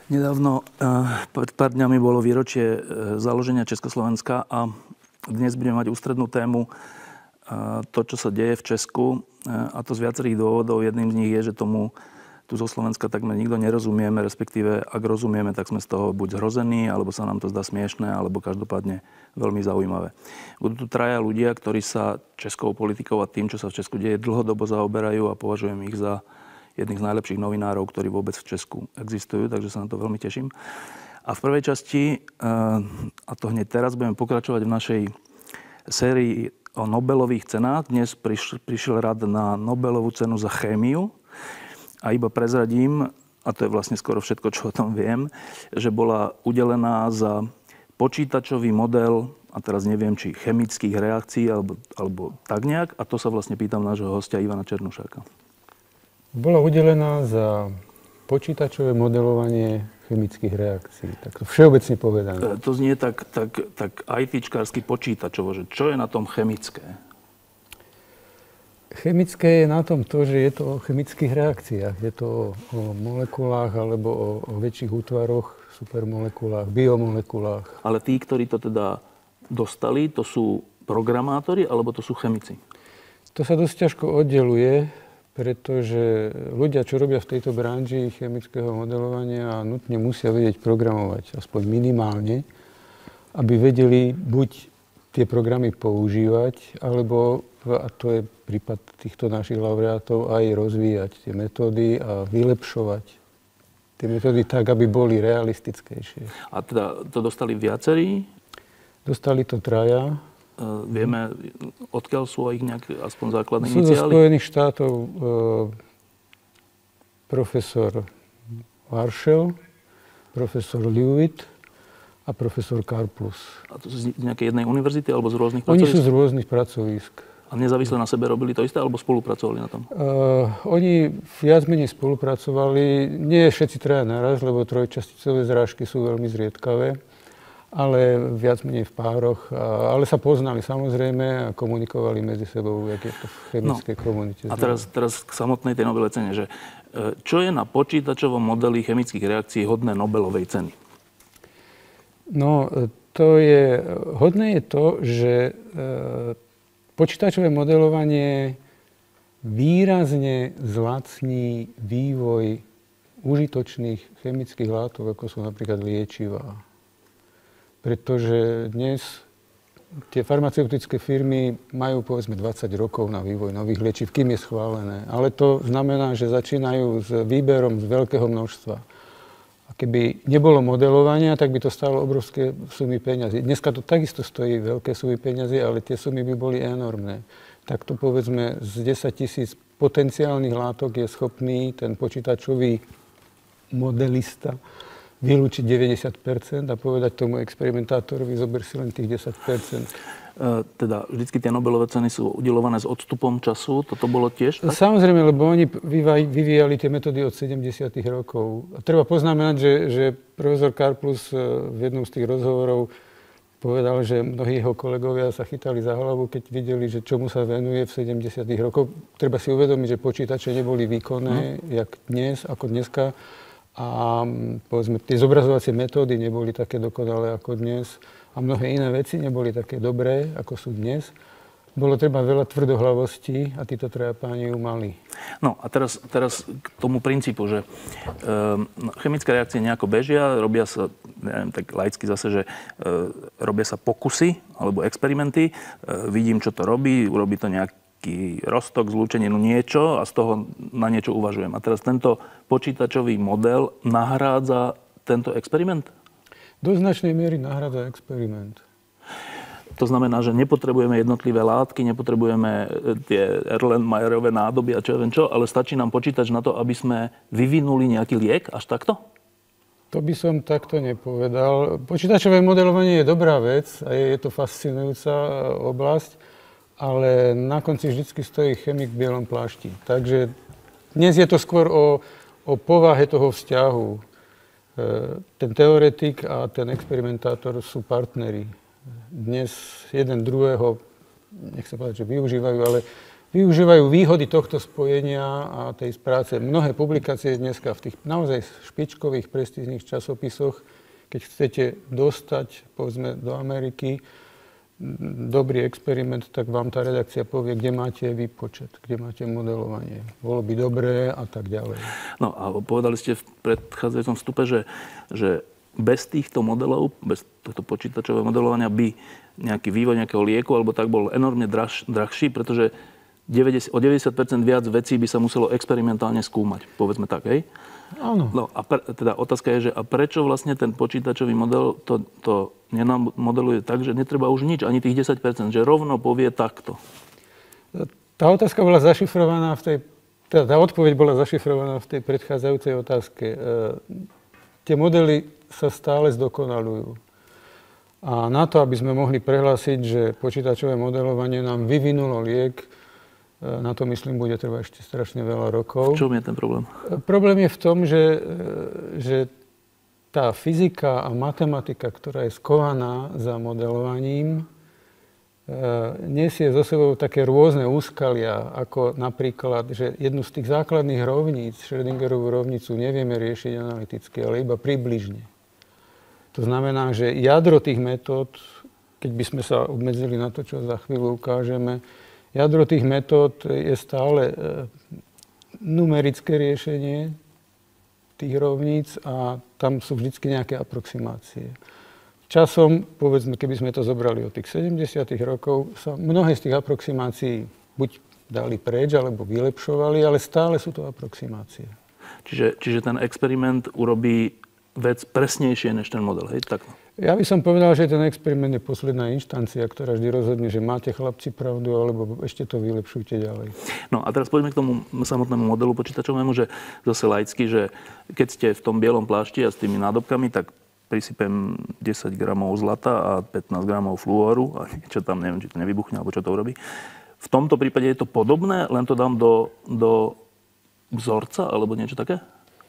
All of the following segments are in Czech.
Nedávno, pred pár dňami bolo výročie založenia Československa a dnes budeme mať ústrednú tému to, čo sa deje v Česku, a to z viacerých dôvodov. Jedným z nich je, že tomu tu zo Slovenska takmer nikto nerozumieme, respektíve ak rozumieme, tak sme z toho buď zhrození, alebo sa nám to zdá smiešné, alebo každopádne veľmi zaujímavé. Budú tu traja ľudia, ktorí sa českou politikou a tým, čo sa v Česku deje, dlhodobo zaoberajú a považujem ich za jedných z najlepších novinárov, ktorí vôbec v Česku existujú, takže sa na to veľmi teším. A v prvej časti, a to hneď teraz, budeme pokračovať v našej sérii o Nobelových cenách. Dnes prišiel rad na Nobelovú cenu za chémiu a iba prezradím, a to je vlastne skoro všetko, čo o tom viem, že bola udelená za počítačový model, a teraz neviem, či chemických reakcií, alebo tak nejak, a to sa vlastne pýtam nášho hostia Ivana Černušáka. Bola udelená za počítačové modelovanie chemických reakcií. Tak to všeobecne povedané. To znie tak IT-čkársky počítačovo, že čo je na tom chemické? Chemické je na tom to, že je to o chemických reakciách. Je to o molekulách alebo o väčších útvaroch, supermolekulách, biomolekulách. Ale tí, ktorí to teda dostali, to sú programátori alebo to sú chemici? To sa dosť ťažko oddeluje, pretože ľudia, čo robia v tejto branži chemického modelovania, nutne musia vedieť programovať, aspoň minimálne, aby vedeli buď tie programy používať, alebo, a to je prípad týchto našich laureátov, aj rozvíjať tie metódy a vylepšovať tie metódy tak, aby boli realistickejšie. A teda to dostali viacerí? Dostali to traja. Vieme, odkiaľ sú ich nejaké aspoň základné sú iniciály? Sú zo Spojených štátov profesor Warshel, profesor Leavitt a profesor Karplus. A to sú z nejakej jednej univerzity alebo z rôznych pracovísk? Oni sú z rôznych pracovísk. A nezávisle na sebe robili to isté alebo spolupracovali na tom? Oni viac menej spolupracovali. Nie všetci traja naraz, lebo trojčasticové zrážky sú veľmi zriedkavé. Ale viac menej v pároch, ale sa poznali samozrejme a komunikovali medzi sebou, jak je to v chemickej komunite. A teraz k samotnej tej Nobelovej cene, že čo je na počítačovom modeli chemických reakcií hodné Nobelovej ceny? No, hodné je to, že počítačové modelovanie výrazne zlacní vývoj užitočných chemických látok, ako sú napríklad liečivá. Pretože dnes tie farmaceutické firmy majú povedzme 20 rokov na vývoj nových liečiv, kým je schválené. Ale to znamená, že začínajú s výberom z veľkého množstva. A keby nebolo modelovania, tak by to stálo obrovské sumy peňazí. Dneska to takisto stojí veľké sumy peňazí, ale tie sumy by boli enormné. Tak to povedzme z 10 000 potenciálnych látok je schopný ten počítačový modelista vylúčiť 90% a povedať tomu experimentátorovi, zober si len tých 10%. Teda vždycky tie Nobelové ceny sú udeľované s odstupom času. Toto bolo tiež tak? Samozrejme, lebo oni vyvíjali tie metódy od 70. rokov. A treba poznamenať, že profesor Karplus v jednom z tých rozhovorov povedal, že mnohí jeho kolegovia sa chytali za hlavu, keď videli, že čomu sa venuje v 70. rokoch. Treba si uvedomiť, že počítače neboli výkonné, jak dnes, ako dneska. A povedzme, tie zobrazovacie metódy neboli také dokonalé ako dnes a mnohé iné veci neboli také dobré, ako sú dnes. Bolo treba veľa tvrdohlavosti a títo traja páni ju mali. No a teraz k tomu princípu, že chemické reakcie nejako bežia, robia sa, neviem, tak laicky zase, že robia sa pokusy alebo experimenty, vidím, čo to robí, urobí to nejaký roztok, zlúčeninu niečo a z toho na niečo uvažujem. A teraz tento počítačový model nahrádza tento experiment? Do značnej miery nahrádza experiment. To znamená, že nepotrebujeme jednotlivé látky, nepotrebujeme tie Erlenmeyerové nádoby a čo viem čo, ale stačí nám počítač na to, aby sme vyvinuli nejaký liek až takto? To by som takto nepovedal. Počítačové modelovanie je dobrá vec a je to fascinujúca oblasť, ale na konci vždycky stojí chemik v bielom plášti. Takže dnes je to skôr o povahe toho vzťahu. Ten teoretik a ten experimentátor sú partneri. Dnes jeden druhého, nechcem povedať, že využívajú, ale využívajú výhody tohto spojenia a tej práce. Mnohé publikácie dneska v tých naozaj špičkových prestížnych časopisoch, keď chcete dostať, povedzme, do Ameriky dobrý experiment, tak vám tá redakcia povie, kde máte výpočet, kde máte modelovanie. Bolo by dobré a tak ďalej. No a povedali ste v predchádzajúcom vstupe, že bez týchto modelov, bez tohto počítačového modelovania by nejaký vývoj nejakého lieku alebo tak bol enormne drahší, pretože o 90% viac vecí by sa muselo experimentálne skúmať. Povedzme tak, hej? Áno. No a teda otázka je, že a prečo vlastne ten počítačový model to nenamodeluje tak, že netreba už nič, ani tých 10%, že rovno povie takto? Tá otázka bola zašifrovaná tá odpoveď bola zašifrovaná v tej predchádzajúcej otázke. Tie modely sa stále zdokonalujú. A na to, aby sme mohli prehlásiť, že počítačové modelovanie nám vyvinulo liek, na to, myslím, bude trvať ešte strašne veľa rokov. V čom je ten problém? Problém je v tom, že tá fyzika a matematika, ktorá je skovaná za modelovaním, nesie so sebou také rôzne úskalia, ako napríklad, že jednu z tých základných rovníc, Schrödingerovú rovnicu, nevieme riešiť analyticky, ale iba približne. To znamená, že jadro tých metód, keď by sme sa obmedzili na to, čo za chvíľu ukážeme, jadro tých metód je stále numerické riešenie tých rovníc a tam sú vždy nejaké aproximácie. Časom, povedzme, keby sme to zobrali od tých 70. rokov, sa mnohé z tých aproximácií buď dali preč, alebo vylepšovali, ale stále sú to aproximácie. Čiže ten experiment urobí vec presnejšie než ten model, hej? Tak. Ja by som povedal, že ten experiment je posledná inštancia, ktorá vždy rozhodne, že máte chlapci pravdu, alebo ešte to vylepšujte ďalej. No a teraz poďme k tomu samotnému modelu počítačovému, že zase laicky, že keď ste v tom bielom plášti a s tými nádobkami, tak prisypem 10 gramov zlata a 15 gramov fluoru a čo tam, neviem, či to nevybuchne, alebo čo to urobí. V tomto prípade je to podobné, len to dám do vzorca, alebo niečo také?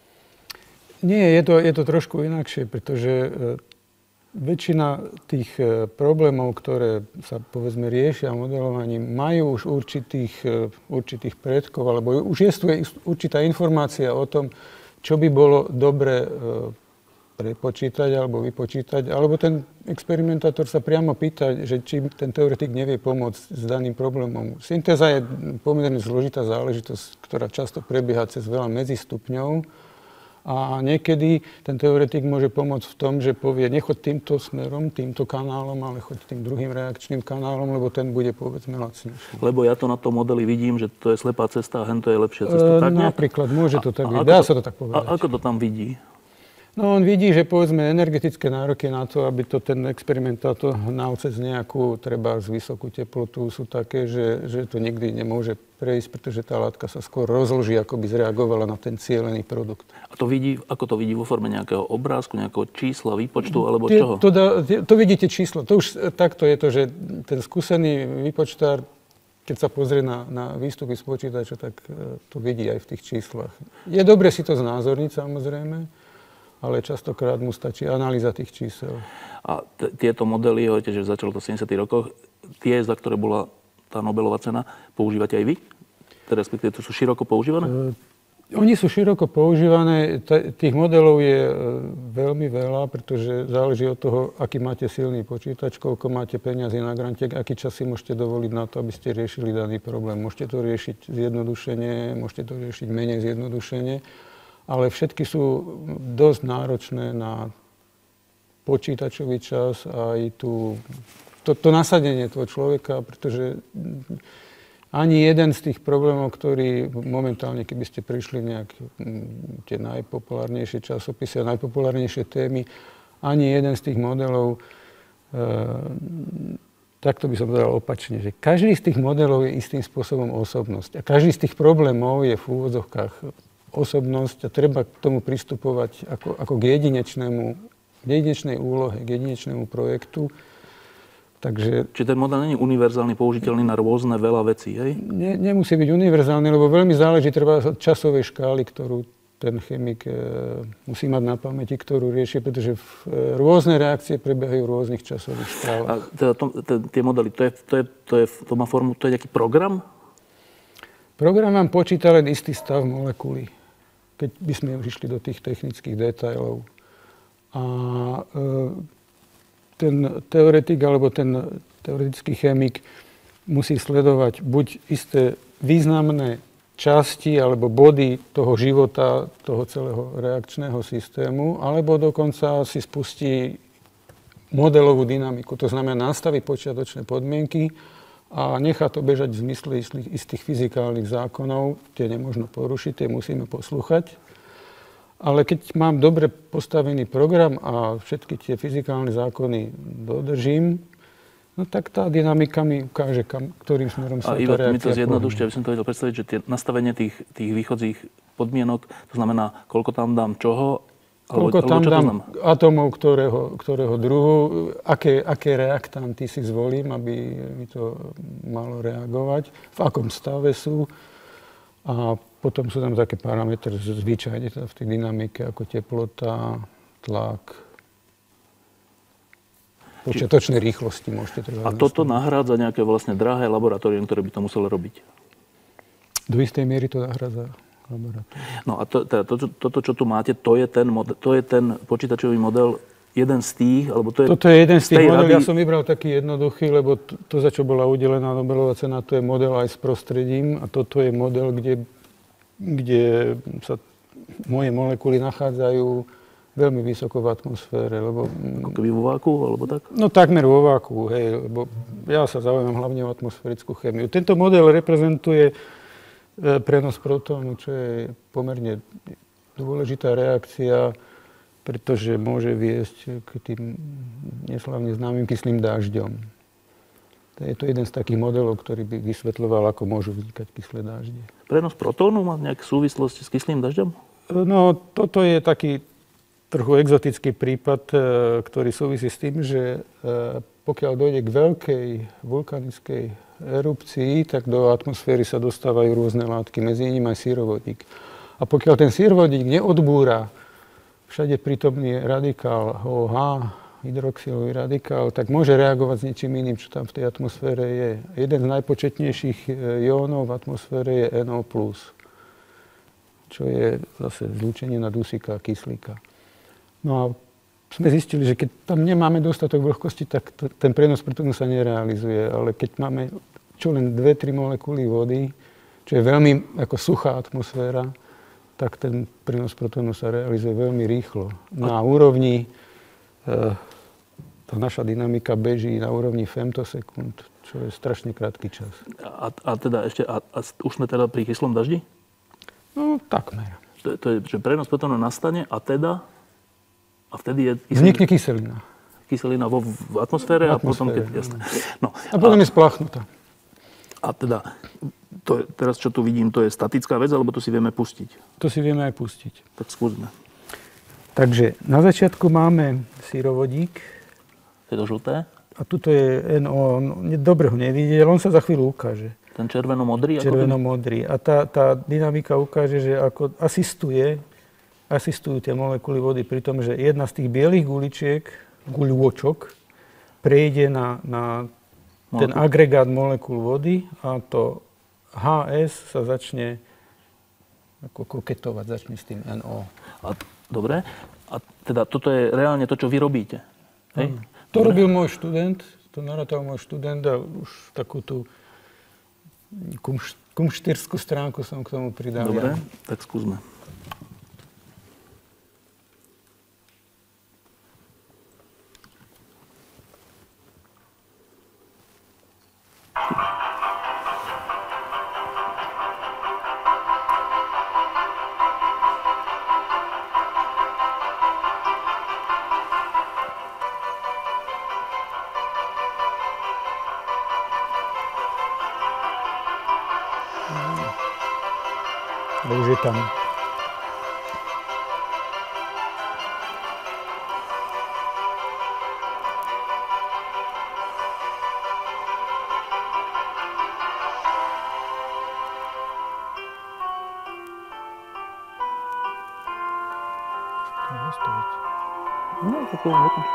Nie, je to trošku inakšie, pretože väčšina tých problémov, ktoré sa, povedzme, riešia modelovaním, majú už určitých predkov, alebo už je určitá informácia o tom, čo by bolo dobre prepočítať alebo vypočítať, alebo ten experimentátor sa priamo pýta, že či ten teoretik nevie pomôcť s daným problémom. Syntéza je pomerne zložitá záležitosť, ktorá často prebieha cez veľa medzistupňov. A niekedy ten teoretik môže pomôcť v tom, že povie, nechoď týmto smerom, týmto kanálom, ale choď tým druhým reakčným kanálom, lebo ten bude, povedzme, lacnejší. Lebo ja to na tom modeli vidím, že to je slepá cesta a hento je lepšia cesta. Tak napríklad, môže to tak byť. Dá sa to tak povedať. A ako to tam vidí? No on vidí, že povedzme energetické nároky na to, aby to ten experimentátor hnal cez nejakú, treba z vysokú teplotu, sú také, že to nikdy nemôže prejsť, pretože tá látka sa skôr rozloží, ako by zreagovala na ten cielený produkt. A to vidí, ako to vidí vo forme nejakého obrázku, nejakého čísla, výpočtu, alebo čoho? To vidíte číslo. To už takto je to, že ten skúsený výpočtár, keď sa pozrie na výstupy z počítača, tak to vidí aj v tých číslach. Je dobre si to znázorniť, samozrejme, ale častokrát mu stačí analýza tých čísel. A tieto modely, hovoríte, že začalo to v 70. rokoch, tie, za ktoré bola tá Nobelová cena, používate aj vy? Respektíve, to sú široko používané? Oni sú široko používané. Tých modelov je veľmi veľa, pretože záleží od toho, aký máte silný počítač, koľko máte peniazy na grante, aký čas si môžete dovoliť na to, aby ste riešili daný problém. Môžete to riešiť zjednodušene, môžete to riešiť menej zjednodušene. Ale všetky sú dosť náročné na počítačový čas a aj to nasadenie toho človeka, pretože ani jeden z tých problémov, ktorý momentálne, keby ste prišli nejak tie najpopulárnejšie časopisy a najpopulárnejšie témy, ani jeden z tých modelov, takto by som povedal opačne, že každý z tých modelov je istým spôsobom osobnosť a každý z tých problémov je v úvodzovkách osobnosť a treba k tomu pristupovať ako k jedinečnej úlohe, k jedinečnému projektu. Čiže ten model nie je univerzálny, použiteľný na rôzne veľa vecí, hej? Nemusí byť univerzálny, lebo veľmi záleží treba od časovej škály, ktorú ten chemik musí mať na pamäti, ktorú rieši, pretože rôzne reakcie prebiehajú v rôznych časových škálach. A teda tie modely, to má formu, to je nejaký program? Program vám počíta len istý stav molekuly, keď by sme už išli do tých technických detailov. A ten teoretik alebo ten teoretický chemik musí sledovať buď isté významné časti alebo body toho života, toho celého reakčného systému, alebo dokonca si spustí modelovú dynamiku. To znamená, nastaví počiatočné podmienky a nechá to bežať v zmysle istých fyzikálnych zákonov. Tie nemožno porušiť, tie musíme poslúchať. Ale keď mám dobre postavený program a všetky tie fyzikálne zákony dodržím, no tak tá dynamika mi ukáže, ktorým smerom sa tá reakcia mi to zjednodušte, aby som to vedel predstaviť, že tie nastavenie tých východzích podmienok, to znamená, koľko tam dám čoho, koľko tam dám atómov ktorého druhu, aké reaktanty si zvolím, aby mi to malo reagovať, v akom stave sú. A potom sú tam také parametre, zvyčajne v tej dynamike, ako teplota, tlak, počiatočné rýchlosti môžete trvať. A toto nahrádza nejaké vlastne drahé laboratórium, ktoré by to muselo robiť? Do istej miery to nahrádza laboratórium. No a toto, čo tu máte, to je ten počítačový model, jeden z tých, alebo to je... Toto je jeden z tých modelov. Ja som vybral taký jednoduchý, lebo to, za čo bola udelená Nobelová cena, to je model aj s prostredím. A toto je model, kde sa moje molekuly nachádzajú veľmi vysoko v atmosfére, lebo... Ako keby vo váku, alebo tak? No takmer vo váku, hej, lebo ja sa zaujímam hlavne o atmosférickú chémiu. Tento model reprezentuje prenos protónu, čo je pomerne dôležitá reakcia, pretože môže viesť k tým neslavne známym kyslým dážďom. Je to jeden z takých modelov, ktorý by vysvetľoval, ako môžu vznikať kyslé dážde. Prenos protónu má nejakú súvislosť s kyslým dažďom? No, toto je taký trochu exotický prípad, ktorý súvisí s tým, že pokiaľ dojde k veľkej vulkanickej erupcii, tak do atmosféry sa dostávajú rôzne látky, medzi nimi aj sírovodík. A pokiaľ ten sírovodík neodbúra všade prítomný radikál OH, hydroxylový radikál, tak môže reagovať s niečím iným, čo tam v tej atmosfére je. Jeden z najpočetnejších jónov v atmosfére je NO+, čo je zase zlúčenie na dusíka a kyslíka. No a sme zistili, že keď tam nemáme dostatok vlhkosti, tak ten prenos protónu sa nerealizuje. Ale keď máme čo len 2-3 molekuly vody, čo je veľmi ako suchá atmosféra, tak ten prenos protónu sa realizuje veľmi rýchlo. Na úrovni, tá naša dynamika beží na úrovni femtosekúnd, čo je strašne krátky čas. A teda ešte, už sme teda pri kyslom daždi? No, takmer. To je, že prenos protónu nastane a vtedy je... Vznikne kyselina. Kyselina v atmosfére a potom... Jasné. No, a potom je splachnutá. A teda, teraz čo tu vidím, to je statická vec, alebo to si vieme pustiť? To si vieme aj pustiť. Tak skúsme. Takže na začiatku máme sírovodík. Je to žlté? A tuto je NO. Dobre ho nevidieť, on sa za chvíľu ukáže. Ten červeno-modrý? Červeno-modrý. A tá dynamika ukáže, že ako asistujú tie molekuly vody pri tom, že jedna z tých bielých guľôčok prejde na ten agregát molekúl vody a to HS sa začne ako koketovať, začne s tým NO. Dobre. A teda toto je reálne to, čo vy robíte? Hej? To robil môj študent, to narátal môj študent a už takú tú kumštýrskú stránku som k tomu pridal. Dobre, tak skúsme. A už je tam. No, tak to dokončím.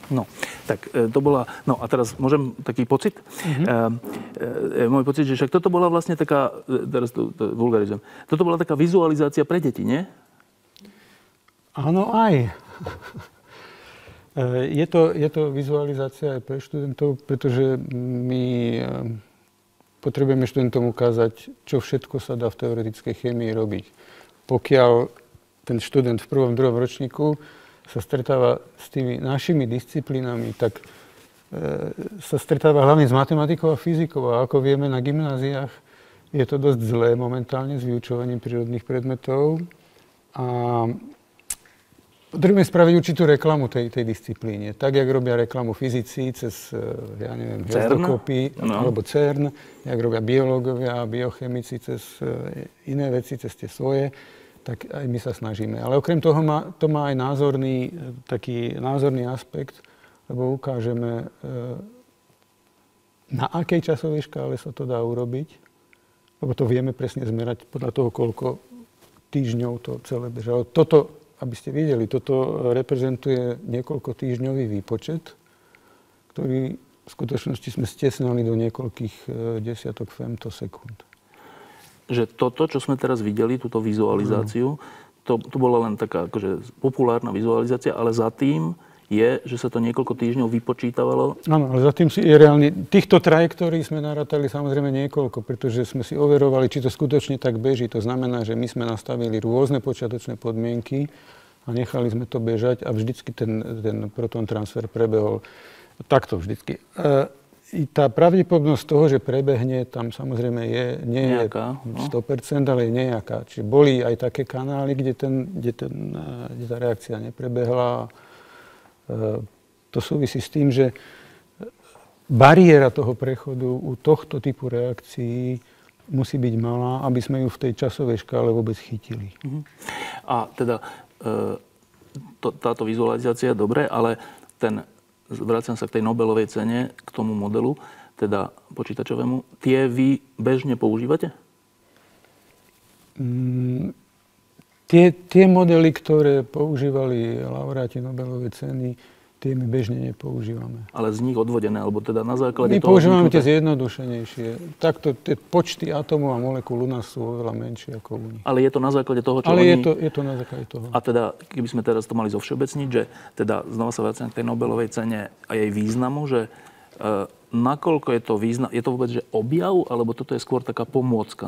No, tak to bola... No a teraz môžem taký pocit? Môj pocit, že však toto bola vlastne taká... Teraz to vulgarizujem. Toto bola taká vizualizácia pre deti, nie? Áno, aj. Je to vizualizácia aj pre študentov, pretože my potrebujeme študentom ukázať, čo všetko sa dá v teoretickej chémii robiť. Pokiaľ ten študent v prvom, druhom ročníku sa stretáva s tými našimi disciplínami, tak sa stretáva hlavne s matematikou a fyzikou. A ako vieme, na gymnáziách je to dosť zlé momentálne s vyučovaním prírodných predmetov. A potrebujeme spraviť určitú reklamu tej disciplíne. Tak, jak robia reklamu fyzici cez, ja neviem, hviezdokopy, alebo CERN, jak robia biológovia a biochemici cez iné veci, cez tie svoje, tak aj my sa snažíme. Ale okrem toho to má aj taký názorný aspekt, lebo ukážeme, na akej časovej škále sa to dá urobiť, lebo to vieme presne zmerať podľa toho, koľko týždňov to celé bežalo. Toto, aby ste videli, toto reprezentuje niekoľko týždňový výpočet, ktorý v skutočnosti sme stesnali do niekoľkých desiatok femtosekúnd. Že toto, čo sme teraz videli, túto vizualizáciu, to bola len taká akože populárna vizualizácia, ale za tým je, že sa to niekoľko týždňov vypočítavalo. Áno, ale za tým je reálne. Týchto trajektórií sme narátali samozrejme niekoľko, pretože sme si overovali, či to skutočne tak beží. To znamená, že my sme nastavili rôzne počiatočné podmienky a nechali sme to bežať a vždycky ten proton transfer prebehol takto vždycky. I tá pravdepodobnosť toho, že prebehne, tam samozrejme nie je 100%, ale je nejaká. Čiže boli aj také kanály, kde tá reakcia neprebehla. To súvisí s tým, že bariéra toho prechodu u tohto typu reakcií musí byť malá, aby sme ju v tej časovej škále vôbec chytili. A teda táto vizualizácia, dobre, ale vraciam sa k tej Nobelovej cene, k tomu modelu, teda počítačovému. Tie vy bežne používate? Tie modely, ktoré používali laureáti Nobelovej ceny, tie my bežne nepoužívame. Ale z nich odvodené, alebo teda na základe toho... My používame tie zjednodušenejšie. Takto tie počty atómov a molekúl u nás sú oveľa menšie ako u nich. Ale je to na základe toho, čo Ale oni... je to na základe toho. A teda, keby sme teraz to mali zovšeobecniť, že teda znova sa vraciam k tej Nobelovej cene a jej významu, že nakoľko je to význam... Je to vôbec, že objav, alebo toto je skôr taká pomôcka?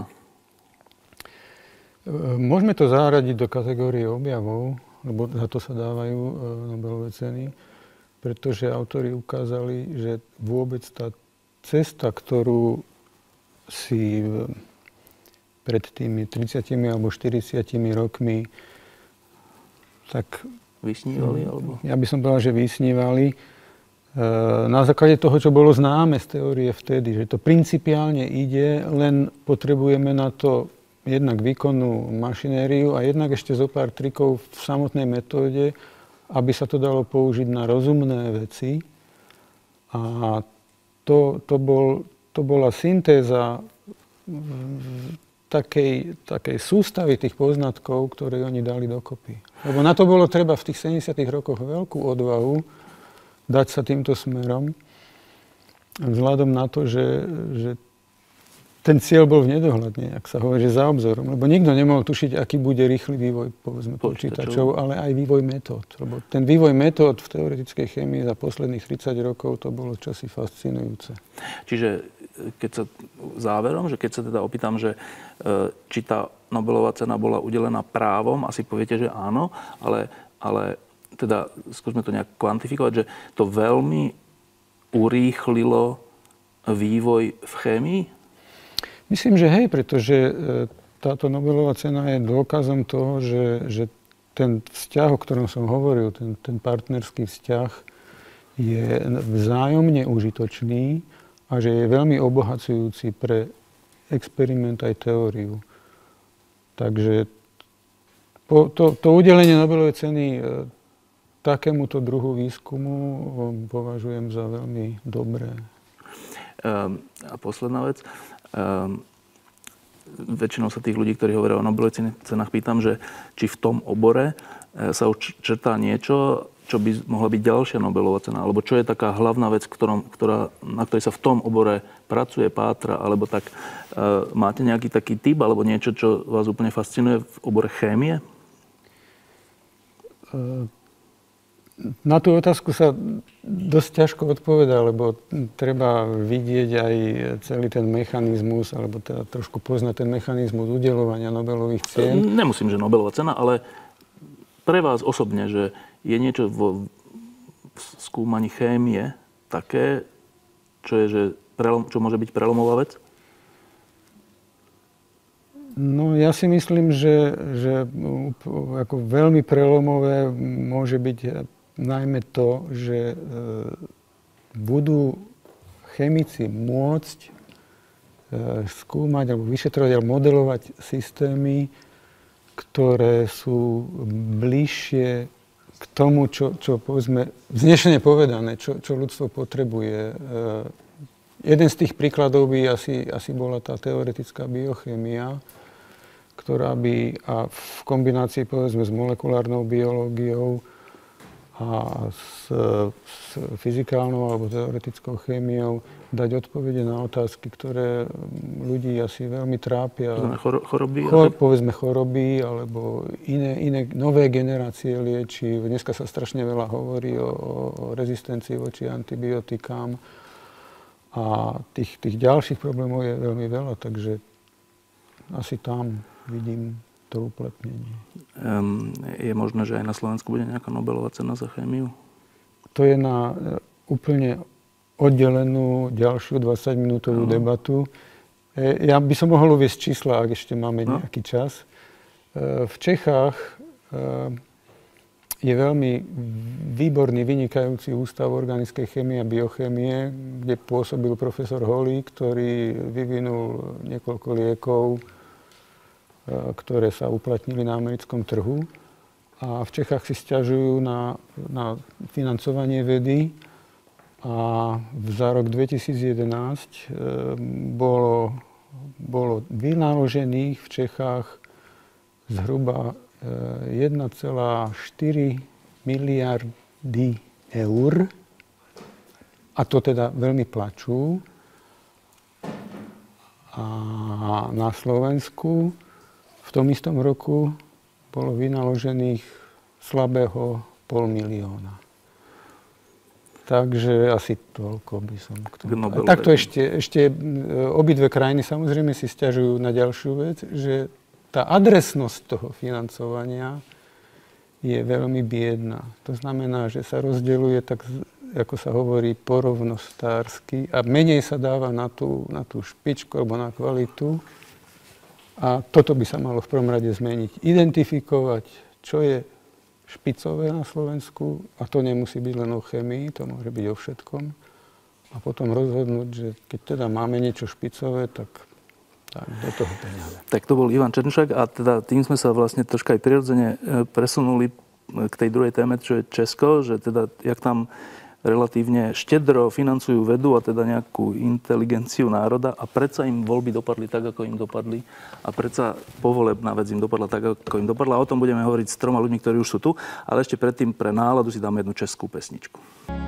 Môžeme to zaradiť do kategórie objavov, lebo za to sa dávajú Nobelové ceny, pretože autori ukázali, že vôbec tá cesta, ktorú si pred tými 30 alebo 40 rokmi tak... Vysnívali? Alebo? Ja by som povedal, že vysnívali. Na základe toho, čo bolo známe z teórie vtedy, že to principiálne ide, len potrebujeme na to jednak výkonnú mašinériu a jednak ešte zo pár trikov v samotnej metóde, aby sa to dalo použiť na rozumné veci. A to bola syntéza takej sústavy tých poznatkov, ktoré oni dali dokopy. Lebo na to bolo treba v tých 70. rokoch veľkú odvahu dať sa týmto smerom, vzhľadom na to, že ten cieľ bol v nedohľadne, ak sa hovorí, že za obzorom. Lebo nikto nemohol tušiť, aký bude rýchly vývoj, povedzme, počítačov, ale aj vývoj metód. Lebo ten vývoj metód v teoretickej chémii za posledných 30 rokov, to bolo čosi fascinujúce. Čiže keď sa záverom, že keď sa teda opýtam, že či tá Nobelová cena bola udelená právom, asi poviete, že áno, ale teda skúsme to nejak kvantifikovať, že to veľmi urýchlilo vývoj v chémii? Myslím, že hej, pretože táto Nobelová cena je dôkazom toho, že ten vzťah, o ktorom som hovoril, ten partnerský vzťah je vzájomne užitočný a že je veľmi obohacujúci pre experiment aj teóriu. Takže to udelenie Nobelovej ceny takémuto druhu výskumu považujem za veľmi dobré. A posledná vec. Väčšinou sa tých ľudí, ktorí hovoria o Nobelových cenách, pýtam, že či v tom obore sa už črtá niečo, čo by mohla byť ďalšia Nobelová cena? Alebo čo je taká hlavná vec, na ktorej sa v tom obore pracuje, pátra? Alebo tak máte nejaký taký typ alebo niečo, čo vás úplne fascinuje v obore chémie? Na tú otázku sa dosť ťažko odpovedá, lebo treba vidieť aj celý ten mechanizmus, alebo teda trošku poznať ten mechanizmus udeľovania Nobelových cien. Nemusím, že Nobelová cena, ale pre vás osobne, že je niečo v skúmaní chémie také, čo môže byť prelomová vec? No ja si myslím, že ako veľmi prelomové môže byť najmä to, že budú chemici môcť skúmať alebo vyšetrovať alebo modelovať systémy, ktoré sú bližšie k tomu, čo povedzme, vznešene povedané, čo ľudstvo potrebuje. Jeden z tých príkladov by asi bola tá teoretická biochémia, ktorá by a v kombinácii povedzme s molekulárnou biológiou a s fyzikálnou alebo teoretickou chémiou dať odpovede na otázky, ktoré ľudí asi veľmi trápia. Choroby? Povedzme choroby alebo iné nové generácie liečiv. Dneska sa strašne veľa hovorí o rezistencii voči antibiotikám a tých ďalších problémov je veľmi veľa, takže asi tam vidím to uplatnenie. Je možné, že aj na Slovensku bude nejaká Nobelová cena za chémiu? To je na úplne oddelenú ďalšiu 20-minútovú debatu. Ja by som mohol uviesť čísla, ak ešte máme nejaký čas. V Čechách je veľmi výborný, vynikajúci ústav organickej chémie a biochémie, kde pôsobil profesor Holík, ktorý vyvinul niekoľko liekov, ktoré sa uplatnili na americkom trhu. A v Čechách si sťažujú na financovanie vedy. A za rok 2011 bolo vynaložených v Čechách zhruba 1,4 miliardy eur. A to teda veľmi plačú. A na Slovensku v tom istom roku bolo vynaložených slabého 500 000. Takže asi toľko by som k tomu. Takto ešte obidve krajiny samozrejme si sťažujú na ďalšiu vec, že tá adresnosť toho financovania je veľmi biedná. To znamená, že sa rozdeľuje tak, ako sa hovorí, porovnostársky a menej sa dáva na tú špičku alebo na kvalitu. A toto by sa malo v prvom rade zmeniť. Identifikovať, čo je špicové na Slovensku, a to nemusí byť len o chémii, to môže byť o všetkom. A potom rozhodnúť, že keď teda máme niečo špicové, tak do toho peniaze. Tak to bol Ivan Černušák a teda tým sme sa vlastne troška aj prirodzene presunuli k tej druhej téme, čo je Česko, že teda jak tam relatívne štedro financujú vedu a teda nejakú inteligenciu národa a predsa im voľby dopadli tak, ako im dopadli a predsa povolebná vec im dopadla tak, ako im dopadla. A o tom budeme hovoriť s 3 ľuďmi, ktorí už sú tu, ale ešte predtým pre náladu si dáme jednu českú pesničku.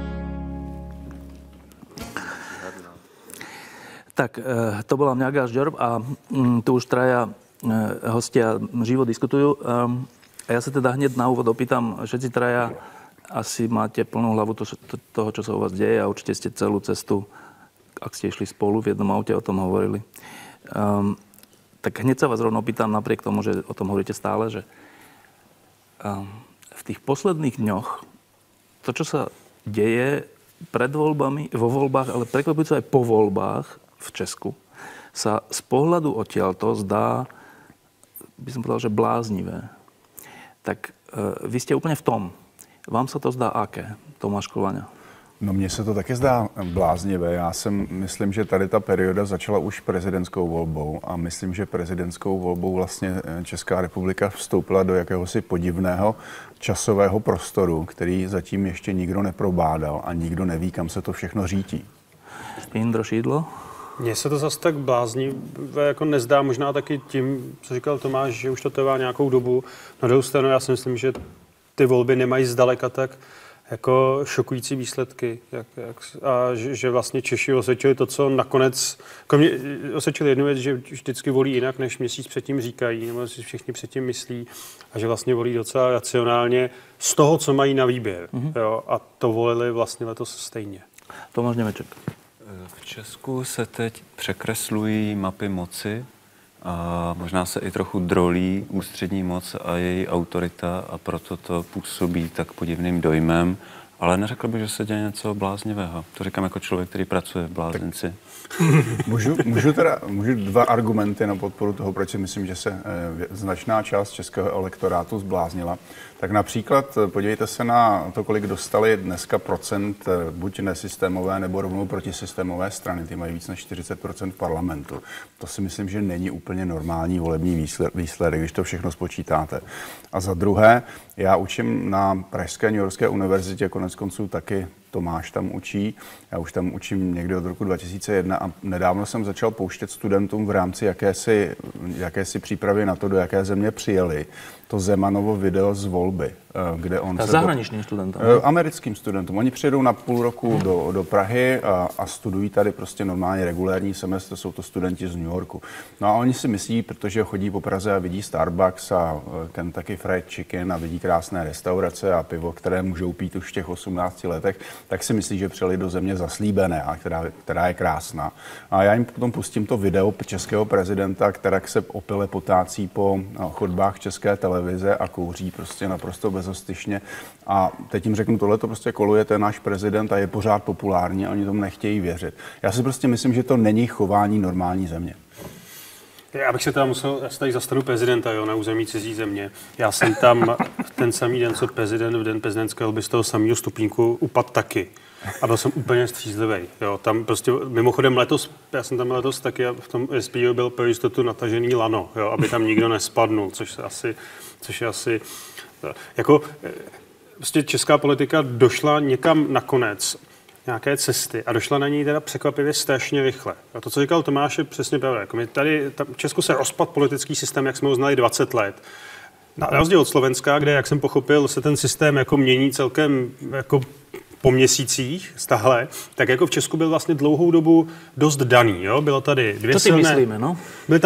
Tak, to bola Mňaga Žďorb a tu už traja hostia živo diskutujú. A ja sa teda hneď na úvod opýtam, všetci traja asi máte plnú hlavu toho, čo sa u vás deje a určite ste celú cestu, ak ste išli spolu v jednom aute, o tom hovorili. Tak hneď sa vás rovno pýtam, napriek tomu, že o tom hovoríte stále, že v tých posledných dňoch to, čo sa deje pred voľbami, vo voľbách, ale prekvapujúco aj po voľbách v Česku, sa z pohľadu odtiaľto zdá, by som povedal, že bláznivé. Tak vy ste úplne v tom. Vám se to zdá aké, Tomáš Kolvaňa? No mně se to taky zdá bláznivé. Já myslím, že tady ta perioda začala už prezidentskou volbou a myslím, že prezidentskou volbou vlastně Česká republika vstoupila do jakéhosi podivného časového prostoru, který zatím ještě nikdo neprobádal a nikdo neví, kam se to všechno řítí. Jindro Šídlo? Mně se to zase tak bláznivé jako nezdá, možná taky tím, co říkal Tomáš, že už to trvá nějakou dobu. Na druhou stranu já si myslím, že ty volby nemají zdaleka tak jako šokující výsledky. A že vlastně Češi osvědčili to, co nakonec... Osvědčili jednu věc, že vždycky volí jinak, než měsíc předtím říkají, nebo si všichni předtím myslí, a že vlastně volí docela racionálně z toho, co mají na výběr. Jo? A to volili vlastně letos stejně. Tomáš Němeček. V Česku se teď překreslují mapy moci a možná se i trochu drolí ústřední moc a její autorita a proto to působí tak podivným dojmem. Ale neřekl bych, že se děje něco bláznivého. To říkám jako člověk, který pracuje v blázinci. Můžu dva argumenty na podporu toho, proč si myslím, že se značná část českého elektorátu zbláznila. Tak například podívejte se na to, kolik dostali dneska procent buď nesystémové nebo rovnou protisystémové strany. Ty mají víc než 40% v parlamentu. To si myslím, že není úplně normální volební výsledek, když to všechno spočítáte. A za druhé, já učím na Pražské New Yorkské univerzitě, koneckonců taky Tomáš tam učí. Já už tam učím někdy od roku 2001 a nedávno jsem začal pouštět studentům v rámci jakési přípravy na to, do jaké země přijeli, to Zemanovo video z volby, kde on zahraničním studentům? Americkým studentům. Oni přijedou na půl roku do Prahy a studují tady prostě normálně regulérní semestr, jsou to studenti z New Yorku. No a oni si myslí, protože chodí po Praze a vidí Starbucks a Kentucky Fried Chicken a vidí krásné restaurace a pivo, které můžou pít už v těch 18 letech, tak si myslí, že přijeli do země zaslíbené, a která je krásná. A já jim potom pustím to video českého prezidenta, která se opile potácí po chodbách České televize a kouří prostě naprosto bezostyšně. A teď jim řeknu, tohle to prostě koluje, ten náš prezident a je pořád populární a oni tomu nechtějí věřit. Já si prostě myslím, že to není chování normální země. Já bych se teda musel, já se tady zastanu prezidenta, jo, na území cizí země. Já jsem tam ten samý den, co prezident v den prezidentské volby z toho samého stupínku upadl taky. A byl jsem úplně střízlivý. Jo, tam prostě, mimochodem letos, já jsem tam letos taky a v tom SPO byl pro jistotu natažený lano, jo, aby tam nikdo nespadnul, což je asi jako, prostě česká politika došla někam nakonec, nějaké cesty a došla na ní teda překvapivě strašně rychle. A to, co říkal Tomáš, je přesně pravda. Jako v Česku se rozpad politický systém, jak jsme ho znali 20 let. Na rozdíl od Slovenska, kde, jak jsem pochopil, se ten systém jako mění celkem jako po měsících stále, tak jako v Česku byl vlastně dlouhou dobu dost daný. Jo? Bylo tady dvě silné... myslíme, no?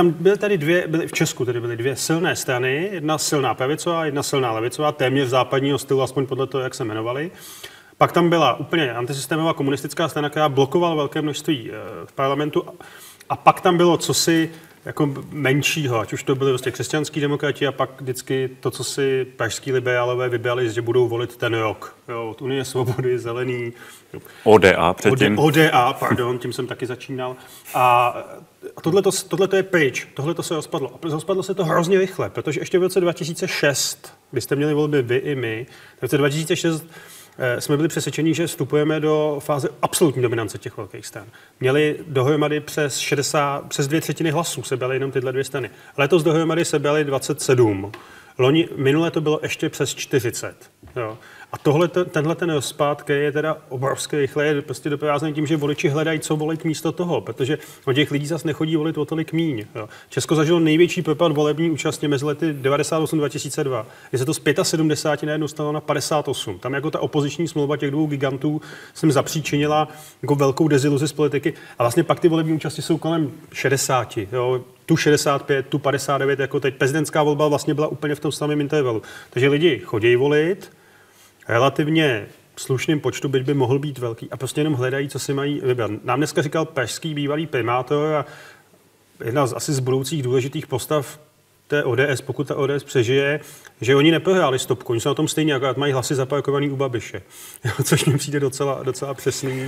V Česku tedy byly dvě silné strany, jedna silná pravicová, jedna silná levicová, téměř západního stylu, aspoň podle toho, jak se jmenovali. Pak tam byla úplně antisystémová komunistická strana, která blokovala velké množství v parlamentu. A pak tam bylo cosi jako menšího, ať už to byly vlastně křesťanský demokrati a pak vždycky to, co si pražský liberálové vybrali, že budou volit ten rok. Jo, od Unie svobody, Zelený. ODA předtím. ODA, pardon, tím jsem taky začínal. A tohleto je pryč, tohleto se rozpadlo. A rozpadlo se to hrozně rychle, protože ještě v roce 2006, kdy jste měli volby vy i my, v roce 2006 jsme byli přesvědčeni, že vstupujeme do fáze absolutní dominance těch velkých stran. Měli dohromady přes 2/3 hlasů sebrali jenom tyhle dvě strany. Letos dohromady sebrali 27. Minule to bylo ještě přes 40. Jo. A tenhle rozpad, který je teda obrovský rychle, je prostě doprovázený tím, že voliči hledají, co volit místo toho, protože od těch lidí zase nechodí volit o tolik míň. Jo. Česko zažilo největší propad volební účastně mezi lety 98-2002, kdy se to z 75 najednou stalo na 58. Tam jako ta opoziční smlouva těch dvou gigantů jsem zapříčinila jako velkou deziluzi z politiky a vlastně pak ty volební účasti jsou kolem 60. Jo. Tu 65, tu 59, jako teď prezidentská volba vlastně byla úplně v tom samém intervalu. Takže lidi chodí volit, relativně slušným počtu, byť by mohl být velký, a prostě jenom hledají, co si mají vybrat. Nám dneska říkal pražský bývalý primátor a jedna asi z budoucích důležitých postav té ODS, pokud ta ODS přežije, že oni neprohráli stopku, oni jsou na tom stejně, akorát mají hlasy zaparkovaný u Babiše, což mi přijde docela přesný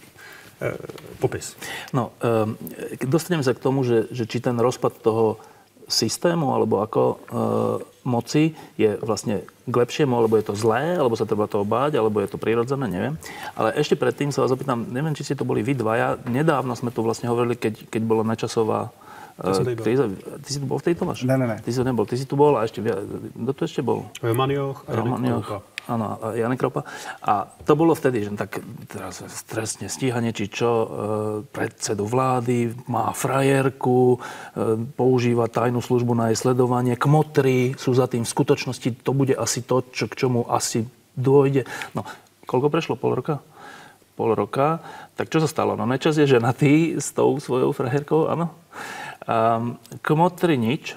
popis. No, dostaneme sa k tomu, že či ten rozpad toho systému, alebo ako moci je vlastne k lepšiemu, alebo je to zlé, alebo sa treba toho báť, alebo je to prirodzené, neviem. Ale ešte predtým sa vás opýtam, neviem, či ste to boli vy dvaja, nedávno sme tu vlastne hovorili, keď bola načasová kríza. Ty si tu bol v tejto vaš? Ne. Ty si tu nebol. Ty si tu bol a ešte, kto tu ešte bol? Roman Joch a Janek Kroupa. Áno, a Janek Kroupa. A to bolo vtedy, že tak teraz trestne stíhanie, či čo, predsedu vlády, má frajerku, používa tajnú službu na jej sledovanie, kmotry sú za tým. V skutočnosti to bude asi to, k čomu asi dôjde. No, koľko prešlo? Pol roka. Tak čo sa stalo? No Nečas je ženatý s tou svojou frajerkou, áno. Kmotry nič.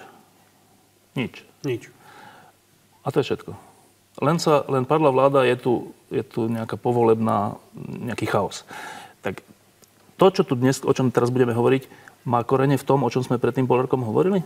A to je všetko. Len padla vláda, je tu nejaká povolebná, nejaký chaos. Tak to, čo tu dnes, o čom teraz budeme hovoriť, má korene v tom, o čom jsme předtím pol rokom hovorili?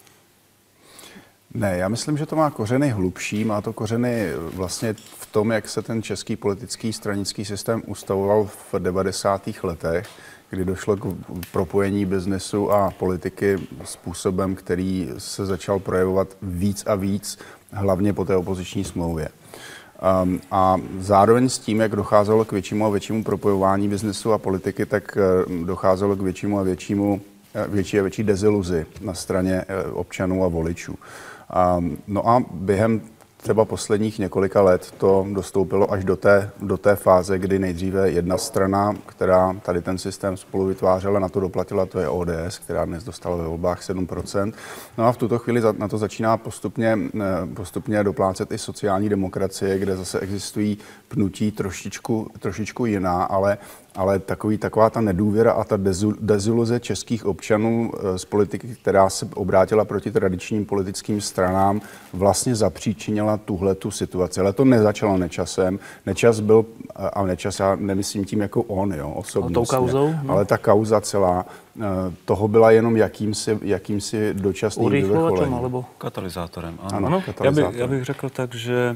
Ne, já myslím, že to má kořeny hlubší. Má to kořeny vlastně v tom, jak se ten český politický stranický systém ustavoval v 90. letech, kdy došlo k propojení biznesu a politiky způsobem, který se začal projevovat víc a víc, hlavně po té opoziční smlouvě. A zároveň s tím, jak docházelo k většímu a většímu propojování biznesu a politiky, tak docházelo k většímu a větší deziluzi na straně občanů a voličů. No a během třeba posledních několika let to dostoupilo až do té fáze, kdy nejdříve jedna strana, která tady ten systém spolu vytvářela, na to doplatila, to je ODS, která dnes dostala ve volbách 7%. No a v tuto chvíli na to začíná postupně doplácet i sociální demokracie, kde zase existují pnutí trošičku jiná, ale taková ta nedůvěra a ta deziluze českých občanů z politiky, která se obrátila proti tradičním politickým stranám, vlastně zapříčinila tuhletu situaci. Ale to nezačalo Nečasem. Nečas byl, a Nečas já nemyslím tím jako on, jo, osobnostně, ale ta kauza celá toho byla jenom jakýmsi dočasným vyvrcholením. Alebo katalyzátorem. Ano, katalyzátorem. Já bych řekl tak, že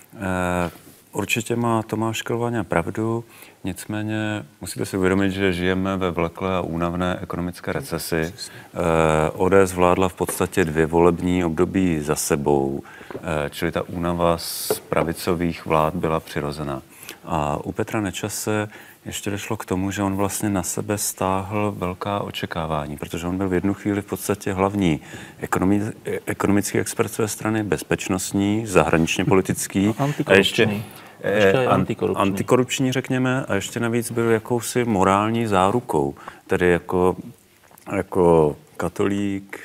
určitě má Tomáš Krvaňa pravdu, nicméně musíte si uvědomit, že žijeme ve vleklé a únavné ekonomické recesi. ODS vládla v podstatě 2 volební období za sebou, čili ta únava z pravicových vlád byla přirozená. A u Petra Nečase ještě došlo k tomu, že on vlastně na sebe stáhl velká očekávání, protože on byl v jednu chvíli v podstatě hlavní ekonomický expert své strany, bezpečnostní, zahraničně politický a ještě antikorupční, řekněme, a ještě navíc byl jakousi morální zárukou, tedy jako katolík,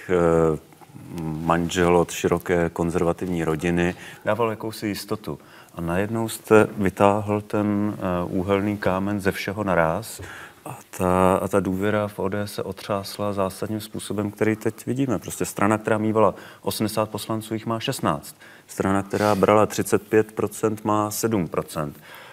manžel od široké konzervativní rodiny, dával jakousi jistotu. A najednou jste vytáhl ten úhelný kámen ze všeho naráz a ta důvěra v ODS se otřásla zásadním způsobem, který teď vidíme. Prostě strana, která mývala 80 poslanců, jich má 16. Strana, která brala 35%, má 7%.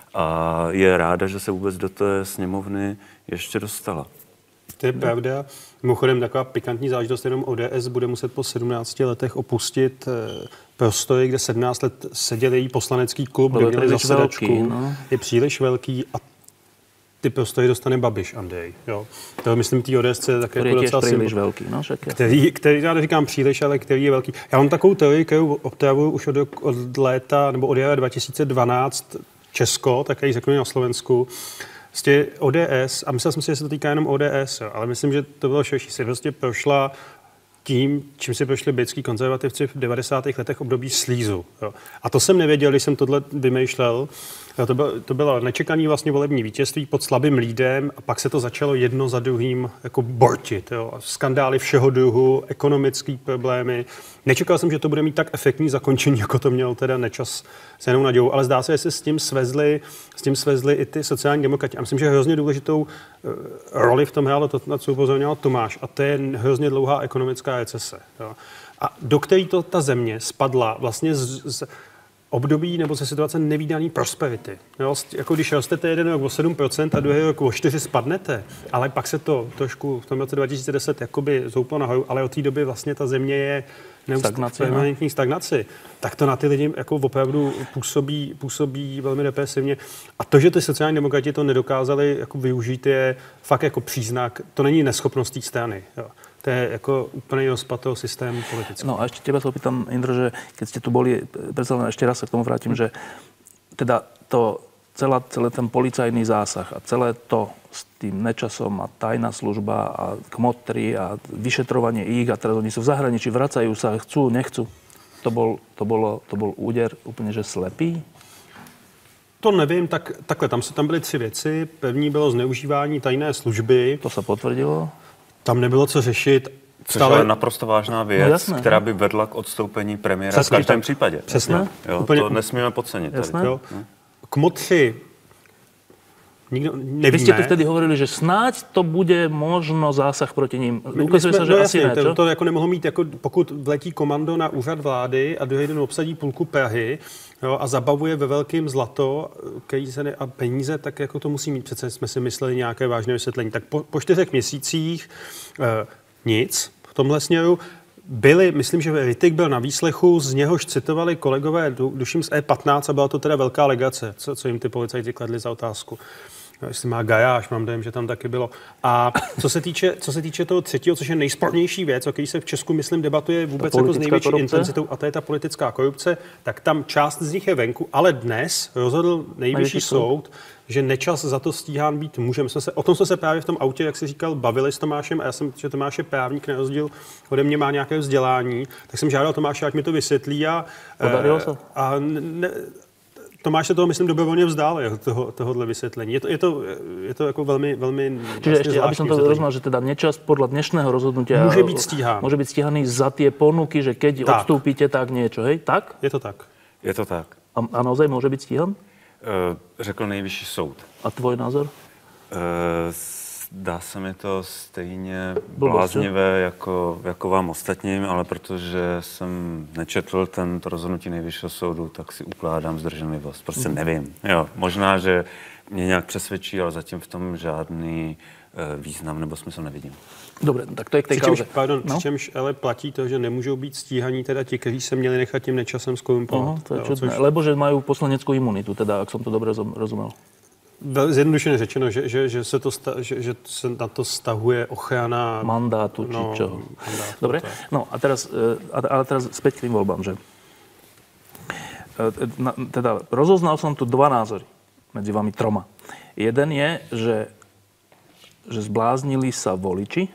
A je ráda, že se vůbec do té sněmovny ještě dostala. To je pravda. Mimochodem taková pikantní záležitost, jenom ODS bude muset po 17 letech opustit prostory, kde 17 let seděl její poslanecký klub, kde měli zasedačku. Je příliš velký a ty prostory dostane Babiš, Andrej. Jo. To myslím, tý ODS je také jako docela příliš velký. No, který, já neříkám příliš, ale který je velký. Já mám takovou teorii, kterou obtravuju už od léta, nebo od jara 2012 Česko, také ji řeknu na Slovensku. Prostě ODS, a myslel jsem si, že se to týká jenom ODS, jo, ale myslím, že to bylo širší, si prostě prošla tím, čím si prošli britský konzervativci v 90. letech období slízu. Jo. A to jsem nevěděl, když jsem tohle vymýšlel. To bylo nečekaný vlastně volební vítězství pod slabým lídem a pak se to začalo jedno za druhým jako bortit. Jo. Skandály všeho druhu, ekonomické problémy. Nečekal jsem, že to bude mít tak efektní zakončení, jako to měl teda Nečas s Janou Naďovou, ale zdá se, že se s tím svezli i ty sociální demokrati. A myslím, že hrozně důležitou roli v tom hrálo to, na co upozorňoval Tomáš, a to je hrozně dlouhá ekonomická recese. Jo. A do který ta země spadla vlastně z období nebo ze situace nevídané prosperity. Jo, jako když rostete jeden rok o 7% a druhý rok o 4% spadnete, ale pak se to trošku v tom roce 2010 jakoby zouplo nahoru, ale od té doby vlastně ta země je v permanentní stagnaci, tak to na ty lidi jako opravdu působí velmi depresivně. A to, že ty sociální demokrati to nedokázali jako využít, je fakt jako příznak. To není neschopnost té strany. Jo. To je jako úplný rozpad toho systému politického. No a ešte teba sa opýtam, Indro, že keď ste tu boli, predsa len ešte raz sa k tomu vrátim, že teda to celý ten policajný zásah a celé to s tým Nečasom a tajná služba a kmotry a vyšetrovanie ich a teraz oni sú v zahraničí, vracajú sa, chcú, nechcú. To bol úder úplne, že slepý? To nevím, takhle, tam byly 3 věci. První bylo zneužívání tajné služby. To se potvrdilo. Tam nebylo co řešit. Což je naprosto vážná věc, jasné, která by vedla k odstoupení premiéra v každém případě. Přesně. Jo, úplně, to nesmíme podcenit. Kmotři Nikdo nevíme. Vy ste tu vtedy hovorili, že snáď to bude možno zásah proti ním. Ukazuje sa, že asi jasně, ne, čo? To jako nemohlo mít, jako pokud vletí komando na úřad vlády a druhý den obsadí půlku Prahy, jo, a zabavuje ve velkým zlato a peníze, tak jako to musí mít. Přece jsme si mysleli nějaké vážné vysvětlení. Tak po 4 měsících nic v tomhle směru. Myslím, že Rittig byl na výslechu, z něhož citovali kolegové, duším z E15, a byla to teda velká legace, co jim ty policajti kladli za otázku. Jestli má gajáž, mám dojem, že tam taky bylo. A co se týče toho třetího, což je nejspornější věc, o který se v Česku, myslím, debatuje vůbec jako s největší intenzitou, a to je ta politická korupce, tak tam část z nich je venku, ale dnes rozhodl nejvyšší soud, že Nečas za to stíhán být může. O tom jsme se právě v tom autě, jak jsi říkal, bavili s Tomášem, a já jsem, že Tomáš je právník, na rozdíl ode mě má nějaké vzdělání, tak jsem žádal Tomáše, ať mi to vysvětlí. Podarilo se? Tomáš se toho, myslím, dobrovolně vzdál, tohohle vysvětlení. Je to jako velmi, velmi. Čiže ešte, aby som to rozumel, že teda Nečas podľa dnešného rozhodnutia môže byť stíhaný. Môže byť stíhaný za tie ponuky, že keď odstúpite, tak niečo, hej? Tak? Je to tak. Je to tak. A naozaj môže byť stíhan? Řekl nejvyšší soud. A tvoj názor? Dá se mi to stejně bláznivé jako vám ostatním, ale protože jsem nečetl to rozhodnutí nejvyššího soudu, tak si ukládám zdrženlivost. Prostě nevím. Jo, možná, že mě nějak přesvědčí, ale zatím v tom žádný význam nebo smysl nevidím. Dobre, tak to je k tej kauze. Přičemž ale platí to, že nemůžou být stíhaní teda ti, kteří se měli nechat tím Nečasem skorumpovat. To je čudné, lebo že majú poslaneckú imunitu, teda, ak som to dobre rozumel. Zjednodušeně řečeno, že se na to stahuje ochrana mandátu či čoho. Dobre, no a teraz späť k tým voľbám, že teda rozoznal som tu dva názory medzi vami troma. Jeden je, že zbláznili sa voliči,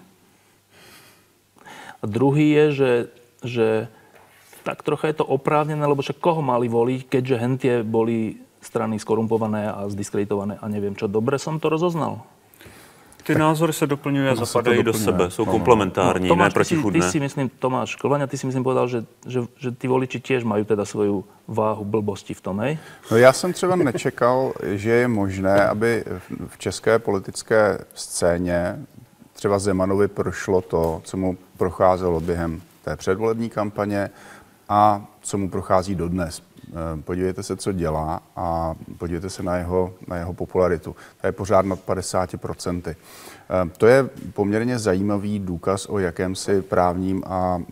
a druhý je, že tak trocha je to oprávnené, lebo však koho mali voliť, keďže hentie boli strany skorumpované a zdiskreditované a neviem čo. Dobre som to rozoznal? Ty názory se doplňují a zapadají do sebe. Jsou komplementární, ne protichůdné. Tomáš Klvaňa, ty si myslím povedal, že ty voliči tiež majú teda svoju váhu blbosti v tom, hej? No já jsem třeba nečekal, že je možné, aby v české politické scéně třeba Zemanovi prošlo to, co mu procházelo během té předvolební kampaně a co mu prochází dodnes. Podívejte se, co dělá, a podívejte se na jeho popularitu. To je pořád nad 50%. To je poměrně zajímavý důkaz o jakémsi právním a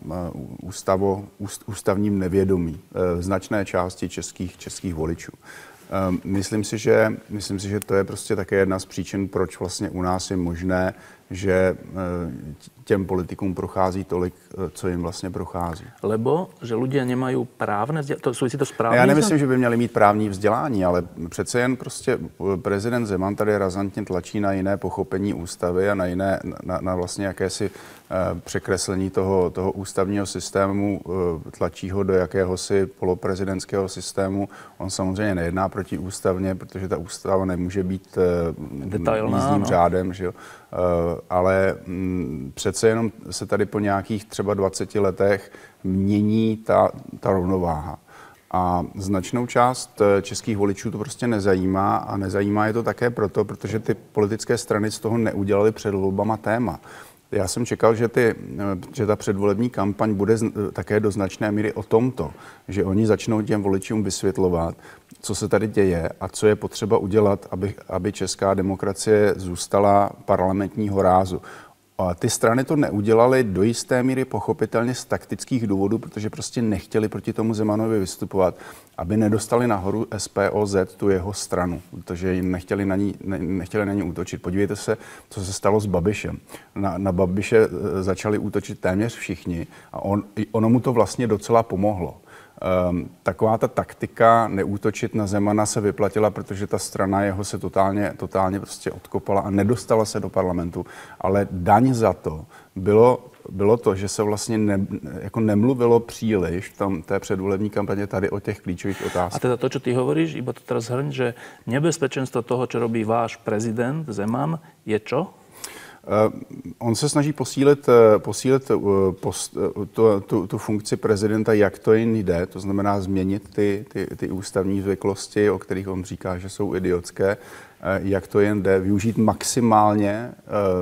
ústavním nevědomí značné části českých voličů. Myslím si, že to je prostě také jedna z příčin, proč vlastně u nás je možné, že těm politikům prochází tolik, co jim vlastně prochází. Lebo, že ľudia nemajú právne vzdelání? Súvisí to s právním? Já nemyslím, že by měli mít právní vzdělání, ale přece jen prostě prezident Zeman tady razantně tlačí na jiné pochopení ústavy a na vlastně jakési překreslení toho ústavního systému, tlačí ho do jakéhosi poloprezidentského systému. On samozřejmě nejedná protiústavně, protože ta ústava nemůže být jízdním řádem, že jo? Ale přece jenom se tady po nějakých třeba 20 letech mění ta rovnováha. A značnou část českých voličů to prostě nezajímá, a nezajímá je to také proto, protože ty politické strany z toho neudělaly před volbama téma. Já jsem čekal, že ta předvolební kampaň bude také do značné míry o tomto, že oni začnou těm voličům vysvětlovat, co se tady děje a co je potřeba udělat, aby česká demokracie zůstala parlamentního rázu. A ty strany to neudělaly do jisté míry pochopitelně z taktických důvodů, protože prostě nechtěli proti tomu Zemanovi vystupovat, aby nedostali nahoru SPOZ, tu jeho stranu, protože jim nechtěli na ní útočit. Podívejte se, co se stalo s Babišem. Na Babiše začali útočit téměř všichni a ono mu to vlastně docela pomohlo. Taková ta taktika neútočit na Zemana se vyplatila, protože ta strana jeho se totálně prostě odkopala a nedostala se do parlamentu. Ale daň za to bylo to, že se vlastně nemluvilo příliš v té předvolební kampaně tady o těch klíčových otázkách. A teda to, čo ty hovoríš, iba to teraz zhrň, že nebezpečenstvo toho, čo robí váš prezident Zeman, je čo? On se snaží posílit tu funkci prezidenta, jak to jen jde, to znamená změnit ty ústavní zvyklosti, o kterých on říká, že jsou idiotské, jak to jen jde, využít maximálně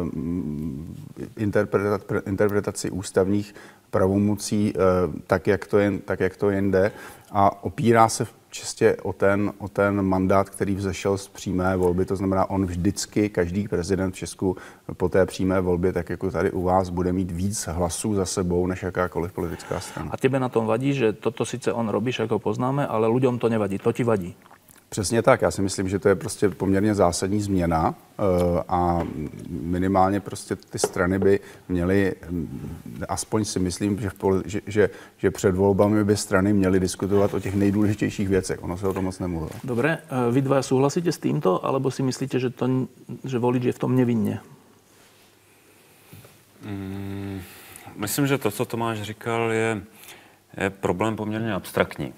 interpretaci ústavních pravomocí tak, jak to jen jde, a opírá se čistě o ten mandát, který vzešel z přímé volby. To znamená, on vždycky, každý prezident v Česku po té přímé volbě, tak jako tady u vás, bude mít víc hlasů za sebou, než jakákoliv politická strana. A tebe na tom vadí, že toto sice on robí, jak ho poznáme, ale ľuďom to nevadí. To ti vadí? Přesně tak. Já si myslím, že to je prostě poměrně zásadní změna a minimálně prostě ty strany by měly, aspoň si myslím, že před volbami by strany měly diskutovat o těch nejdůležitějších věcech. Ono se o tom moc nemluvilo. Dobre, vy dvaja súhlasíte s týmto, alebo si myslíte, že volič je v tom nevinně? Myslím, že to, co Tomáš říkal, je problém poměrně abstraktní,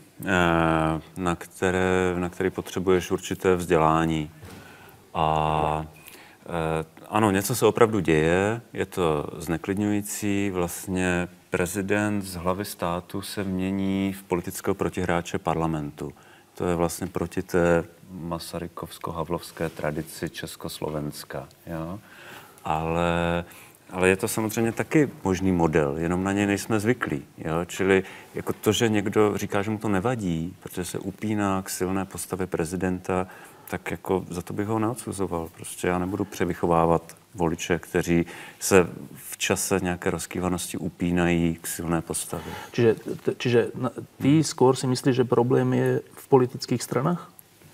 na který potřebuješ určité vzdělání. A ano, něco se opravdu děje, je to zneklidňující. Vlastně prezident z hlavy státu se mění v politického protihráče parlamentu. To je vlastně proti té masarykovsko-havlovské tradici Československa. Jo? Ale je to samozřejmě taky možný model, jenom na něj nejsme zvyklí. Jo? Čili jako to, že někdo říká, že mu to nevadí, protože se upíná k silné postavě prezidenta, tak jako za to bych ho neodsuzoval. Prostě já nebudu převychovávat voliče, kteří se v čase nějaké rozkývanosti upínají k silné postavě. Čiže ty skôr si myslíš, že problém je v politických stranách?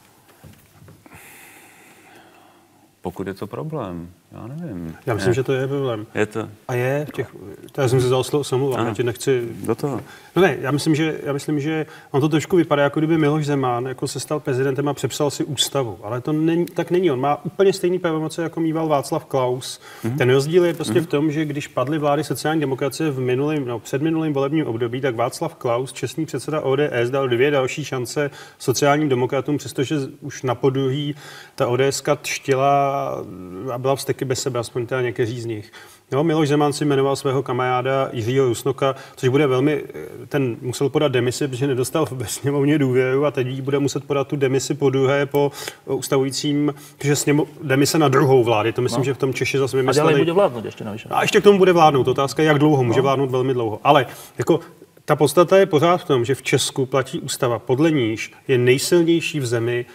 Pokud je to problém, já nevím. Já myslím, že to je problém. Je to? A je v těch... Já jsem si vzal slovo, samluvám, já ti nechci... Do toho. No ne, já myslím, že on to trošku vypadá, jako kdyby Miloš Zeman jako se stal prezidentem a přepsal si ústavu. Ale to tak není. On má úplně stejný pravomoce, jako mýval Václav Klaus. Ten rozdíl je prostě v tom, že když padly vlády sociální demokracie v předminulém volebním období, tak Václav Klaus, čestný předseda ODS, dal 2 další šance sociálním demokratům, přestože už na podruhý ta ODSka třtila a byla vzteky bez sebe, aspoň teda někteří z nich. Jo, Miloš Zeman si jmenoval svého kamaráda Jiřího Rusnoka, což bude velmi, ten musel podat demisi, protože nedostal ve sněmovně důvěru a teď bude muset podat tu demisi podruhé po ustavujícím, protože demise na druhou vlády, to myslím, že v tom Češi zase vymysleli. A ďalej bude vládnout ještě navyše. A ještě k tomu bude vládnout, otázka je, jak dlouho, může vládnout velmi dlouho. Ale jako ta podstata je pořád v tom, že v Česku platí ústava, podle níž je nejsilnější v zemi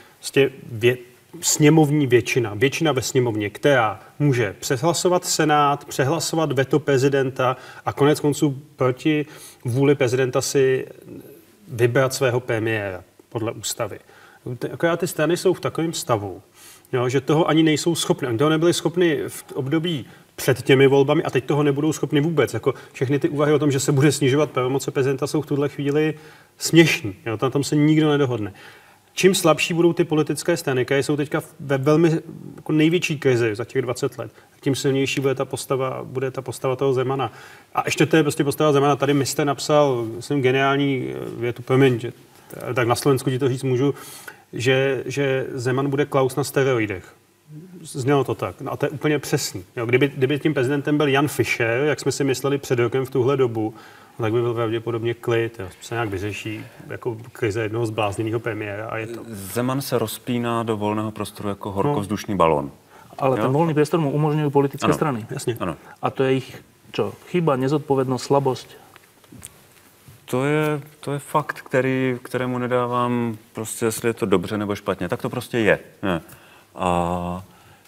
sněmovní většina ve sněmovně, která může přehlasovat Senát, přehlasovat veto prezidenta a konec konců proti vůli prezidenta si vybrat svého premiéra podle ústavy. Akorát ty strany jsou v takovém stavu, jo, že toho ani nejsou schopny. Oni toho nebyli schopni v období před těmi volbami a teď toho nebudou schopni vůbec. Jako všechny ty úvahy o tom, že se bude snižovat pravomoce prezidenta, jsou v tuhle chvíli směšní. Jo, tam se nikdo nedohodne. Čím slabší budou ty politické strany, které jsou teďka ve velmi jako největší krizi za těch 20 let, tím silnější bude ta postava toho Zemana. A ještě to je prostě postava Zemana. Tady mi jste napsal, myslím, geniální větu, že tak na Slovensku ti to říct můžu, že Zeman bude Klaus na steroidech. Znělo to tak. No a to je úplně přesný. Jo, kdyby tím prezidentem byl Jan Fischer, jak jsme si mysleli před rokem v tuhle dobu, tak by byl pravděpodobně klid, se nějak vyřeší jako krize jednoho zblázněného premiéra a je to. Zeman se rozpíná do volného prostoru jako horkovzdušný balón. Ale ten volný priestor mu umožňujú politické strany. Jasně. Ano. A to je ich čo? Chyba, nezodpovednosť, slabosť? To je fakt, kterému nedávám prostě, jestli je to dobře nebo špatně. Tak to prostě je. A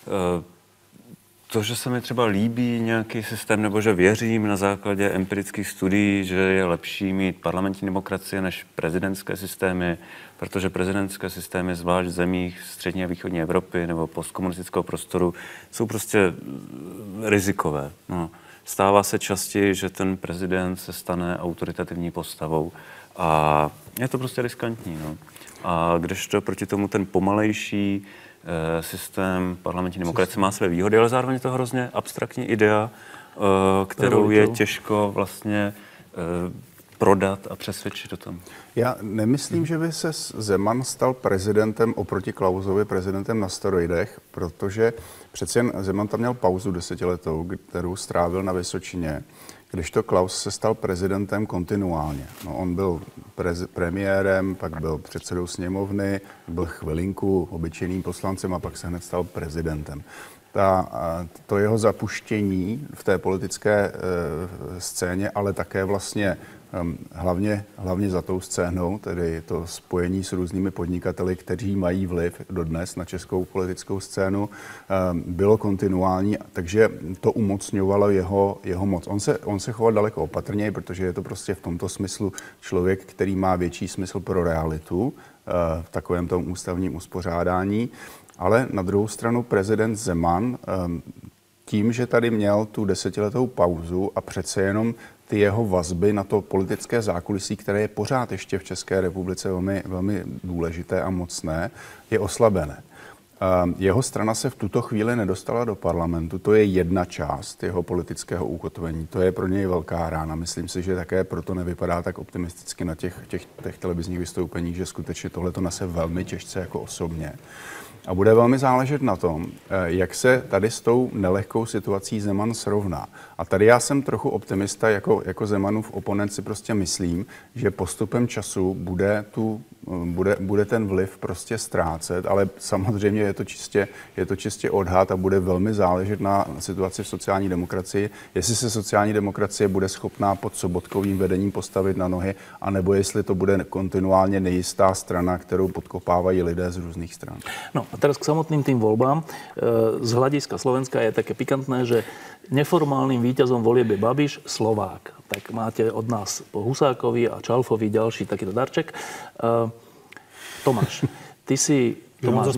to, že se mi třeba líbí nějaký systém, nebo že věřím na základě empirických studií, že je lepší mít parlamentní demokracie než prezidentské systémy, protože prezidentské systémy, zvlášť v zemích střední a východní Evropy nebo postkomunistického prostoru, jsou prostě rizikové. No. Stává se častěji, že ten prezident se stane autoritativní postavou a je to prostě riskantní. No. A kdežto proti tomu ten pomalejší systém parlamentní demokracie má své výhody, ale zároveň je to hrozně abstraktní idea, kterou je těžko vlastně prodat a přesvědčit o tom. Já nemyslím, že by se Zeman stal prezidentem oproti Klausovi, prezidentem na steroidech, protože přece jen Zeman tam měl pauzu 10letou, kterou strávil na Vysočině, kdežto Klaus se stal prezidentem kontinuálně. No, on byl premiérem, pak byl předsedou sněmovny, byl chvilinku obyčejným poslancem a pak se hned stal prezidentem. To jeho zapuštění v té politické scéně, ale také vlastně hlavně za tou scénou, tedy to spojení s různými podnikateli, kteří mají vliv dodnes na českou politickou scénu, bylo kontinuální, takže to umocňovalo jeho moc. On se choval daleko opatrněji, protože je to prostě v tomto smyslu člověk, který má větší smysl pro realitu v takovém tom ústavním uspořádání. Ale na druhou stranu prezident Zeman tím, že tady měl tu 10letou pauzu a přece jenom ty jeho vazby na to politické zákulisí, které je pořád ještě v České republice velmi, velmi důležité a mocné, je oslabené. Jeho strana se v tuto chvíli nedostala do parlamentu. To je jedna část jeho politického ukotvení. To je pro něj velká rána. Myslím si, že také proto nevypadá tak optimisticky na těch televizních vystoupeních, že skutečně tohle to nese velmi těžce jako osobně. A bude velmi záležet na tom, jak se tady s tou nelehkou situací Zeman srovná. A tady já jsem trochu optimista, jako Zemanův oponent si prostě myslím, že postupem času bude ten vliv prostě ztrácet, ale samozřejmě je to čistě odhad a bude velmi záležet na situaci v sociální demokracii, jestli se sociální demokracie bude schopná pod Sobotkovým vedením postavit na nohy, anebo jestli to bude kontinuálně nejistá strana, kterou podkopávají lidé z různých stran. No a teraz k samotným tým voľbám. Z hľadiska Slovenska je také pikantné, že neformálnym víťazom volieb je Babiš, Slovák. Tak máte od nás po Husákovi a Čalfovi ďalší takýto darček. Tomáš, ty si Tomáš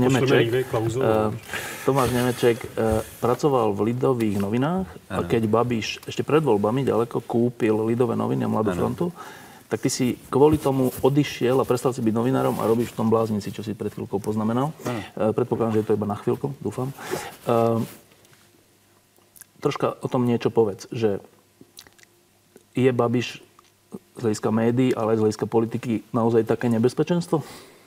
Nemeček pracoval v Lidových novinách a keď Babiš ešte pred voľbami ďaleko kúpil Lidové noviny a Mladú frontu, tak ty si kvôli tomu odišiel a prestal si byť novinárom a robíš v tom bláznici, čo si pred chvíľkou poznamenal. Predpokladám, že je to iba na chvíľku, dúfam. Troška o tom niečo povedz, že je Babiš z hľadiska médií, ale aj z hľadiska politiky naozaj také nebezpečenstvo?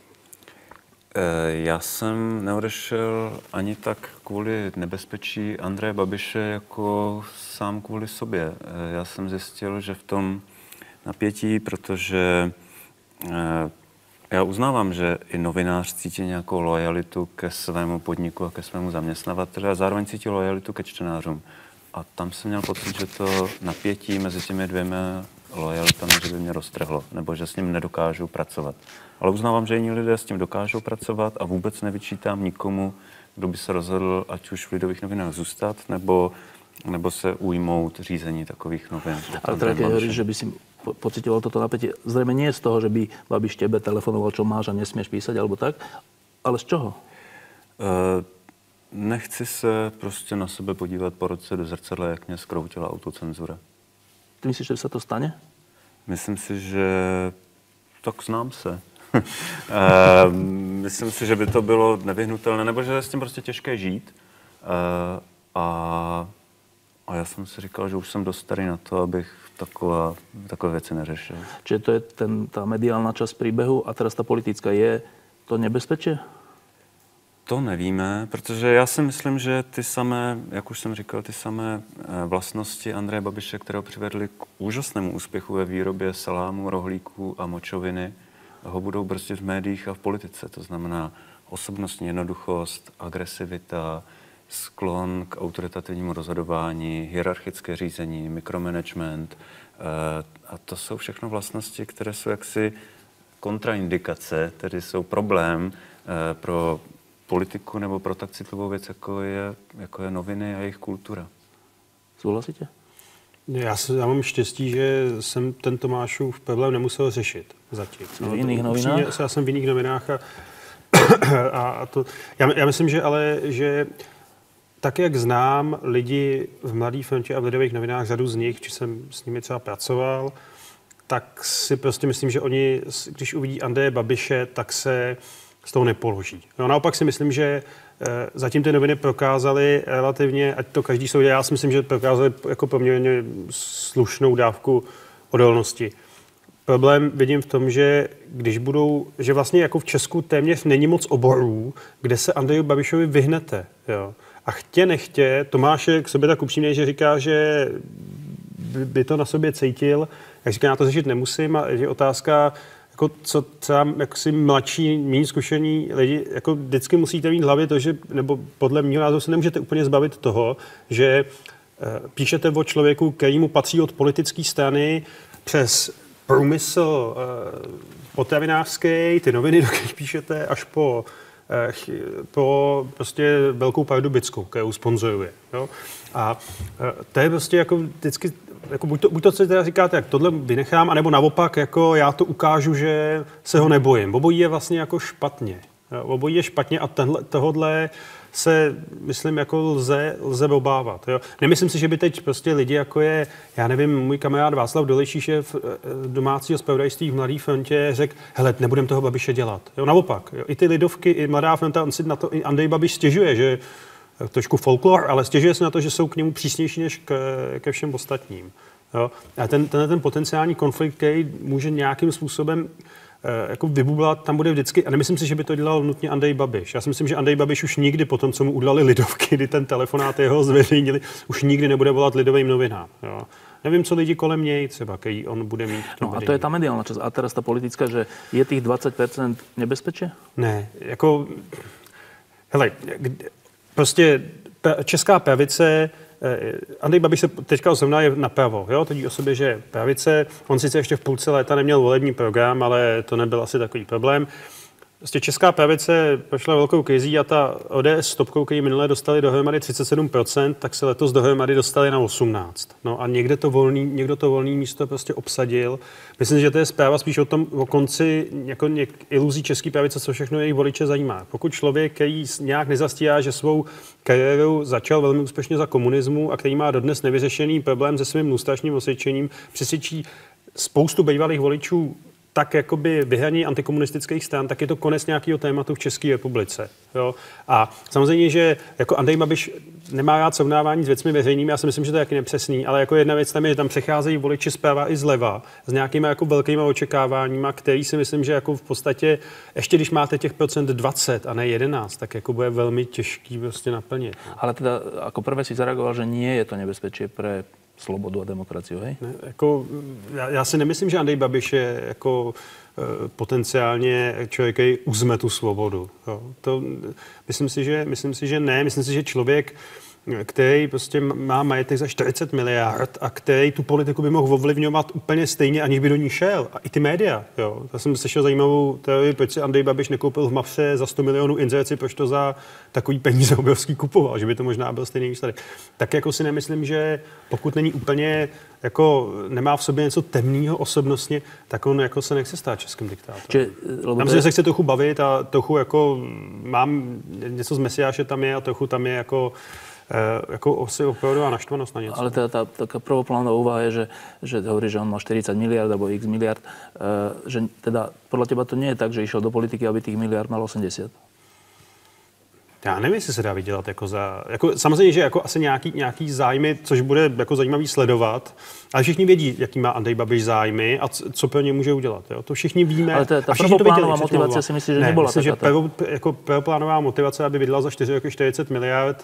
Já jsem neodešel ani tak kvůli nebezpečí Andreje Babiše, jako sám kvůli sobě. Já jsem zjistil, že v tom napětí, protože já uznávám, že i novinář cítí nějakou lojalitu ke svému podniku a ke svému zaměstnavateli a zároveň cítí lojalitu ke čtenářům. A tam jsem měl pocit, že to napětí mezi těmi dvěma lojalitami, že by mě roztrhlo, nebo že s ním nedokážu pracovat. Ale uznávám, že jiní lidé s tím dokážou pracovat a vůbec nevyčítám nikomu, kdo by se rozhodl, ať už v Lidových novinách zůstat, nebo se ujmout řízení takových novin. Ale teda keď hovoríš, že by si pocitoval toto napätie, zrejme nie z toho, že by Babiš tebe telefonoval, čo máš a nesmieš písať, alebo tak, ale z čoho? Nechci se prostě na sebe podívat po roce do zrcadla, jak mě skroutila autocenzura. Ty myslíš, že sa to stane? Myslím si, že tak znám se. Myslím si, že by to bylo nevyhnutelné, nebo že je s tím prostě těžké žít. A já jsem si říkal, že už jsem dost starý na to, abych takové věci neřešil. Čiže to je tá mediálna časť príbehu a teraz tá politická. Je to nebezpečie? To nevíme, protože já si myslím, že ty samé, jak už jsem říkal, ty samé vlastnosti Andreje Babiše, které ho přivedly k úžasnému úspěchu ve výrobě salámu, rohlíků a močoviny, ho budou brzdit v médiích a v politice. To znamená osobnostní jednoduchost, agresivita, sklon k autoritativnímu rozhodování, hierarchické řízení, mikromanagement. A to jsou všechno vlastnosti, které jsou jaksi kontraindikace, tedy jsou problém pro politiku nebo pro tak citlivou věc, jako je noviny a jejich kultura. Souhlasíte? Já mám štěstí, že jsem ten Tomášův problém nemusel řešit zatím. V jiných novinách? Já jsem v jiných novinách a to... Já myslím, že tak, jak znám lidi v Mladé frontě a v Lidových novinách, řadu z nich, či jsem s nimi třeba pracoval, tak si prostě myslím, že oni, když uvidí Andreje Babiše, tak se z toho nepoloží. No, naopak si myslím, že zatím ty noviny prokázaly relativně, ať to každý soudí, já si myslím, že prokázaly jako poměrně slušnou dávku odolnosti. problém vidím v tom, že že vlastně jako v Česku téměř není moc oborů, kde se Andreji Babišovi vyhnete. Jo. A chtě nechtě, Tomáš je k sobě tak upřímný, že říká, že by to na sobě cítil, jak říká, já to řešit nemusím, a je otázka, jako co třeba jaksi mladší, méně zkušení lidi, jako vždycky musíte mít v hlavě to, že, nebo podle mého názoru se nemůžete úplně zbavit toho, že píšete o člověku, kterýmu patří od politické strany přes průmysl potravinářský, ty noviny, do kterých píšete, až po prostě Velkou Pardubickou, kterou sponzoruje. Jo? A to je prostě jako vždycky, jako buď to, co teda říkáte, jak tohle vynechám, anebo naopak, jako já to ukážu, že se ho nebojím. Obojí je vlastně jako špatně. Jo? Obojí je špatně a tohodle se, myslím, jako lze obávat. Jo? Nemyslím si, že by teď prostě lidi, jako je, já nevím, můj kamarád Václav Dolejší, šéf domácího zpravodajství v Mladé frontě, řekl, hele, nebudem toho Babiše dělat. Jo? Naopak, jo? I ty lidovky, i Mladá fronta, on si na to i Andrej Babiš stěžuje, že trošku folklor, ale stěžuje se na to, že jsou k němu přísnější než ke všem ostatním. Jo? A ten potenciální konflikt, který může nějakým způsobem jako vybublat, tam bude vždycky, a nemyslím si, že by to dělal nutně Andrej Babiš. Já si myslím, že Andrej Babiš už nikdy po tom, co mu udělali lidovky, kdy ten telefonát jeho zveřejnili, už nikdy nebude volat lidovým novinám. Jo? Nevím, co lidi kolem něj třeba, který on bude mít. No a to je ta mediálna časť. A teraz ta politická, že je těch 20% nebezpečí? Ne, jako, hele, prostě česká pravice, Andrej Babiš se teďka zrovna je napravo, jo, tvrdí o sobě, že pravice, on sice ještě v půlce léta neměl volební program, ale to nebyl asi takový problém. Prostě česká pravice prošla velkou krizí a ta ODS s Topkou, který minulé dostali dohromady 37%, tak se letos dohromady dostali na 18%. No a někdo to volný místo prostě obsadil. Myslím, že to je zpráva spíš o konci jako iluzí české pravice, co všechno jejich voliče zajímá. Pokud člověk, který nějak nezastírá, že svou kariéru začal velmi úspěšně za komunismu a který má dodnes nevyřešený problém se svým lustračním osvědčením, přesvědčí spoustu bývalých voličů tak jakoby vyhraní antikomunistických stran, tak je to konec nějakého tématu v České republice. Jo? A samozřejmě, že jako Andrej Babiš nemá rád srovnávání s věcmi veřejnými, já si myslím, že to je taky nepřesný, ale jako jedna věc tam je, že tam přecházejí voliči zprava i zleva s nějakýma jako velkýma očekáváníma, který si myslím, že jako v podstatě, ještě když máte těch procent 20 a ne 11, tak jako bude velmi těžký prostě naplnit. Ale teda jako prvé si zareagoval, že nie je to nebezpečí pre slobodu a demokraciu, hej? Ne, jako, já si nemyslím, že Andrej Babiš je jako potenciálně člověk, který uzme tu svobodu. Jo. To, myslím si, že ne. Myslím si, že člověk, který prostě má majetek za 40 miliard a který tu politiku by mohl ovlivňovat úplně stejně, aniž by do ní šel. A i ty média. Jo. Já jsem slyšel zajímavou teorii, proč si Andrej Babiš nekoupil v Mafře za 100 milionů inzerci, proč to za takový peníze obrovský kupoval, že by to možná byl stejný výsledek. Tak jako si nemyslím, že pokud není úplně, jako nemá v sobě něco temného osobnostně, tak on jako se nechce stát českým diktátorem. Já myslím, že se chce trochu bavit a trochu jako mám něco z Mesiáše tam je a trochu tam je jako asi opravdová naštvanost na něco. Ale teda taká prvoplánová úvaha je, že hovorí, že on má 40 miliard alebo x miliard, že teda podľa teba to nie je tak, že išiel do politiky, aby tých miliard mal 80? Já nevím, jestli se dá vydělat samozřejmě, že jako asi nějaký zájmy, což bude jako zajímavý sledovat, ale všichni vědí, jaký má Andrej Babiš zájmy a co pro ně může udělat. Jo? To všichni víme. Ale ta prvoplánová motivace si myslíš, že nebyla myslím, že jako prvoplánová motivace, aby vydělal za 4 roky 40 miliard,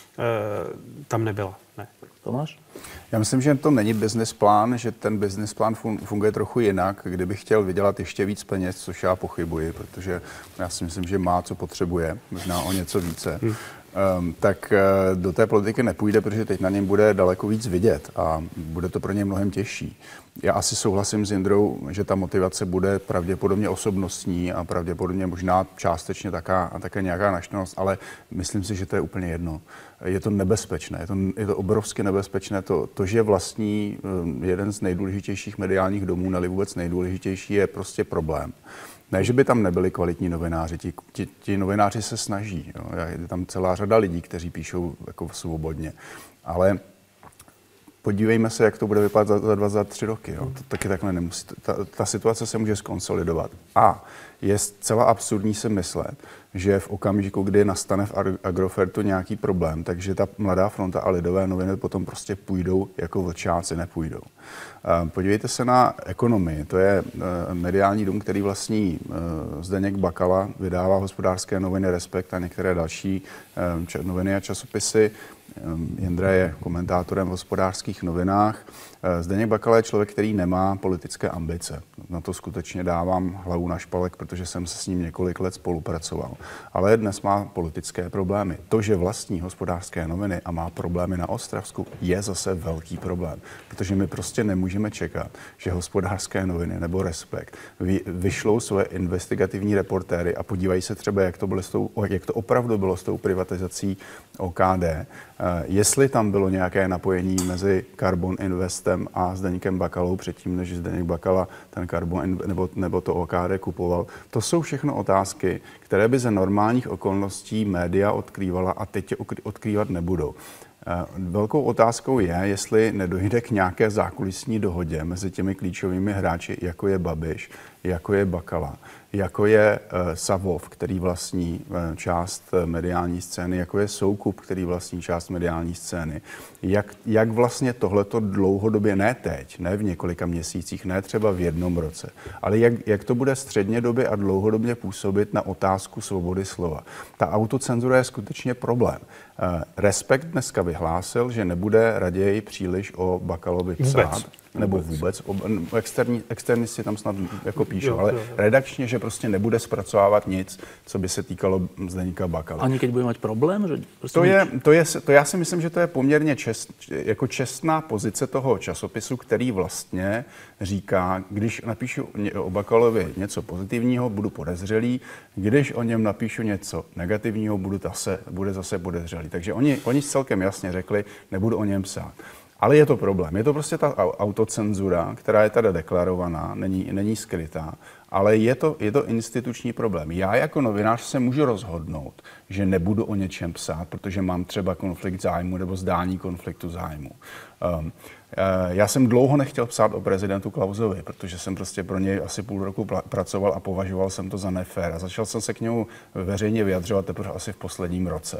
tam nebyla. Ne. Tomáš? Já myslím, že to není business plán, že ten business plán funguje trochu jinak. Kdyby chtěl vydělat ještě víc peněz, což já pochybuji, protože já si myslím, že má, co potřebuje, možná o něco více, tak do té politiky nepůjde, protože teď na něm bude daleko víc vidět a bude to pro něj mnohem těžší. Já asi souhlasím s Jindrou, že ta motivace bude pravděpodobně osobnostní a pravděpodobně možná částečně také nějaká naštvanost, ale myslím si, že to je úplně jedno. Je to nebezpečné, je to obrovsky nebezpečné. To, že vlastní jeden z nejdůležitějších mediálních domů, ne-li vůbec nejdůležitější, je prostě problém. Ne, že by tam nebyli kvalitní novináři, ti novináři se snaží. Jo. Je tam celá řada lidí, kteří píšou jako svobodně. Ale podívejme se, jak to bude vypadat za 2, za 3 roky. Jo. To taky takhle nemusí. Ta situace se může zkonsolidovat. A je zcela absurdní si myslet, že v okamžiku, kdy nastane v Agrofertu nějaký problém, takže ta Mladá fronta a Lidové noviny potom prostě půjdou jako vlčáci, nepůjdou. Podívejte se na Ekonomii. To je mediální dům, který vlastní Zdeněk Bakala, vydává Hospodářské noviny, Respekt a některé další noviny a časopisy. Jindra je komentátorem v Hospodářských novinách. Zdeněk Bakala je člověk, který nemá politické ambice. Na to skutečně dávám hlavu na špalek, protože jsem se s ním několik let spolupracoval. Ale dnes má politické problémy. To, že vlastní Hospodářské noviny a má problémy na Ostravsku, je zase velký problém. Protože my prostě nemůžeme čekat, že Hospodářské noviny nebo Respekt vyšlou svoje investigativní reportéry a podívají se třeba, jak to opravdu bylo s tou privatizací OKD. Jestli tam bylo nějaké napojení mezi Carbon Investem a Zdeňkem Bakalou předtím, než Zdeněk Bakala ten Carbon nebo to OKD kupoval. To jsou všechno otázky, které by za normálních okolností média odkrývala a teď je odkrývat nebudou. Velkou otázkou je, jestli nedojde k nějaké zákulisní dohodě mezi těmi klíčovými hráči, jako je Babiš, jako je Bakala, jako je Savov, který vlastní část mediální scény, jako je Soukup, který vlastní část mediální scény. Jak vlastně tohleto dlouhodobě, ne teď, ne v několika měsících, ne třeba v 1 roce, ale jak to bude střednědobě a dlouhodobě působit na otázku svobody slova. Ta autocenzura je skutečně problém. Respekt dneska vyhlásil, že nebude raději příliš o Bakalovi psát. Nebo vůbec. Externisti tam snad jako píšou, ale redakčně, že prostě nebude zpracovávat nic, co by se týkalo Zdeňka Bakaly. Ani keď bude mať problém? Že prostě to já si myslím, že to je poměrně čestná pozice toho časopisu, který vlastně říká, když napíšu o Bakalovi něco pozitivního, budu podezřelý, když o něm napíšu něco negativního, bude zase podezřelý. Takže oni celkem jasně řekli, nebudu o něm psát. Ale je to problém. Je to prostě ta autocenzura, která je tady deklarovaná, není skrytá, ale je to instituční problém. Já jako novinář se můžu rozhodnout, že nebudu o něčem psát, protože mám třeba konflikt zájmu nebo zdání konfliktu zájmu. Já jsem dlouho nechtěl psát o prezidentu Klausovi, protože jsem prostě pro něj asi půl roku pracoval a považoval jsem to za nefér. A začal jsem se k němu veřejně vyjadřovat teprve asi v posledním roce.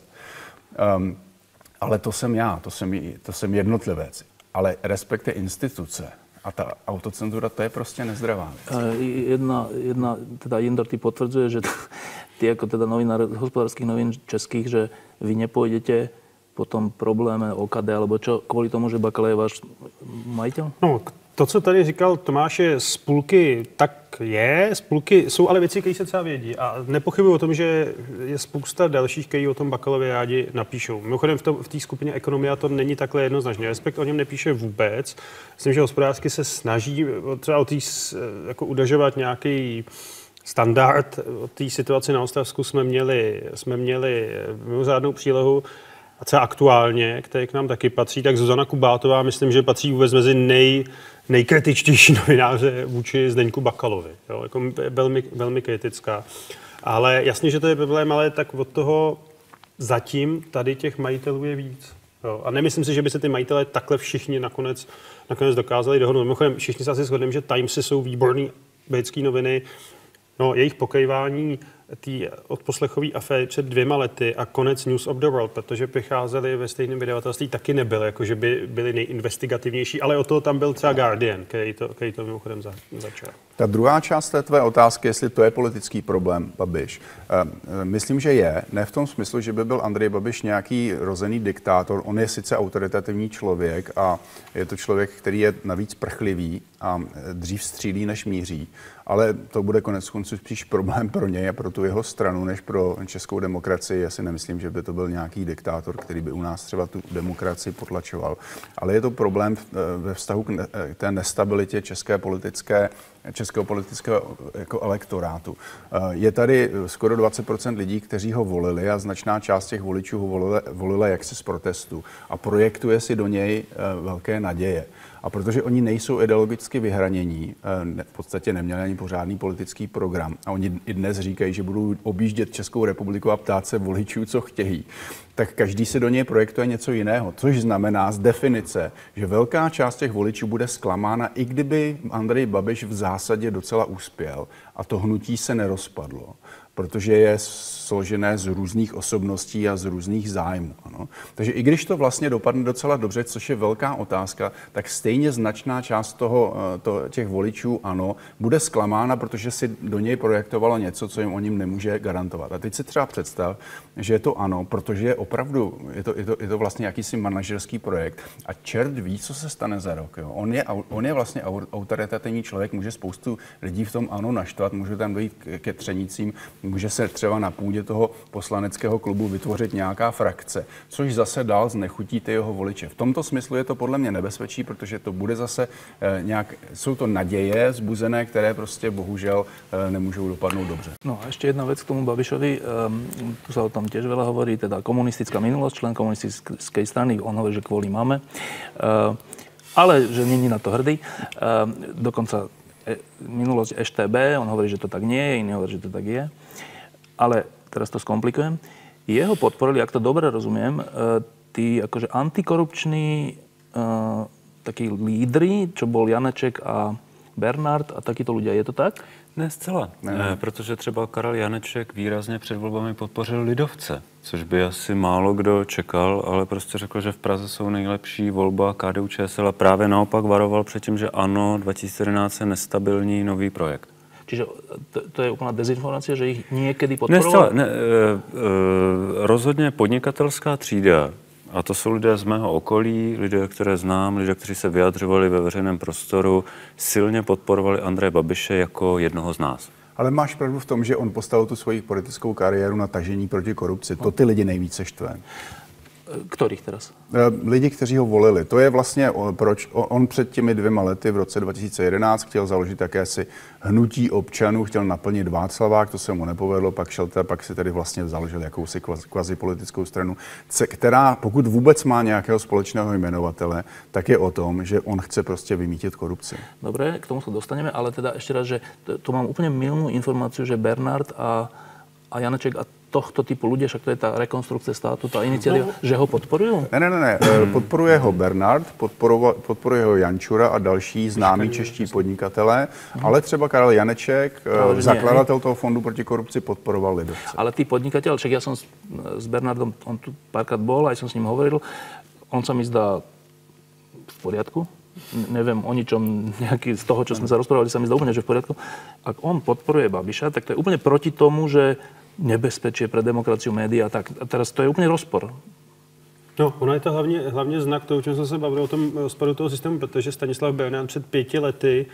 Ale to jsem já, to jsem jednotlivec. Ale Respekt je instituce. A ta autocenzura, to je prostě nezdravá věc. Teda Jindor, ty potvrdzuje, že ty jako teda novinár Hospodárskych novín českých, že vy nepôjdete po tom probléme OKD, alebo čo, kvůli tomu, že Bakala je váš majitel? No, to, co tady říkal Tomáš, je z půlky tak je, z půlky jsou ale věci, které se třeba vědí. A nepochybuji o tom, že je spousta dalších, kteří o tom Bakalovi rádi napíšou. Mimochodem v té skupině Ekonomia to není takhle jednoznačně. Respekt o něm nepíše vůbec. Myslím, že hospodářsky se snaží třeba jako udržovat nějaký standard. O té situaci na Ostravsku jsme měli mimořádnou přílohu. A třeba aktuálně, který k nám taky patří, tak Zuzana Kubátová, myslím, že patří vůbec mezi nejkritičtější novináře vůči Zdeňku Bakalovi. Jo? Jako velmi, velmi kritická. Ale jasně, že to je problém, ale tak od toho zatím tady těch majitelů je víc. Jo? A nemyslím si, že by se ty majitelé takhle všichni nakonec dokázali dohodnout. Mimochodem, všichni se asi shodneme, že Timesy jsou výborný britský noviny. No, jejich pokrývání té odposlechové aféry před 2 lety a konec News of the World, protože přicházeli ve stejném vydavatelství, taky nebyl, jakože by byli nejinvestigativnější, ale o toho tam byl třeba Guardian, který to mimochodem začal. Ta druhá část té tvé otázky, jestli to je politický problém Babiš. Myslím, že je. Ne v tom smyslu, že by byl Andrej Babiš nějaký rozený diktátor. On je sice autoritativní člověk a je to člověk, který je navíc prchlivý a dřív střílí, než míří. Ale to bude koneckonců spíš problém pro něj a pro tu jeho stranu, než pro českou demokracii. Já si nemyslím, že by to byl nějaký diktátor, který by u nás třeba tu demokracii potlačoval. Ale je to problém ve vztahu k té nestabilitě českého politického jako elektorátu. Je tady skoro 20% lidí, kteří ho volili a značná část těch voličů ho volila jaksi z protestu a projektuje si do něj velké naděje. A protože oni nejsou ideologicky vyhranění, v podstatě neměli ani pořádný politický program a oni i dnes říkají, že budou objíždět Českou republiku a ptát se voličů, co chtějí, tak každý si do něj projektuje něco jiného, což znamená z definice, že velká část těch voličů bude zklamána, i kdyby Andrej Babiš v zásadě docela uspěl a to hnutí se nerozpadlo, protože je složené z různých osobností a z různých zájmů. Ano. Takže i když to vlastně dopadne docela dobře, což je velká otázka, tak stejně značná část těch voličů ANO bude zklamána, protože si do něj projektovalo něco, co jim o ním nemůže garantovat. A teď si třeba představ, že je to ANO, protože je opravdu, je to vlastně jakýsi manažerský projekt a čert ví, co se stane za rok. Jo. On je vlastně autoritativní člověk, může spoustu lidí v tom ANO naštvat, může tam dojít ke třenicím, může se třeba na půdě toho poslaneckého klubu vytvořit nějaká frakce, což zase dál znechutí ty jeho voliče. V tomto smyslu je to podle mě nebezpečí, protože to bude zase jsou to naděje zbuzené, které prostě bohužel nemůžou dopadnout dobře. No a ešte jedna vec k tomu Babišovi, tu sa o tom tiež veľa hovorí, teda komunistická minulosť, člen komunistickej strany, on hovorí, že kvôli máme, ale že není na to hrdý. Dokonca minulosť EŠTB, on hovorí, že to tak nie je, iný hovorí, že to tak je. Ale teraz to skomplikujem. Jeho podporili, ak to dobre rozumiem, tí akože antikorupční takí lídri, čo bol Janeček a Bernard a takíto ľudia. Je to tak? Ne, zcela. Ne, protože třeba Karel Janeček výrazně před volbami podpořil lidovce, což by asi málo kdo čekal, ale prostě řekl, že v Praze jsou nejlepší volba KDU-ČSL a právě naopak varoval před tím, že ANO 2011 je nestabilní nový projekt. Čiže to je úplná dezinformácia, že ich niekedy podporoval? Rozhodně podnikatelská třída, a to jsou lidé z mého okolí, lidé, které znám, lidé, kteří se vyjadřovali ve veřejném prostoru, silně podporovali Andreje Babiše jako jednoho z nás. Ale máš pravdu v tom, že on postavil tu svoji politickou kariéru na tažení proti korupci. To ty lidi nejvíce štve. Ktorých teraz? Lidi, kteří ho volili. To je vlastně, proč on před těmi 2 lety v roce 2011 chtěl založit jakési hnutí občanů, chtěl naplnit Václavák, to se mu nepovedlo, pak si tedy vlastně založil jakousi kvazipolitickou stranu, která pokud vůbec má nějakého společného jmenovatele, tak je o tom, že on chce prostě vymítit korupci. Dobre, k tomu sa dostaneme, ale teda ešte raz, že tu mám úplne mylnú informáciu, že Bernard a Janeček a tohto typu ľudia, však to je tá rekonstrukcia státu, tá iniciatíva, že ho podporujú? Ne. Podporuje ho Bernard, podporuje ho Jančura a další známí čeští podnikatelé, ale třeba Karel Janeček, zakladatel toho fondu proti korupci, podporoval lidovce. Ale tí podnikateľ, však ja som s Bernardom, on tu párkrát bol, aj som s ním hovoril, on sa mi zdá v poriadku. Neviem o ničom, nejaký z toho, čo sme sa rozprávali, sa mi zdá úplne, že v poriadku. Ak on podporuje Babiša, tak to je úplne proti tomu, že nebezpečie pre demokraciu média. Tak a teraz to je úplný rozpor. No, ono je to hlavně znak toho, o čem jsem se bavil, o tom rozpadu toho systému, protože Stanislav Bernard před 5 lety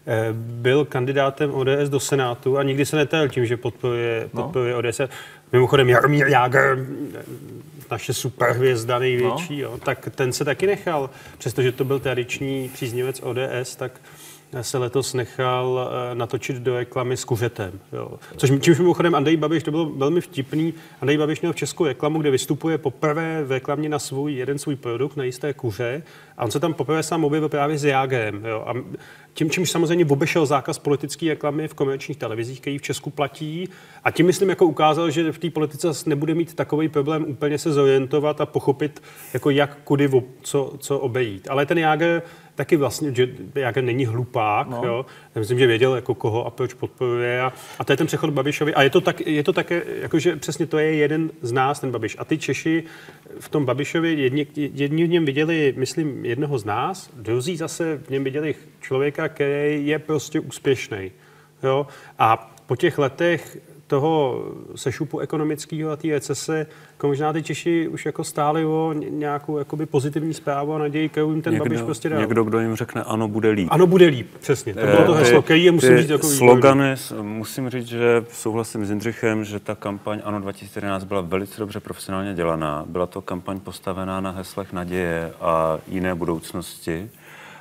byl kandidátem ODS do Senátu a nikdy se netajil tím, že podporuje ODS. Mimochodem Jaromír Jágr, naše superhvězda největší, jo, tak ten se taky nechal, přestože to byl tradiční příznivec ODS, tak se letos nechal natočit do reklamy s kuřetem. Jo. Čímž mimochodem Andrej Babiš, to bylo velmi vtipný, Andrej Babiš měl v Česku reklamu, kde vystupuje poprvé v reklamě na jeden svůj produkt, na jisté kuře, a on se tam poprvé sám objevil právě s Jágrem. Jo. A čímž samozřejmě obešel zákaz politické reklamy v komerčních televizích, který v Česku platí, a tím myslím jako ukázal, že v té politice nebude mít takový problém úplně se zorientovat a pochopit, jako jak, kudy, co obejít. Ale ten Jágr taky vlastně, že Jágr není hlupák, no. Jo. Já myslím, že věděl, jako koho a proč podporuje, a to je ten přechod Babišovi. A je to také, jakože přesně to je jeden z nás, ten Babiš. A ty Češi v tom Babišovi, jedni v něm viděli, myslím, jednoho z nás, druzí zase v něm viděli člověka, který je prostě úspěšný. Jo. A po těch letech toho sešupu ekonomického a té recese, jako možná ty Češi už jako stáli o nějakou jakoby pozitivní zprávu a naději, kterou jim ten Babiš prostě dal. Někdo, kdo jim řekne, ano, bude líp. Ano, bude líp, přesně. To bylo to heslo, který je, musím říct, jako slogany, musím říct, že souhlasím s Jindřichem, že ta kampaň ANO 2011 byla velice dobře profesionálně dělaná. Byla to kampaň postavená na heslech naděje a jiné budoucnosti.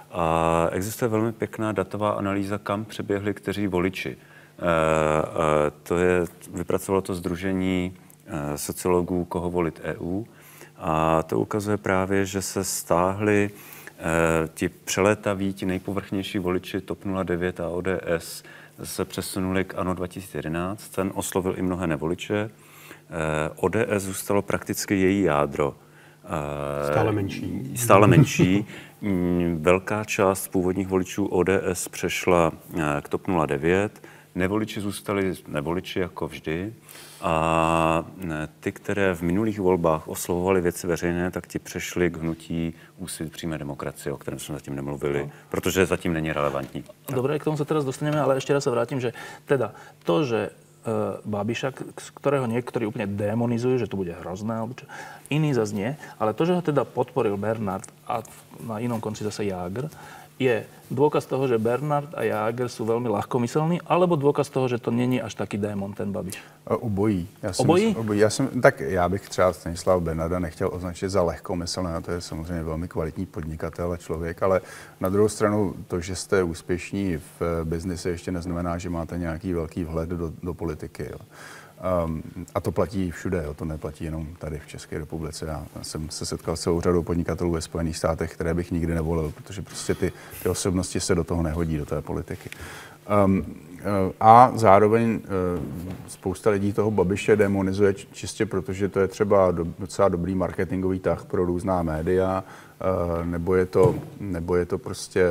A existuje velmi pěkná datová analýza, kam přeběhli kteří voliči. Vypracovalo to sdružení sociologů Koho volit EU, a to ukazuje právě, že se stáhli ti přelétaví, ti nejpovrchnější voliči TOP 09 a ODS se přesunuli k ANO 2011. Ten oslovil i mnohé nevoliče. ODS zůstalo prakticky její jádro. Stále menší. Velká část původních voličů ODS přešla k TOP 09. Nevoliči zůstali nevoliči jako vždy. A ty, které v minulých volbách oslovovali věci veřejné, tak ti přešli k hnutí Úsvit přímé demokracie, o kterém jsme zatím nemluvili, protože zatím není relevantní. Dobre, k tomu sa teraz dostaneme, ale ešte raz sa vrátim, že teda to, že Babiša, z ktorého niektorí úplne demonizujú, že to bude hrozné, alebo čo, iný zase nie, ale to, že ho teda podporil Bernard a na inom konci zase Jágr, je dôkaz toho, že Bernard a Jágr sú veľmi ľahkomyselní, alebo dôkaz toho, že to není až taký démon, ten Babiš? Obojí. Obojí? Já bych třeba Stanislava Bernarda nechtěl označit za lehkomyslného, to je samozřejmě velmi kvalitní podnikatel a člověk, ale na druhou stranu to, že jste úspěšní v biznise, ještě neznamená, že máte nějaký velký vhled do politiky. Jo. A to platí všude, jo. To neplatí jenom tady v České republice. Já jsem se setkal s celou řadou podnikatelů ve Spojených státech, které bych nikdy nevolil, protože prostě ty osobnosti se do toho nehodí, do té politiky. A zároveň spousta lidí toho Babiše demonizuje čistě protože to je třeba docela dobrý marketingový tah pro různá média, nebo je to prostě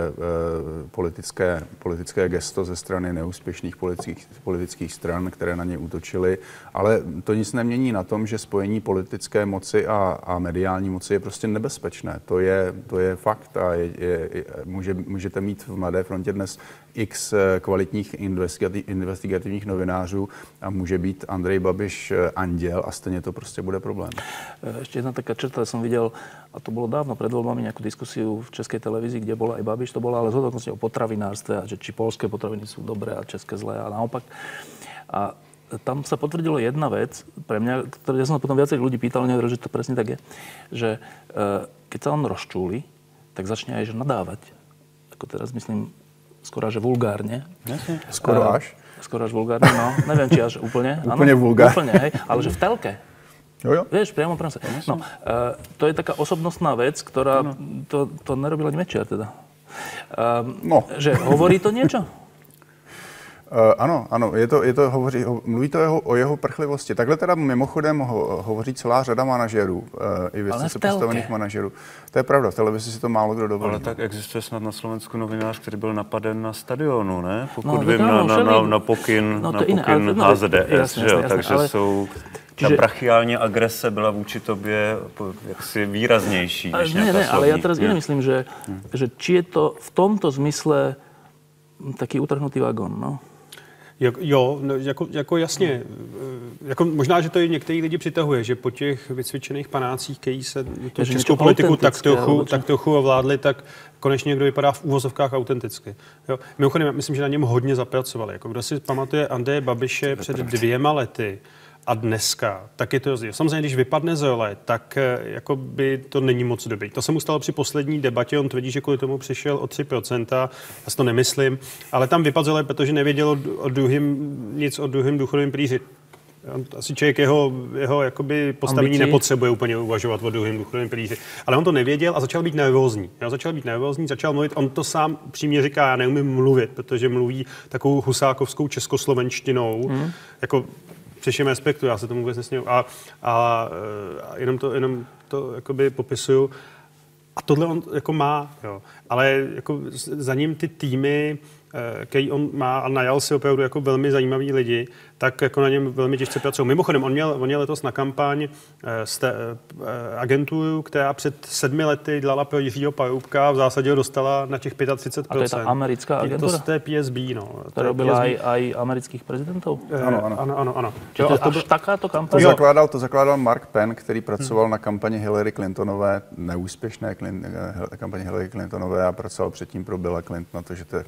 politické gesto ze strany neúspěšných politických stran, které na ně útočily. Ale to nic nemění na tom, že spojení politické moci a mediální moci je prostě nebezpečné. To je fakt a můžete mít v Mladé frontě dnes x kvalitních investigativních novinářů a může být Andrej Babiš anděl a stejně to prostě bude problém. Ešte jedna taká črta, som videl, a to bolo dávno pred voľbami, nejakú diskusiu v Českej televízii, kde bola aj Babiš, to bola ale zhodou o potravinárstve, a že či poľské potraviny sú dobré a české zlé a naopak. A tam sa potvrdilo jedna vec, pre mňa, ja som sa potom viacej ľudí pýtal, neviem, že to presne tak je, že keď sa on rozčúli, tak začne aj že nadávať. Ako teraz myslím, skoro až vulgárne. Skoro až? Skoro až vulgárne, no. Neviem, či až úplne. Úplne vulgárne. Úplne, hej. Ale že v telke. Jo. Vieš, priamo prenose. No, to je taká osobnostná vec, ktorá to nerobil ani Mečiar teda. Že hovorí to niečo? Ano, mluví to o jeho prchlivosti. Takhle teda mimochodem hovoří celá řada manažerů, i vysoce postavených manažerů. To je pravda, v televizi si to málo kdo dovolí. Ale tak existuje snad na Slovensku novinář, který byl napaden na stadionu, ne? Pokud vím, na pokyn HZDS, takže ale... jsou... Ta brachiální agrese byla vůči tobě jaksi výraznější než nějaká slovník. Ale ja teraz myslím, že či je to v tomto zmysle taký utrhnutý vagón, no? Jo, jako jasně. Jako možná, že to i některý lidi přitahuje, že po těch vycvičených panácích, kteří se tu českou politiku tak trochu ovládli, tak konečně někdo vypadá v úvozovkách autenticky. Jo. Mimochodem, myslím, že na něm hodně zapracovali. Jako kdo si pamatuje Andreje Babiše před 2 lety, a dneska, tak je to rozdíl. Samozřejmě, když vypadne z role, tak jako by to není moc dobrý. To se mu stalo při poslední debatě, on tvrdí, že kvůli tomu přišel o 3%, já si to nemyslím, ale tam vypadl z role, protože nevěděl nic o druhém důchodovém pilíři. Asi člověk jeho jakoby postavení nepotřebuje úplně uvažovat o druhém důchodovém pilíři. Ale on to nevěděl a začal být nervózní. Začal mluvit, on to sám přímě říká, já neumím mluvit, protože mluví takovou husákovskou českoslovenštinou, jako při všem respektu, já se tomu vůbec nesměju. A jenom to jakoby popisuju. A tohle on jako má, jo. Ale jako za ním ty týmy, který on má a najal si opravdu jako velmi zajímavý lidi, tak jako na něm velmi těžce pracují. Mimochodem, on měl letos na kampaň agenturu, která před 7 lety dělala pro Jiřího Paroubka a v zásadě ho dostala na těch 35%. A to je ta americká agentura? To je PSB, no. To robila aj amerických prezidentů? Ano. Až takáto kampaň? To zakládal Mark Penn, který pracoval na kampani Hillary Clintonové, neúspěšné kampani Hillary Clintonové a pracoval předtím pro Billa Clintona, takže to je jako velmi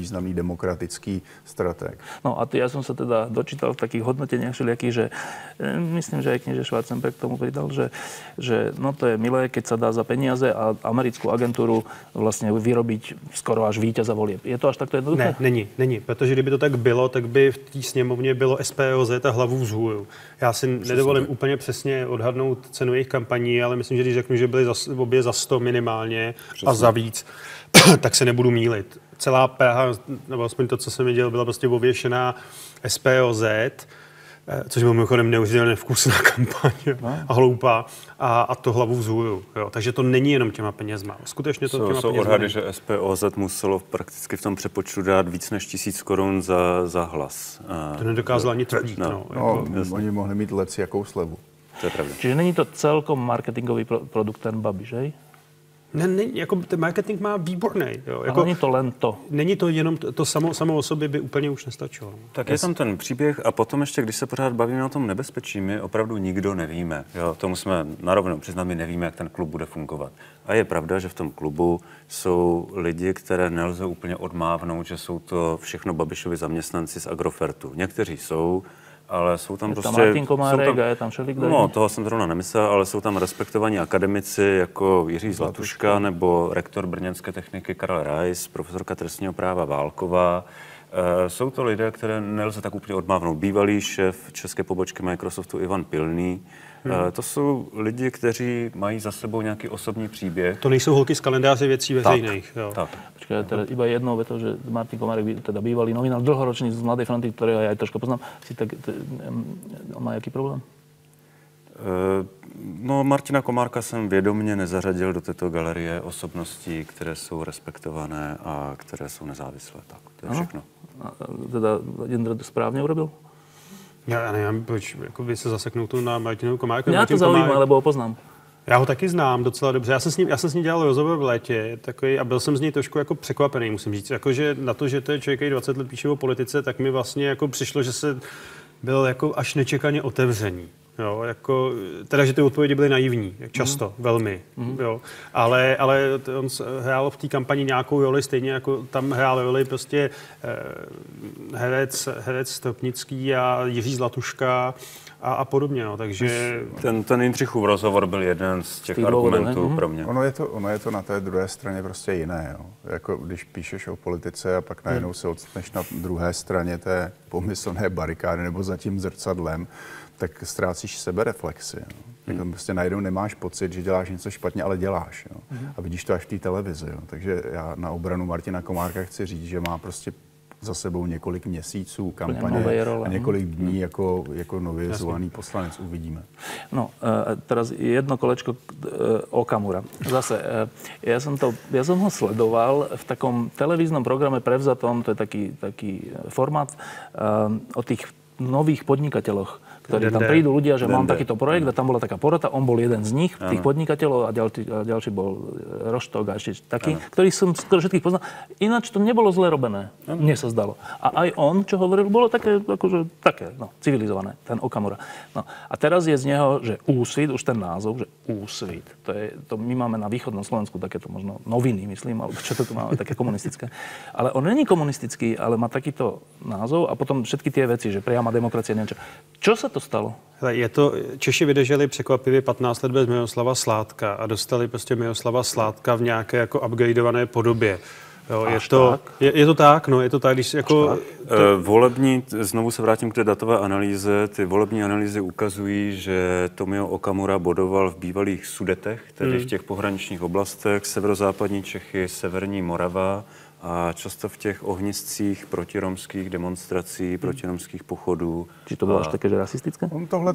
významný demokratický stratég. No a ja som sa teda dočítal v takých hodnoteniach všelijakých, že myslím, že aj knieže Schwarzenberg k tomu pridal, že no to je milé, keď sa dá za peniaze a americkú agentúru vlastne vyrobiť skoro až víťaza volieb. Je to až takto jednoduché? Ne, není. Protože kdyby to tak bylo, tak by v té sněmovně bylo SPOZ a hlavu vzhůru. Já si nedovolím úplně přesně odhadnout cenu jejich kampaní, ale myslím, že když řeknu, že byly obě za 100 minimálně a za víc, tak se nebudu mýlit. Celá PH, nebo aspoň to, co jsem viděl, byla prostě ověšená SPOZ, což byl mimochodem neuvěřitelně vkusná kampaň a hloupá a to hlavu vzhůru. Takže to není jenom těma penězma. Skutečně to těma jsou penězma odhady, není. že SPOZ muselo prakticky v tom přepočtu dát víc než 1000 korun za hlas. To nedokázala ani tvrdit. Oni mohli mít lec jakou slevu. To je pravda. Čiže není to celkom marketingový produkt ten Babiš, hej? Ne, jako ten marketing má výborný. Jako, není to len to. Není to jenom to samo o sobě by úplně už nestačilo. Tak je tam ten příběh a potom ještě, když se pořád bavíme o tom nebezpečí, my opravdu nikdo nevíme. Jo, to musíme narovnou přiznat, my nevíme, jak ten klub bude fungovat. A je pravda, že v tom klubu jsou lidi, které nelze úplně odmávnout, že jsou to všechno Babišovi zaměstnanci z Agrofertu. Někteří jsou, ale jsou tam je prostě... Tam Martin Komárek a je tam všelik. No, toho jsem zrovna nemyslel, ale jsou tam respektovaní akademici jako Jiří Zlatuška nebo rektor brněnské techniky Karel Rais, profesorka trestního práva Válková. Jsou to lidé, které nelze tak úplně odmávnout. Bývalý šéf české pobočky Microsoftu Ivan Pilný. To jsou lidi, kteří mají za sebou nějaký osobní příběh. To nejsou holky z kalendáře věcí veřejných. Tak. Počkaj, teda iba jednou vetou, že Martin Komárek, teda bývalý novinár, dlhoročný z Mladej fronty, ktorého ja aj trošku poznám, on má jaký problém? No, Martina Komárka jsem vědomně nezařadil do této galerie osobností, které jsou respektované a které jsou nezávislé. Tak, to je všechno. A teda Jindra to správně urobil? Já nevím, proč jako vy se zaseknou na Martinu Komárka. Mě to zaujíma, lebo ho poznám. Já ho taky znám docela dobře. Já jsem s ním dělal rozhovor v létě takový, a byl jsem z něj trošku jako překvapený, musím říct. Jakože na to, že to je člověk, který 20 let píše o politice, tak mi vlastně jako přišlo, že se byl jako až nečekaně otevřený. Jo, jako, teda, že ty odpovědi byly naivní, jak často, velmi. Jo. Ale on hrál v té kampani nějakou roli, stejně jako tam hrál roli prostě herec Stropnický a Jiří Zlatuška a podobně. No. Takže... Ten Jindřichův rozhovor byl jeden z těch argumentů pro mě. Ono je to na té druhé straně prostě jiné. Jo. Jako když píšeš o politice a pak najednou se odstneš na druhé straně té pomyslné barikády nebo za tím zrcadlem, tak ztrácíš sebereflexi. Tak tam prostě najednou nemáš pocit, že děláš něco špatně, ale děláš. Jo. A vidíš to až v té televizi. Jo. Takže já na obranu Martina Komárka chci říct, že má prostě za sebou několik měsíců kampaně a několik dní jako nově zvolený poslanec. Uvidíme. No, teraz jedno kolečko Okamura. Zase, ja som ho sledoval v takom televíznom programe prevzatom, to je taký formát o tých nových podnikateľoch, ktorí tam prídu ľudia, že mám takýto projekt a tam bola taká porota, on bol jeden z nich, tých podnikateľov a ďalší bol Roštok a ešte taký, ktorých som skoro všetkých poznal. Ináč to nebolo zle robené, mne sa zdalo. A aj on, čo hovoril, bolo také, akože, civilizované, ten Okamura. No, a teraz je z neho, že Úsvit, už ten názov, že Úsvit. To my máme na východnom Slovensku takéto možno noviny, myslím, alebo čo to tu máme, také komunistické. Ale on není komunistický, ale má takýto názov a potom všetky tie veci, že priama demokracia, neviem čo. Čo sa to stalo? Češi vydrželi překvapivě 15 let bez Miroslava Sládka a dostali prostě Miroslava Sládka v nějaké jako upgradeované podobě. Jo, je to tak, když jako... Volební, znovu se vrátím k té datové analýze, ty volební analýzy ukazují, že Tomio Okamura bodoval v bývalých Sudetech, tedy v těch pohraničních oblastech, severozápadní Čechy, severní Morava, a často v těch ohniscích protiromských demonstrací, protiromských pochodů. Či to bylo až také, že rasistické?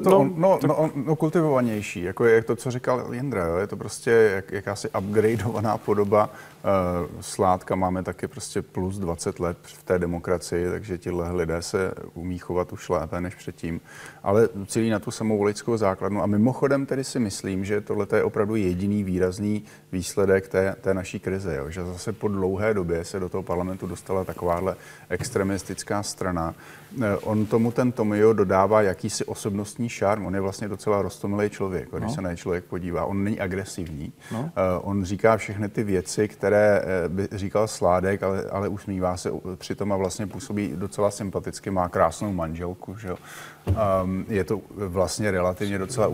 Kultivovanější, jako je to, co říkal Jindra, jo? Je to prostě jakási upgradeovaná podoba Sládka. Máme taky prostě plus 20 let v té demokracii, takže tihle lidé se umí chovat už lépe než předtím. Ale cílí na tu samou voličskou základnu. A mimochodem tedy si myslím, že tohle je opravdu jediný výrazný výsledek té naší krize, jo? Že zase po dlouhé době se se do toho parlamentu dostala takováhle extremistická strana. On tomu ten Tomio dodává jakýsi osobnostní šarm. On je vlastně docela roztomilý člověk, když se na něj člověk podívá. On není agresivní. On říká všechny ty věci, které by říkal Sládek, ale usmívá se přitom a vlastně působí docela sympaticky. Má krásnou manželku, že jo. Je to vlastně relativně docela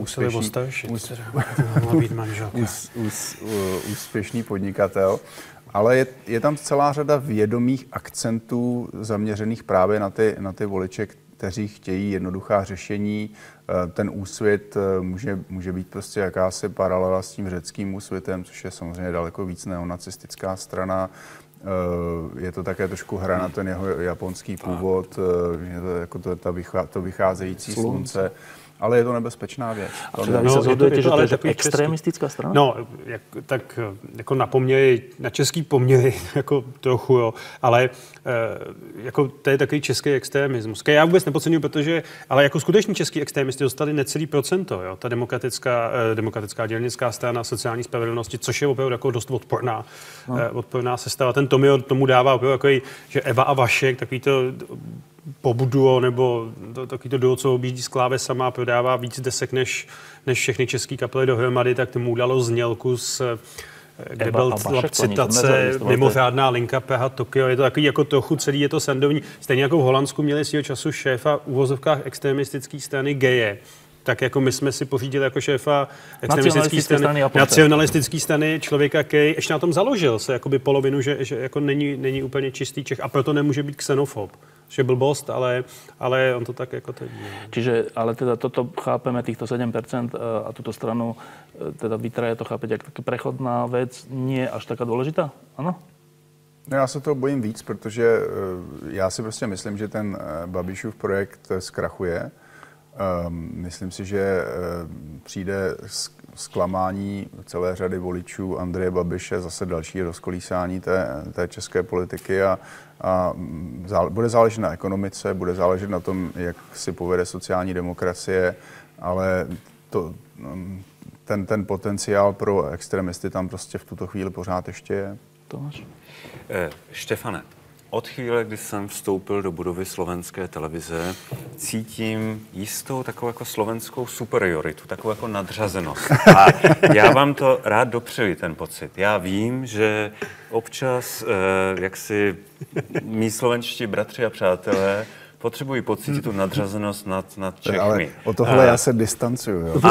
úspěšný podnikatel. Ale je tam celá řada vědomých akcentů zaměřených právě na ty voliče, kteří chtějí jednoduchá řešení. Ten Úsvit může být prostě jakási paralela s tím řeckým Úsvitem, což je samozřejmě daleko víc neonacistická strana. Je to také trošku hra na ten jeho japonský původ, jako to vycházející slunce. Ale je to nebezpečná věc. A vy se zhodujete, že to je extremistická strana? No, tak jako na český poměry jako trochu, jo. Ale jako to je takový český extremismus. Já vůbec nepodceňuji, ale jako skuteční český extremisty dostali necelý procento, jo. Ta demokratická dělnická strana sociální spravedlnosti, což je opravdu jako dost odporná sestava. Ten Tomio tomu dává opravdu takový, že Eva a Vašek, takový to Pobuduo, nebo takový to duo, co objíždí s klávesama a prodává víc desek než všechny české kapely dohromady, tak tomu dalo znělku, kde byl citace, mimořádná linka Praha-Tokio. Je to takový jako trochu celý, je to sandovní. Stejně jako v Holandsku měli svýho času šéfa v uvozovkách extremistické strany geje. Tak jako my jsme si pořídili jako šéfa nacionalistické strany člověka, který ještě na tom založil se jakoby polovinu, že jako není úplně čistý Čech a proto nemůže být xenofob. Že blbost, ale on to tak jako teď. Čiže, ale teda toto chápeme, týchto 7% a tuto stranu, teda vy traja to chápete jak taká prechodná věc, nie až taká důležitá? Ano? No, já se toho bojím víc, protože já si prostě myslím, že ten Babišův projekt zkrachuje. Myslím si, že přijde zklamání celé řady voličů Andreje Babiše, zase další rozkolísání té české politiky a bude záležet na ekonomice, bude záležet na tom, jak si povede sociální demokracie, ale ten potenciál pro extremisty tam prostě v tuto chvíli pořád ještě je. Tomáš? Štefane, od chvíle, kdy jsem vstoupil do budovy slovenské televize, cítím jistou takovou jako slovenskou superioritu, takovou jako nadřazenost. A já vám to rád dopřeji, ten pocit. Já vím, že občas, jak si mí slovenští bratři a přátelé potřebují pocítit tu nadřazenost nad Čechmi. Ale o tohle já se distancuju. Jo?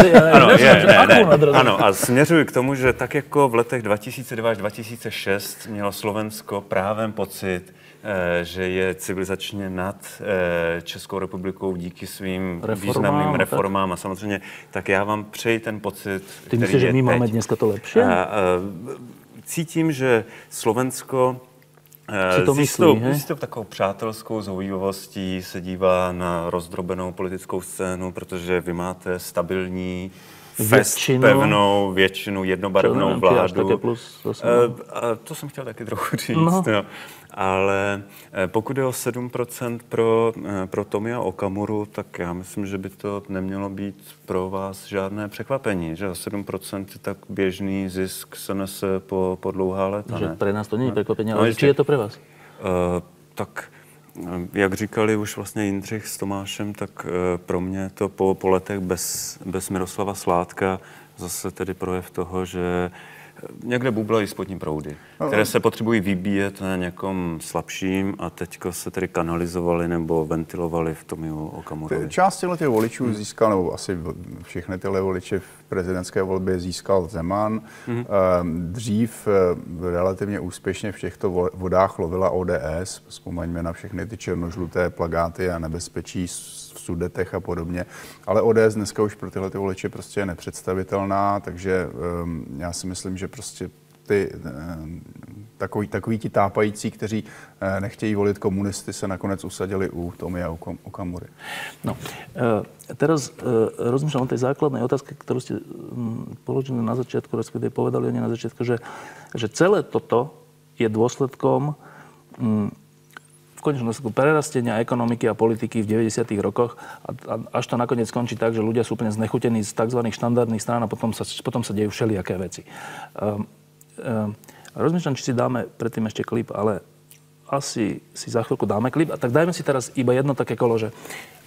Ano, a směřuji k tomu, že tak jako v letech 2002 až 2006 mělo Slovensko právem pocit, že je civilizačně nad Českou republikou díky svým významným reformám a samozřejmě, tak já vám přeji ten pocit, Ty myslíš, že my máme dneska to lepší? Cítím, že Slovensko s jistou takovou přátelskou zhovývavostí se dívá na rozdrobenou politickou scénu, protože vy máte stabilní, pevnou většinu, jednobarevnou vládu. To jsem chtěl taky trochu říct. No. Ale pokud je o 7% pro Tomia Okamuru, tak já myslím, že by to nemělo být pro vás žádné překvapení, že 7% je tak běžný zisk SNS po dlouhá léta. Že pre nás to není překvapení, ale či je to pre vás? Tak jak říkali už vlastně Jindřich s Tomášem, tak pro mě to po letech bez Miroslava Sládka zase tedy projev toho, že někde bublají spodní proudy, které se potřebují vybíjet na někom slabším a teďko se tedy kanalizovali nebo ventilovali v Tomiu Okamurovi. Část těch voličů získal, nebo asi všechny tyhle voliče v prezidentské volbě získal Zeman. Dřív relativně úspěšně v těchto vodách lovila ODS. Vzpomeňme na všechny ty černožluté plakáty a nebezpečí v Sudetech a podobně. Ale ODS dneska už pro tyhle voliče prostě je nepředstavitelná, takže já si myslím, že prostě takoví ti tápající, kteří nechtějí volit komunisty, se nakonec usadili u Tomia Okamury. No, teraz rozmýšľam o tej základnej otázke, ktorú ste položili na začiatku, respektíve povedali oni na začiatku, že celé toto je dôsledkom v konečnom dôsledku prerastenia ekonomiky a politiky v 90. rokoch a až to nakoniec skončí tak, že ľudia sú úplne znechutení z tzv. Štandardných strán a potom sa dejú všelijaké veci. A Rozmýšľam, či si dáme predtým ešte klip, ale asi si za chvíľku dáme klip. A tak dajme si teraz iba jedno také kolo, že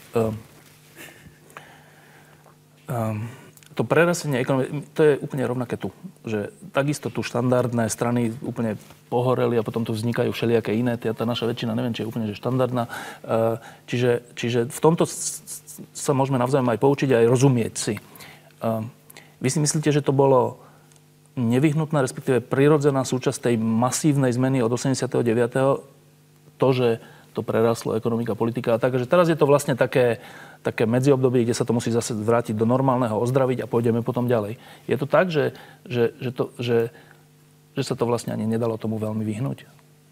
to prerastenie ekonomiky, to je úplne rovnaké tu. Že takisto tu štandardné strany úplne pohoreli a potom tu vznikajú všelijaké iné. Tá naša väčšina, neviem, či je úplne že štandardná. Čiže v tomto sa môžeme navzájom aj poučiť, aj rozumieť si. Vy si myslíte, že to bolo nevyhnutná, respektíve prirodzená súčasť tej masívnej zmeny od 89. To, že to prerastlo ekonomika, politika a tak, že teraz je to vlastne také medziobdobie, kde sa to musí zase vrátiť do normálneho, ozdraviť a pôjdeme potom ďalej. Je to tak, že sa to vlastne ani nedalo tomu veľmi vyhnúť?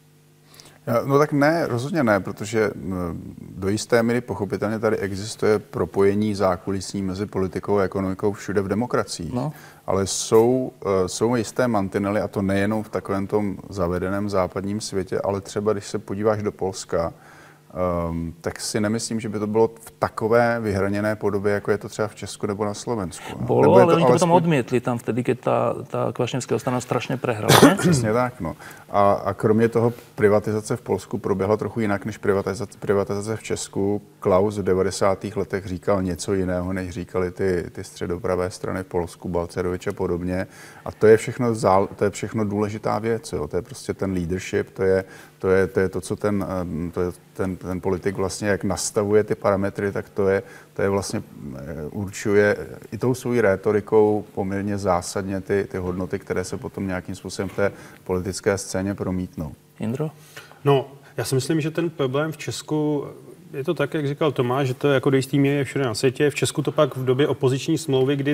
No tak ne, rozhodně ne, protože do jisté míry pochopitelně tady existuje propojení zákulisí mezi politikou a ekonomikou všude v demokracii. No. Ale jsou jisté mantinely, a to nejenom v takovém tom zavedeném západním světě, ale třeba když se podíváš do Polska, tak si nemyslím, že by to bylo v takové vyhraněné podobě, jako je to třeba v Česku nebo na Slovensku. Bolo, ale oni to potom odmietli tam vtedy, keď tá Kvašněvská strana strašně prehrala. Přesně tak, no. A kromě toho privatizace v Polsku proběhla trochu jinak než privatizace v Česku. Klaus v 90. letech říkal něco jiného, než říkali ty středopravé strany v Polsku, Balcerovič a podobně. A to je všechno důležitá věc, jo. To je prostě ten leadership, to je to, co ten politik vlastně, jak nastavuje ty parametry, tak to je vlastně určuje i tou svou rétorikou poměrně zásadně ty hodnoty, které se potom nějakým způsobem v té politické scéně promítnou. Jindro? No, já si myslím, že ten problém v Česku je to tak, jak říkal Tomáš, že to jako do jistý míry je všude na světě. V Česku to pak v době opoziční smlouvy, kdy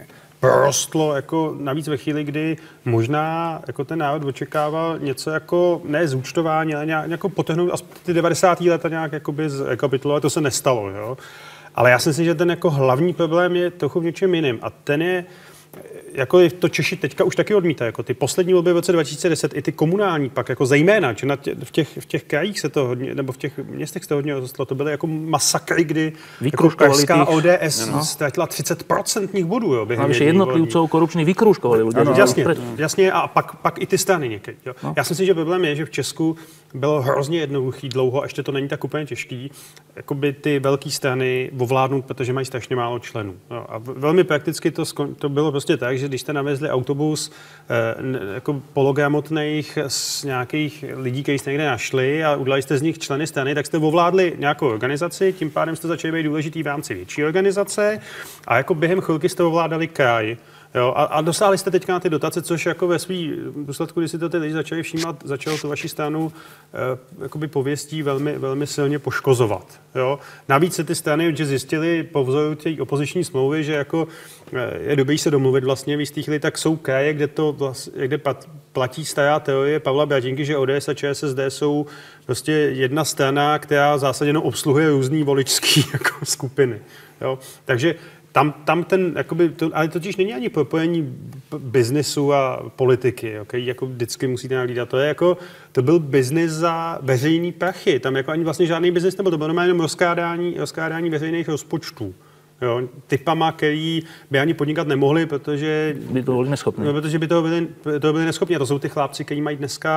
porostlo jako navíc ve chvíli, kdy možná jako ten národ očekával něco jako ne zúčtování, ale nějak potrhnout ty 90. leta nějak jakoby zrekapitulovat, to se nestalo, jo. Ale já si myslím, že ten jako hlavní problém je trochu v něčem jiným a ten je, jako to Češi teďka už taky odmítají, jako ty poslední volby v roce 2010, i ty komunální pak, jako zejména, že v těch krajích se to hodně, nebo v těch městech se to hodně rozostlo, to byly jako masakry, kdy jako pražská ODS ztratila 30% bodů, jo, během jedných jednotlivců korupčných vykrůžkovali ľudia. Jasně, a pak i ty strany někdy. Jo. No. Já si myslím, že problém je, že v Česku bylo hrozně jednoduchý dlouho, a ještě to není tak úplně těžký, jakoby ty velké strany ovládnout, protože mají strašně málo členů. Jo. A velmi prakticky to bylo prostě tak, že když jste navezli autobus jako pologramotných z nějakých lidí, kteří jste někde našli a udělali jste z nich členy strany, tak jste ovládli nějakou organizaci, tím pádem jste začali být důležitý v rámci větší organizace a jako během chvilky jste ovládali kraj. Jo, a dosáhli jste teďka na ty dotace, což jako ve svým důsledku, když si to ty lidi začali všímat, začalo to vaši stranu jakoby pověstí velmi, velmi silně poškozovat. Jo. Navíc se ty strany, že zjistili po vzoru té opoziční smlouvy, že jako je dobrý se domluvit vlastně v jistých lidí, tak jsou kraje, kde platí stará teorie Pavla Bratinky, že ODS a ČSSD jsou prostě jedna strana, která v zásadě jenom obsluhuje různý voličský jako skupiny. Jo. Takže tam ten, jakoby, ale totiž není ani propojení biznesu a politiky, okay? Jako vždycky musíte nahlídat. To byl biznis za veřejný prachy. Tam jako ani vlastně žádný biznis nebyl. To bylo normálně jenom rozkrádání veřejných rozpočtů. Jo? Typama, který by ani podnikat nemohli, protože by to byli neschopní. Protože by to byli neschopní. A to jsou ty chlápci, kteří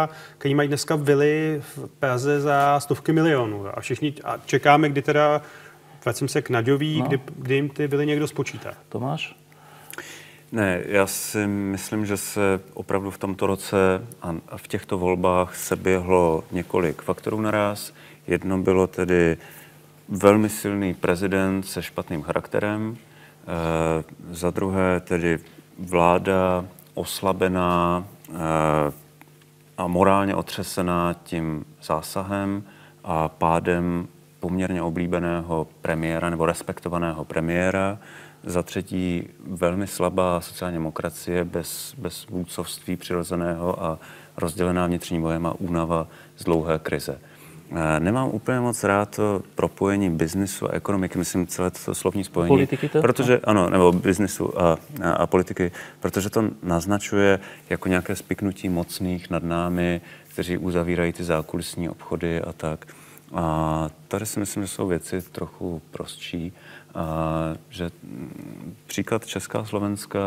mají dneska vily v Praze za stovky milionů. A čekáme, kdy teda vracím se k Naďový, kdy jim ty byly někdo spočítá. Tomáš? Ne, já si myslím, že se opravdu v tomto roce a v těchto volbách se běhlo několik faktorů naraz. Jedno bylo tedy velmi silný prezident se špatným charakterem, za druhé tedy vláda oslabená a morálně otřesená tím zásahem a pádem poměrně oblíbeného premiéra nebo respektovaného premiéra. Za třetí velmi slabá sociální demokracie bez vůdcovství přirozeného a rozdělená vnitřním bojem a únava z dlouhé krize. Nemám úplně moc rád to propojení biznisu a ekonomiky, myslím celé to slovní spojení. Politiky to? Protože, ano, nebo biznisu a politiky, protože to naznačuje jako nějaké spiknutí mocných nad námi, kteří uzavírají ty zákulisní obchody a tak. A tady si myslím, že jsou věci trochu prostší, že příklad Česká a Slovenska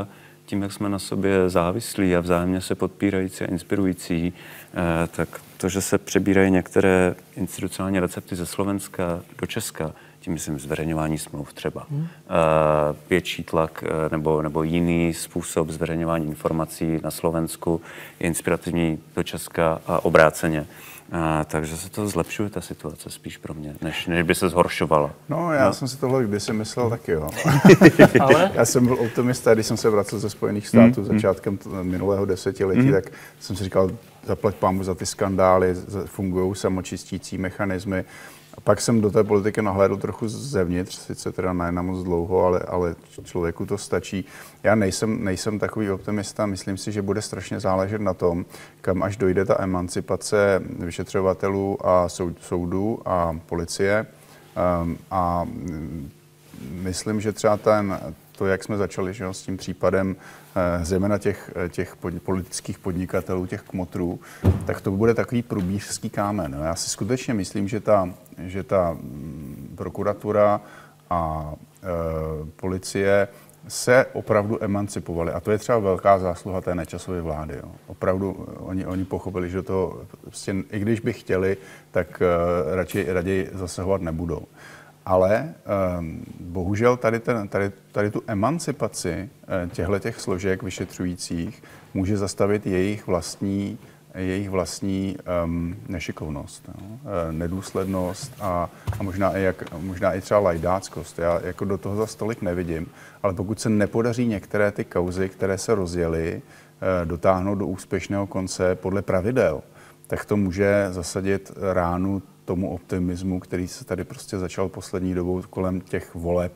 tím, jak jsme na sobě závislí a vzájemně se podpírající a inspirující, tak to, že se přebírají některé institucionální recepty ze Slovenska do Česka, tím myslím zveřejňování smluv třeba, větší tlak nebo jiný způsob zveřejňování informací na Slovensku je inspirativní do Česka a obráceně. Takže se to zlepšuje, ta situace spíš pro mě, než by se zhoršovala. No, já jsem si tohle kdysi myslel taky, jo. Ale? Já jsem byl optimista, když jsem se vracel ze Spojených států začátkem minulého desetiletí, tak jsem si říkal, zaplať pánbůh za ty skandály, fungují samočistící mechanismy. A pak jsem do té politiky nahlédl trochu zevnitř, sice teda ne na moc dlouho, ale člověku to stačí. Já nejsem takový optimista, myslím si, že bude strašně záležet na tom, kam až dojde ta emancipace vyšetřovatelů a soudů a policie. A myslím, že třeba to, jak jsme začali, že, s tím případem zejména těch politických podnikatelů, těch kmotrů, tak to bude takový průbířský kámen. Já si skutečně myslím, že ta prokuratura a policie se opravdu emancipovali. A to je třeba velká zásluha té Nečasovy vlády. Jo. Opravdu oni pochopili, že to prostě, i když by chtěli, tak raději zasahovat nebudou. Ale bohužel tady tu emancipaci těchto složek vyšetřujících může zastavit jejich vlastní nešikovnost, nedůslednost a možná i třeba lajdáckost. Já jako do toho zas tolik nevidím, ale pokud se nepodaří některé ty kauzy, které se rozjely, dotáhnout do úspěšného konce podle pravidel, tak to může zasadit ránu tomu optimismu, který se tady prostě začal poslední dobou kolem těch voleb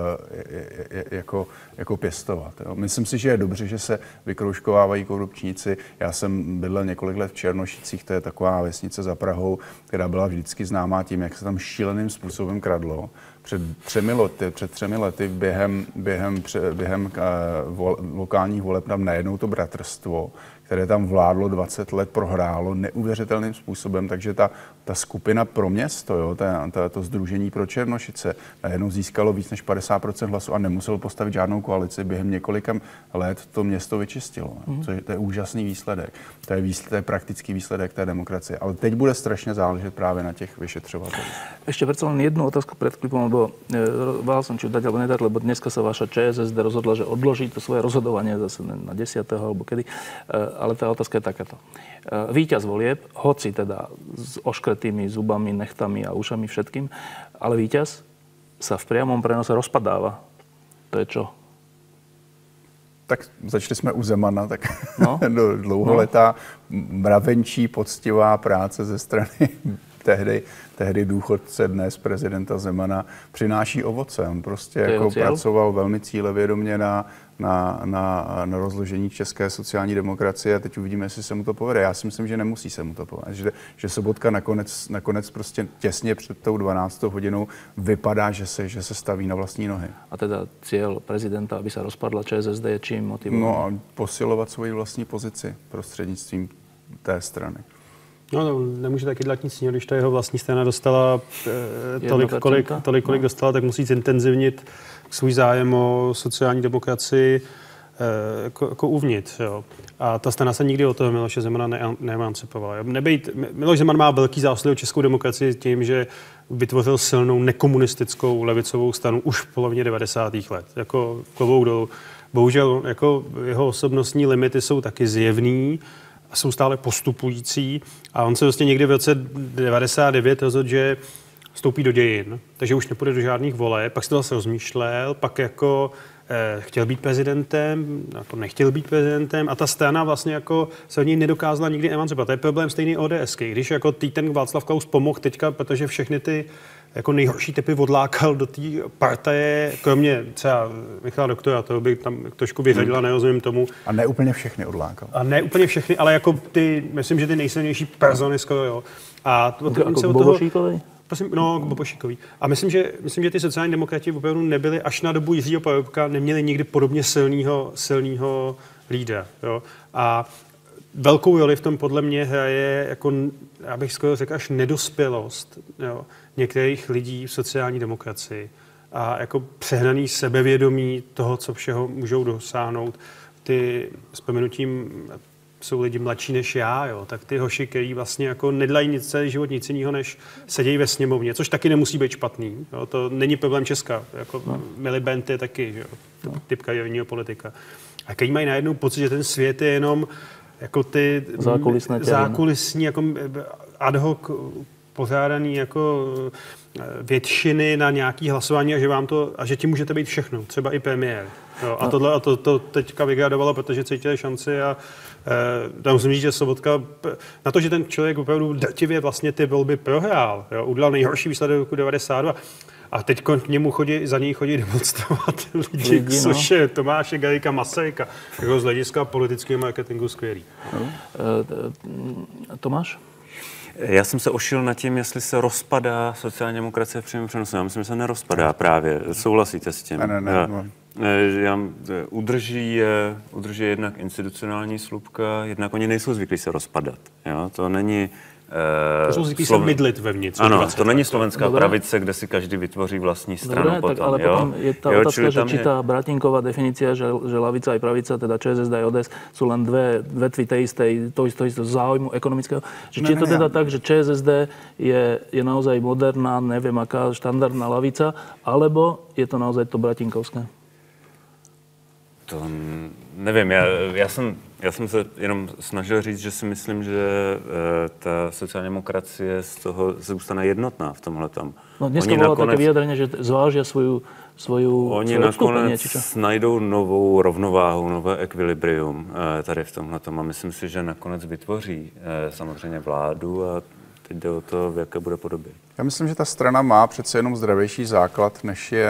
jako pěstovat. Jo. Myslím si, že je dobře, že se vykroužkovávají korupčníci. Já jsem bydlel několik let v Černošicích, to je taková vesnice za Prahou, která byla vždycky známá tím, jak se tam šíleným způsobem kradlo. Před 3 lety během lokálních voleb tam najednou to bratrstvo, které tam vládlo 20 let, prohrálo neuvěřitelným způsobem, takže ta skupina pro město, jo, to sdružení pro Černošice, najednou získalo víc než 50% hlasů a nemuselo postavit žádnou koalici. Během několika let to město vyčistilo. To je úžasný výsledek. To je praktický výsledek té demokracie. Ale teď bude strašně záležet právě na těch vyšetřovatelích. Ešte predsa len jednu otázku pred klipom, lebo váhal som, či dať alebo nedať, lebo dneska sa vaša ČSSD rozhodla, že odloží to svoje rozhodovanie zase na 10. alebo kedy. Ale tá otázka je takáto. Víťaz volieb, hoci teda s oškretými zubami, nechtami a ušami všetkým, ale víťaz sa v priamom prenose rozpadáva. To je čo? Tak začali jsme u Zemana, tak dlouholetá mravenčí, poctivá práce ze strany tehdy důchodce, dnes prezidenta Zemana, přináší ovoce. On prostě jako pracoval velmi cílevědomě na rozložení české sociální demokracie a teď uvidíme, jestli se mu to povede. Já si myslím, že nemusí se mu to povede. Že Sobotka nakonec prostě těsně před tou 12. hodinou vypadá, že se staví na vlastní nohy. A teda cieľ prezidenta, aby sa rozpadla ČSSD, je čím motivovaný? No a posilovat svoji vlastní pozici prostřednictvím té strany. No, nemůže taky dát nic, když ta jeho vlastní strana dostala tolik, kolik dostala, tak musí zintenzivnit svůj zájem o sociální demokracii jako uvnitř. Jo. A ta strana se nikdy od toho Miloše Zemana neemancipovala. Miloš Zeman má velký zásluhy o českou demokracii tím, že vytvořil silnou nekomunistickou levicovou stranu už v polovině 90. let. Jako klobouk dolů. Bohužel jako jeho osobnostní limity jsou taky zjevný, jsou stále postupující a on se vlastně někdy v roce 99 rozhodl, že vstoupí do dějin, takže už nepůjde do žádných voleb, pak si to zase rozmýšlel, pak jako chtěl být prezidentem, jako nechtěl být prezidentem a ta strana vlastně jako se od něj nedokázala nikdy emancipovat. To je problém stejný ODSky, když jako ten Václav Klaus pomohl teďka, protože všechny ty jako nejhorší typy odlákal do té partaje, kromě třeba Michala Doktora, to by tam trošku vyřadila, nerozumím tomu. A ne úplně všechny odlákal. A ne úplně všechny, ale jako myslím, že ty nejsilnější persony skoro, jo. A jako Bobošíkovi? No, k Bobošíkovi. A myslím, že ty sociální demokrati opravdu nebyli až na dobu Jiřího Paroubka, neměli nikdy podobně silného lídra, jo. A velkou roli v tom podle mě hraje, jako, já bych skoro řekl, až nedospělost, jo, některých lidí v sociální demokracii a jako přehnaný sebevědomí toho, co všeho můžou dosáhnout. ty vzpomenutím jsou lidi mladší než já, jo, tak ty hoši, který vlastně jako nedlají nic celý život, nic jiného, než sedějí ve sněmovně, což taky nemusí být špatný. Jo, to není problém Česka. Jako Miliband je taky, jo, typ kariérního politika. A který mají najednou pocit, že ten svět je jenom jako ty zákulisní jako ad hoc pořádaný jako většiny na nějaký hlasování a že tím můžete být všechno, třeba i premiér. Jo, a to teďka vygradovalo, protože cítili šanci a musím říct, že Sobotka, na to, že ten člověk opravdu drtivě vlastně ty volby prohrál, jo, udělal nejhorší výsledek roku 92 a teď za něj chodí demonstrovat lidi, což je Tomáše Garrigua Masaryka, jako z hlediska politického marketingu skvělý. Tomáš? Já jsem se ošil nad tím, jestli se rozpadá sociální demokracie v přímém přenosu. Já myslím, že se nerozpadá právě. Souhlasíte s tím? Udrží jednak institucionální slupka, jednak oni nejsou zvyklí se rozpadat. Jo? To není... To jsou zvyklí se mydlit vevnitř. Ano, to není slovenská pravice, kde si každý vytvoří vlastní stranu. Dobre, potom. Tak, ale potom je tá otázka, že či tá Bratinková definícia, že lavica aj pravica, teda ČSSD aj ODS, sú len dve vetvy toho istého záujmu ekonomického. Či je to teda tak, že ČSSD je naozaj moderná, neviem aká štandardná lavica, alebo je to naozaj to bratinkovské? To nevím, já jsem se jenom snažil říct, že si myslím, že ta sociální demokracie z toho zůstane jednotná v tomhletom. No dneska bylo také vyjadrenie, že zvážia svoju oni nakonec najdou novou rovnováhu, nové ekvilibrium tady v tomhletom a myslím si, že nakonec vytvoří samozřejmě vládu a teď jde o to, v jaké bude podobě. Já myslím, že ta strana má přece jenom zdravější základ,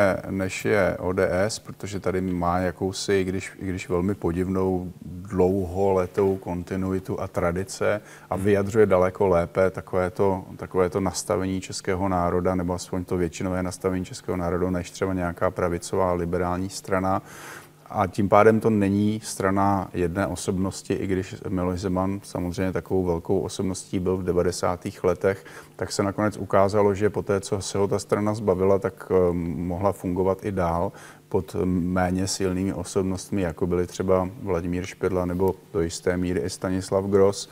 než je ODS, protože tady má jakousi, i když velmi podivnou dlouholetou kontinuitu a tradice a vyjadřuje daleko lépe takovéto nastavení českého národa, nebo aspoň to většinové nastavení českého národa, než třeba nějaká pravicová liberální strana. A tím pádem to není strana jedné osobnosti, i když Miloš Zeman samozřejmě takovou velkou osobností byl v 90. letech, tak se nakonec ukázalo, že poté, co se ho ta strana zbavila, tak mohla fungovat i dál pod méně silnými osobnostmi, jako byli třeba Vladimír Špidla nebo do jisté míry i Stanislav Gross.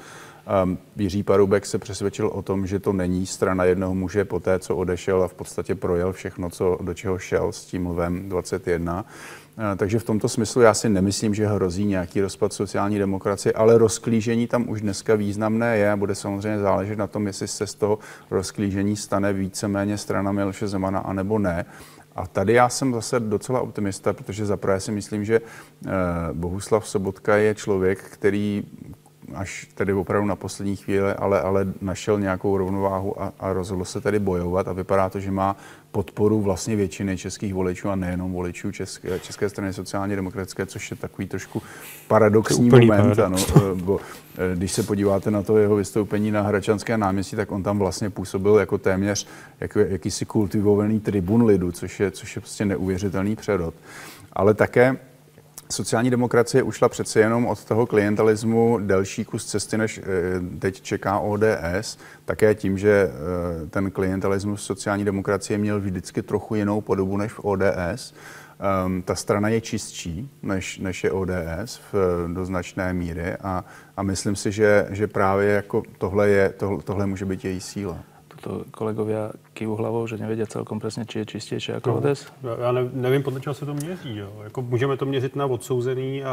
Jiří Paroubek se přesvědčil o tom, že to není strana jednoho muže poté, co odešel a v podstatě projel všechno, do čeho šel s tím Lvem 21. Takže v tomto smyslu já si nemyslím, že hrozí nějaký rozpad sociální demokracie, ale rozklížení tam už dneska významné je a bude samozřejmě záležet na tom, jestli se z toho rozklížení stane víceméně strana Miloše Zemana, anebo ne. A tady já jsem zase docela optimista, protože zaprvé si myslím, že Bohuslav Sobotka je člověk, který až tedy opravdu na poslední chvíli, ale našel nějakou rovnováhu a rozhodl se tedy bojovat a vypadá to, že má podporu vlastně většiny českých voličů a nejenom voličů České strany sociálně demokratické, což je takový trošku paradoxní moment. Ano, bo, když se podíváte na to jeho vystoupení na Hradčanské náměstí, tak on tam vlastně působil jako téměř jakýsi kultivovaný tribun lidu, což je prostě neuvěřitelný přerod. Ale také sociální demokracie ušla přece jenom od toho klientelismu delší kus cesty, než teď čeká ODS, také tím, že ten klientelismus sociální demokracie měl vždycky trochu jinou podobu než v ODS. Ta strana je čistší, než je ODS do značné míry a myslím si, že právě jako tohle může být její síla. To kolegovia kývu hlavou, že nevedia celkom presne, či je čistejšie ako ODS? Já nevím, podle čeho se to měří. Jo. Jako můžeme to měřit na odsouzený,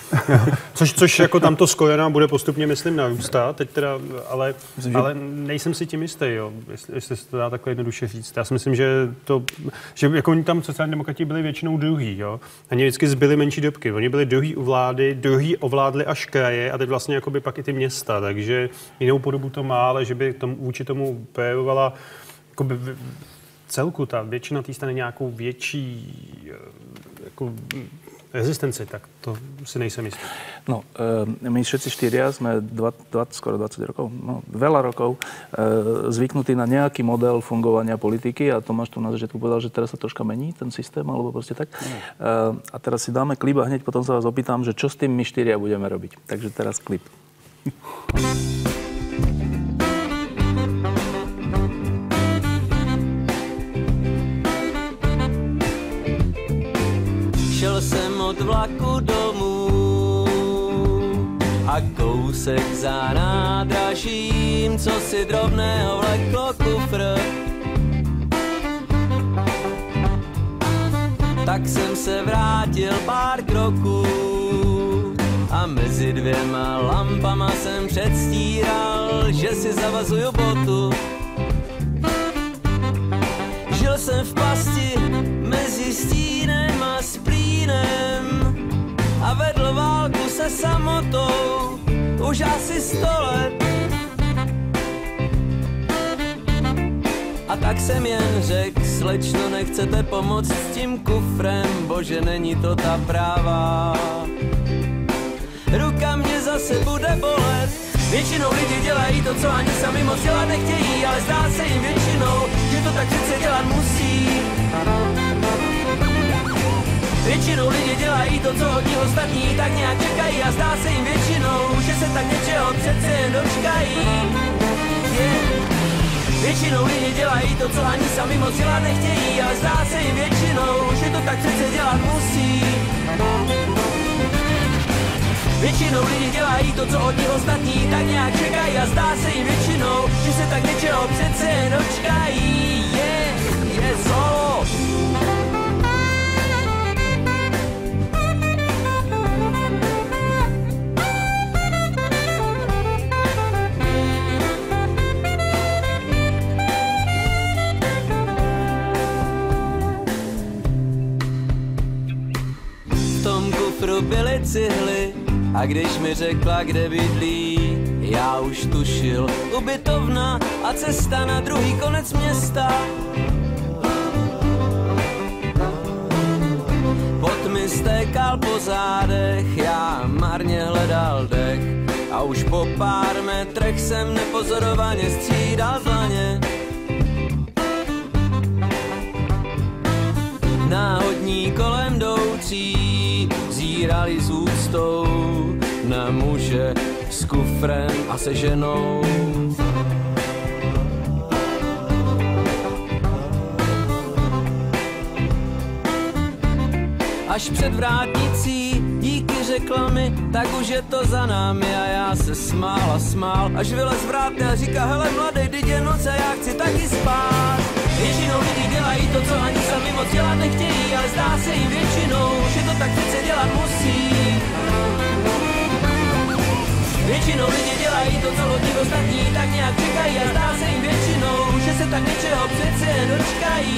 což jako tamto skojena bude postupně, myslím, narůstat. Teď teda, ale nejsem si tím jistý, jo, jestli se to dá takhle jednoduše říct. Já si myslím, že jako oni tam sociální demokrati byli většinou druhý. Jo. Oni vždycky zbyli menší dobky. Oni byli druhý u vlády, druhý ovládli až kraje a teď vlastně jakoby pak i ty města. Takže jinou podobu to má, ale že by vůči tomu jakoby celku ta většina té strany nějakou větší jako rezistenci, tak to si nejsem jistý. No, my všetci štyria sme skoro 20 rokov, veľa rokov zvyknutí na nejaký model fungovania politiky a Tomáš tu na začiatku povedal, že teraz sa troška mení ten systém, alebo proste tak. A teraz si dáme klip a hneď potom sa vás opýtam, že čo s tým my štyria budeme robiť. Takže teraz klip. Šel jsem od vlaku domů, kousek za nádražím, co si drobného vleklo kufr. Tak jsem se vrátil pár kroků a mezi dvěma lampama jsem předstíral, že si zavazuju botu. Žil jsem v pasti mezi stínem a splínem a vedl válku se samotou už asi 100 let. A tak jsem jen řekl, slečno, nechcete pomoct s tím kufrem, bože, není to ta práva. Ruka mě zase bude bolet. Většinou lidi dělají to, co ani sami moc dělat nechtějí, ale zdá se jim většinou, že to tak přece dělat musí. Většinou lidi dělají to, co od nich ostatní tak nějak čekají a zdá se jim většinou, že se tak něčeho přece jen dočkají. Většinou lidi dělají to, co ani sami moc dělat nechtějí, ale zdá se jim většinou, že to tak přece dělat musí. Většinou lidi dělají to, co od nich ostatní tak nějak čekají a zdá se jim většinou, že se tak něčeho přece jen dočkají. Je solo. V tom kufru byly cihly a když mi řekla, kde bydlí, já už tušil, ubytovna a cesta na druhý konec města. Pot mi stékal po zádech, já marně hledal dech a už po pár metrech jsem nepozorovaně střídal dlaně. Náhodní kolem jdoucí zírali s úctou na muže s kufrem a se ženou. Až před vrátnicí díky řekla mi, tak už je to za námi a já se smál a smál, až vylez vrátně a říká, hele mladej, teď je noc a já chci taky spát. Většinou lidi dělají to, co ani sami moc dělat nechtějí, ale zdá se jim většinou, že to tak přece dělat musí. Většinou lidi dělají to, co od nich ostatní tak nějak čekají a zdá se jim většinou, že se tak něčeho přece dočkají.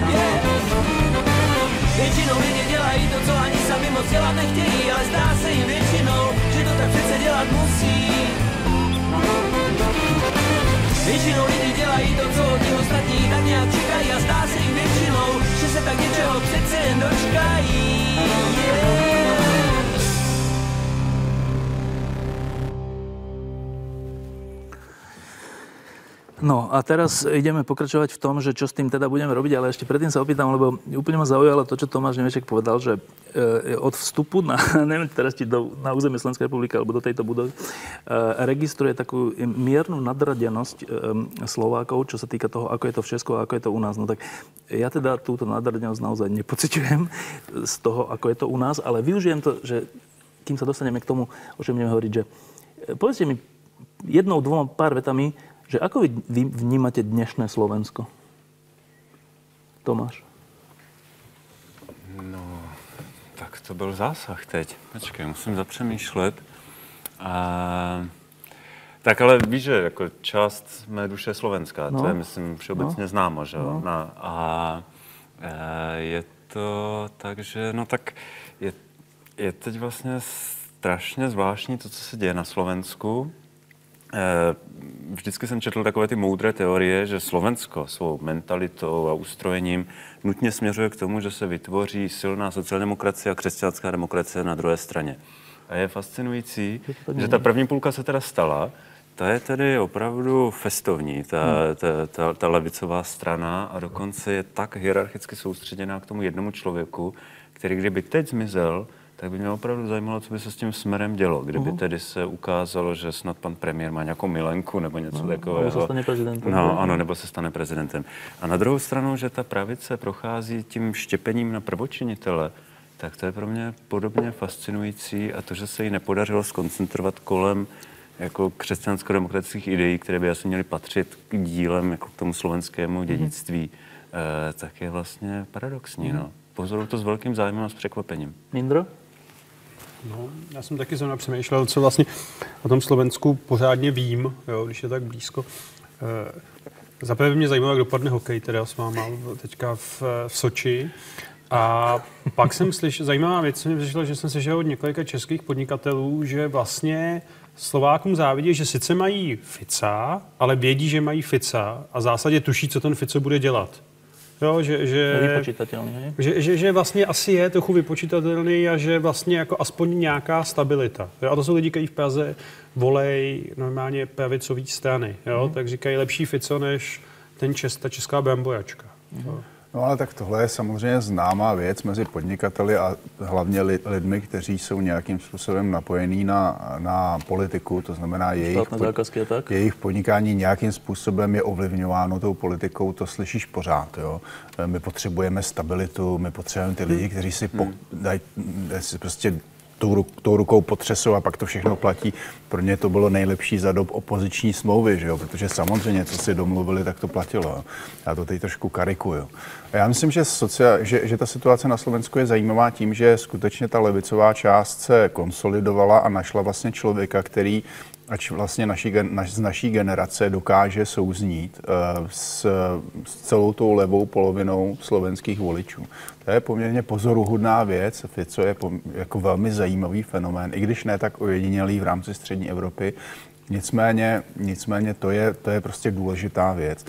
Většinou lidi dělají to, co ani sami moc dělat nechtějí, ale zdá se jim většinou, že to tak přece dělat musí. Většinou lidi dělají to, co od nich ostatní tak nějak čekají a zdá se jim většinou, že se tak něčeho přece jen dočkají. No a teraz ideme pokračovať v tom, že čo s tým teda budeme robiť, ale ešte predtým sa opýtam, lebo úplne ma zaujalo to, čo Tomáš Nemeček povedal, že od vstupu na, neviem teraz či na územie Slovenskej republiky alebo do tejto budovy, registruje takú miernu nadradenosť Slovákov, čo sa týka toho, ako je to v Česku a ako je to u nás. No tak ja teda túto nadradenosť naozaj nepociťujem z toho, ako je to u nás, ale využijem to, že kým sa dostaneme k tomu, o čom budeme hovoriť, že povedzte mi jednou, dvoma, pár vetami, že ako vy vnímate dnešné Slovensko? Tomáš? No, tak to byl zásah teď. Počkej, musím zapřemýšlet. Tak ale víš, že jako část mé duše je slovenská, to je, myslím, všeobecně známo, že jo? No. Je to tak, že, no tak je teď vlastně strašně zvláštní to, co se děje na Slovensku. Vždycky jsem četl takové ty moudré teorie, že Slovensko svou mentalitou a ustrojením nutně směřuje k tomu, že se vytvoří silná sociální demokracie a křesťanská demokracie na druhé straně. A je fascinující, že ta první půlka se teda stala, ta je tedy opravdu festovní, ta levicová strana a dokonce je tak hierarchicky soustředěná k tomu jednomu člověku, který kdyby teď zmizel, tak by mě opravdu zajímalo, co by se s tím směrem dělo. Kdyby tedy se ukázalo, že snad pan premiér má nějakou milenku nebo něco takového. Nebo se stane prezidentem. No, ano, nebo se stane prezidentem. A na druhou stranu, že ta pravice prochází tím štěpením na prvočinitele, tak to je pro mě podobně fascinující a to, že se jí nepodařilo skoncentrovat kolem jako křesťansko-demokratických ideí, které by asi měly patřit k dílem jako k tomu slovenskému dědictví, tak je vlastně paradoxní. No. Pozoruju to s velkým zájmem a s překvapením. Mindro? No, já jsem taky zrovna přemýšlel, co vlastně o tom Slovensku pořádně vím, jo, když je tak blízko. Zaprvé mě zajímalo, jak dopadne hokej teda s váma teďka v Soči. A pak jsem zajímavá věc, mě přišla, že jsem slyšel od několika českých podnikatelů, že vlastně Slovákům závidí, že sice mají Fica, ale vědí, že mají Fica a v zásadě tuší, co ten Fico bude dělat. Jo, Vypočítatelný, že vlastně asi je trochu vypočítatelný a že vlastně jako aspoň nějaká stabilita. Jo? A to jsou lidi, kteří v Praze volej normálně pravicové strany. Jo? Tak říkají lepší Fico než ta česká bramboračka. No ale tak tohle je samozřejmě známá věc mezi podnikateli a hlavně lidmi, kteří jsou nějakým způsobem napojení na politiku, to znamená jejich podnikání nějakým způsobem je ovlivňováno tou politikou, to slyšíš pořád. Jo? My potřebujeme stabilitu, my potřebujeme ty lidi, kteří si dají prostě tou rukou potřesou a pak to všechno platí. Pro ně to bylo nejlepší za dob opoziční smlouvy, že jo? Protože samozřejmě, co si domluvili, tak to platilo. Jo? Já to teď trošku karikuju. A já myslím, že ta situace na Slovensku je zajímavá tím, že skutečně ta levicová část se konsolidovala a našla vlastně člověka, který ač vlastně z naší generace dokáže souznít s celou tou levou polovinou slovenských voličů. To je poměrně pozoruhodná věc. Fico je jako velmi zajímavý fenomén, i když ne tak ojedinělý v rámci střední Evropy. Nicméně to je prostě důležitá věc.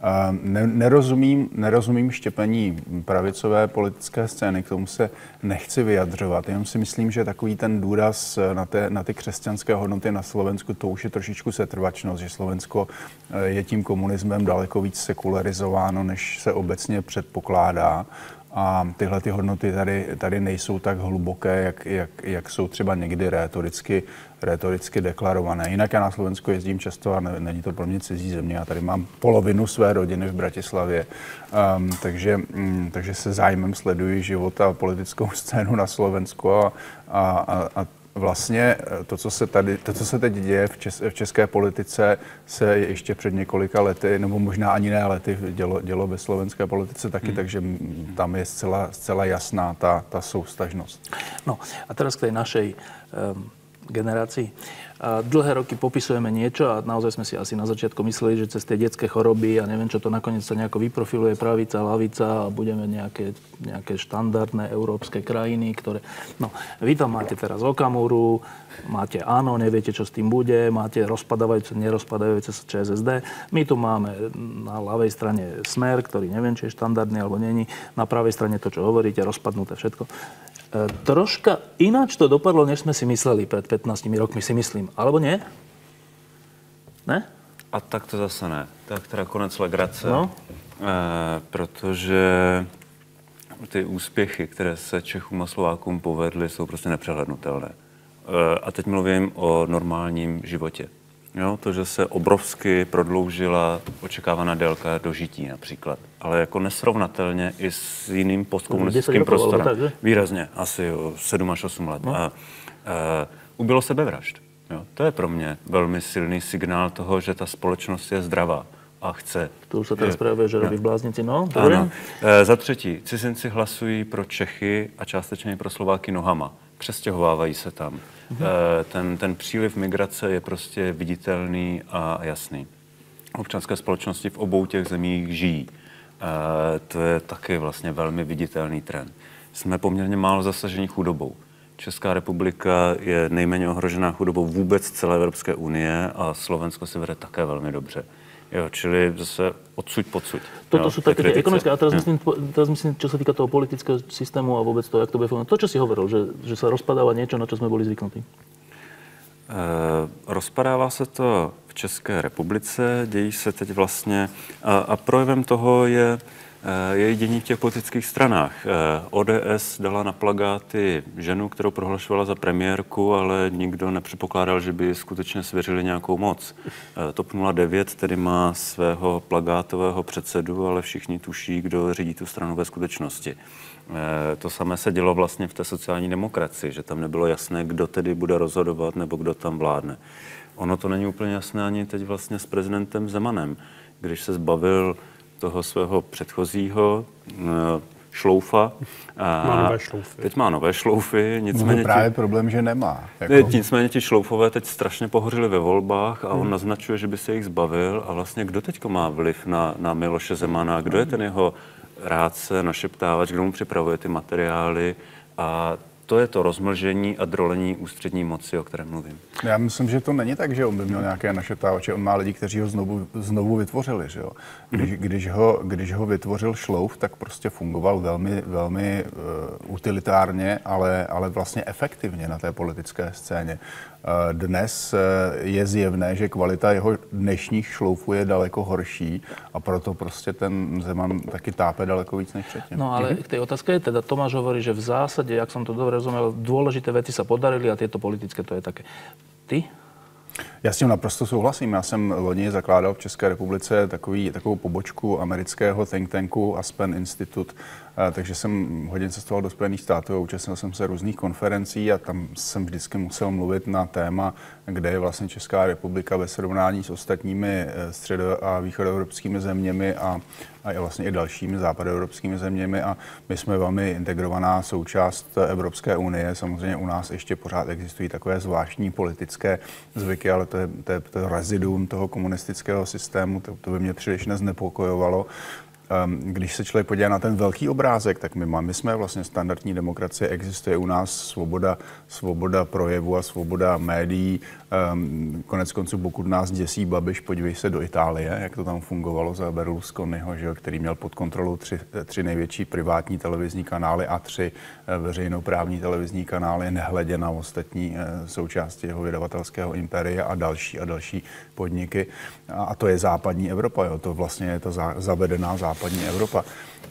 Nerozumím štěpení pravicové politické scény, k tomu se nechci vyjadřovat, jenom si myslím, že takový ten důraz na ty křesťanské hodnoty na Slovensku, to už je trošičku setrvačnost, že Slovensko je tím komunismem daleko víc sekularizováno, než se obecně předpokládá. A tyhle ty hodnoty tady nejsou tak hluboké, jak jsou třeba někdy rétoricky deklarované. Jinak já na Slovensku jezdím často a není to pro mě cizí země. Já tady mám polovinu své rodiny v Bratislavě, takže se zájmem sleduji život a politickou scénu na Slovensku a vlastně to, co se teď děje v české politice, se ještě před několika lety, nebo možná ani ne lety, dělo ve slovenské politice taky, takže tam je zcela jasná ta souvztažnost. No a teraz k tej našej generácii. Dlhé roky popisujeme niečo a naozaj sme si asi na začiatku mysleli, že cez tie detské choroby a neviem čo to nakoniec sa nejako vyprofiluje pravica, lavica a budeme nejaké štandardné európske krajiny, ktoré... No, vy tam máte teraz Okamuru, máte ANO, neviete, čo s tým bude, máte rozpadávajúce, nerozpadávajúce sa ČSSD. My tu máme na ľavej strane Smer, ktorý neviem, či je štandardný alebo není. Na pravej strane to, čo hovoríte, rozpadnuté všetko. Troška ináč to dopadlo, než sme si mysleli pred 15 rokmi, si myslím. Alebo nie? Ne? A tak to zase ne. Tak teda konec legrace. No. Protože ty úspěchy, které se Čechům a Slovákům povedly, jsou prostě nepřehlednutelné. A teď mluvím o normálním životě. Jo, to, že se obrovsky prodloužila očekávaná délka dožití například, ale jako nesrovnatelně i s jiným postkomunistickým prostorem. Výrazně, asi 7 až 8 let. A ubylo sebevražd. Jo, to je pro mě velmi silný signál toho, že ta společnost je zdravá a chce. To už se teraz projevuje, že robí v bláznici, no? Ano. Za třetí, cizinci hlasují pro Čechy a částečně i pro Slováky nohama. Přestěhovávají se tam. Ten příliv migrace je prostě viditelný a jasný. Občanské společnosti v obou těch zemích žijí. To je taky vlastně velmi viditelný trend. Jsme poměrně málo zasaženi chudobou. Česká republika je nejméně ohrožená chudobou vůbec celé Evropské unie a Slovensko si vede také velmi dobře. Jo, čili zase odsuď pocud. Toto sú také ekonomické. A teraz myslím, čo sa týka toho politického systému a vôbec toho, jak to bude fungovať. To, čo si hovoril, že sa rozpadáva niečo, na čo sme boli zvyknutí. Rozpadává se to v České republice, dějí se teď vlastně a projevem toho je dění v těch politických stranách. ODS dala na plagáty ženu, kterou prohlašovala za premiérku, ale nikdo nepředpokládal, že by skutečně svěřili nějakou moc. TOP 09 tedy má svého plagátového předsedu, ale všichni tuší, kdo řídí tu stranu ve skutečnosti. To samé se dělo vlastně v té sociální demokracii, že tam nebylo jasné, kdo tedy bude rozhodovat nebo kdo tam vládne. ono to není úplně jasné ani teď vlastně s prezidentem Zemanem. Když se zbavil toho svého předchozího šloufa. Má nové šloufy. Teď má nové šloufy, nicméně... No právě problém, že nemá. Nicméně ti šloufové teď strašně pohořili ve volbách a on naznačuje, že by se jich zbavil. A vlastně kdo teďko má vliv na Miloše Zemana? Kdo je ten jeho rádce, našeptávač, kdo mu připravuje ty materiály? A to je to rozmlžení a drolení ústřední moci, o kterém mluvím. Já myslím, že to není tak, že on by měl nějaké našeptávače. On má lidi, kteří ho znovu vytvořili. Že jo? Když ho vytvořil šlouf, tak prostě fungoval velmi utilitárně, ale vlastně efektivně na té politické scéně. Dnes je zjevné, že kvalita jeho dnešních šloufů je daleko horší a proto prostě ten Zeman taky tápe daleko víc než předtím. No ale k tej otázke je teda, Tomáš hovorí, že v zásade, jak som to dobre rozumel, dôležité veci sa podarili a tieto politické to je také. Ty? Já s tím naprosto souhlasím. Já jsem loni zakládal v České republice takovou pobočku amerického think tanku Aspen Institute, takže jsem hodně cestoval do Spojených států a účastnil jsem se různých konferencí a tam jsem vždycky musel mluvit na téma, kde je vlastně Česká republika ve srovnání s ostatními středo- a východoevropskými zeměmi a vlastně i dalšími západoevropskými zeměmi a my jsme velmi integrovaná součást Evropské unie. Samozřejmě u nás ještě pořád existují takové zvláštní politické zvyky, ale to je reziduum toho komunistického systému, to by mě příliš neznepokojovalo. Když se člověk podívá na ten velký obrázek, tak my jsme vlastně standardní demokracie, existuje u nás svoboda projevu a svoboda médií. Konec konců, pokud nás děsí Babiš, podívej se do Itálie, jak to tam fungovalo za Berlusconiho, že, který měl pod kontrolou tři největší privátní televizní kanály a 3 veřejnoprávní televizní kanály, nehledě na ostatní součásti jeho vydavatelského impéria a další podniky. A to je západní Evropa, jo. To vlastně je ta zavedená západní Evropa.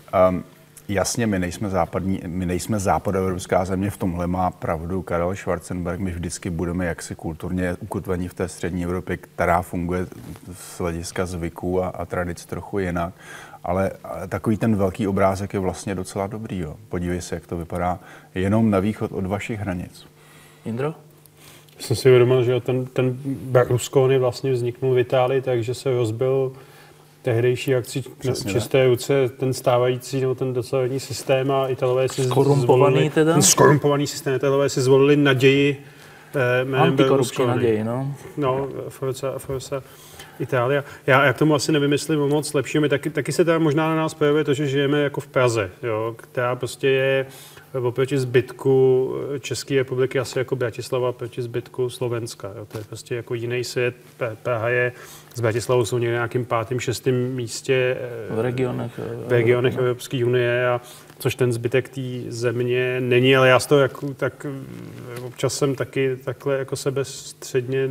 Jasně, my nejsme západoevropská země, v tomhle má pravdu Karel Schwarzenberg, my vždycky budeme jaksi kulturně ukotveni v té střední Evropě, která funguje z hlediska zvyků a tradic trochu jinak, ale takový ten velký obrázek je vlastně docela dobrý. Jo. Podívej se, jak to vypadá jenom na východ od vašich hranic. Indro? Jsem si uvědomil, že ten Berlusconi vlastně vzniknul v Itálii, takže se rozbil tehdejší akci čisté ruce, ten stávající, nebo ten dosavadní systém a Italové si skorumpovaný teda? Ten skorumpovaný systém, Italové si zvolili naději antikorupční naději, no. No, Forza Itália. Já k tomu asi nevymyslím moc lepšího. My taky se teda možná na nás projevuje to, že žijeme jako v Praze, jo, která prostě je oproti zbytku České republiky asi jako Bratislava proti zbytku Slovenska. Jo. To je prostě jako jiný svět. Praha je s Bratislavou jsou někde na nějakým 5., 6. místě v regionech Evropské unie, a což ten zbytek té země není, ale já z toho tak občas jsem taky takhle jako sebestředně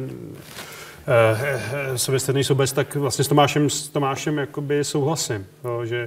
soběstředný sobec, tak vlastně s Tomášem jakoby souhlasím, jo, že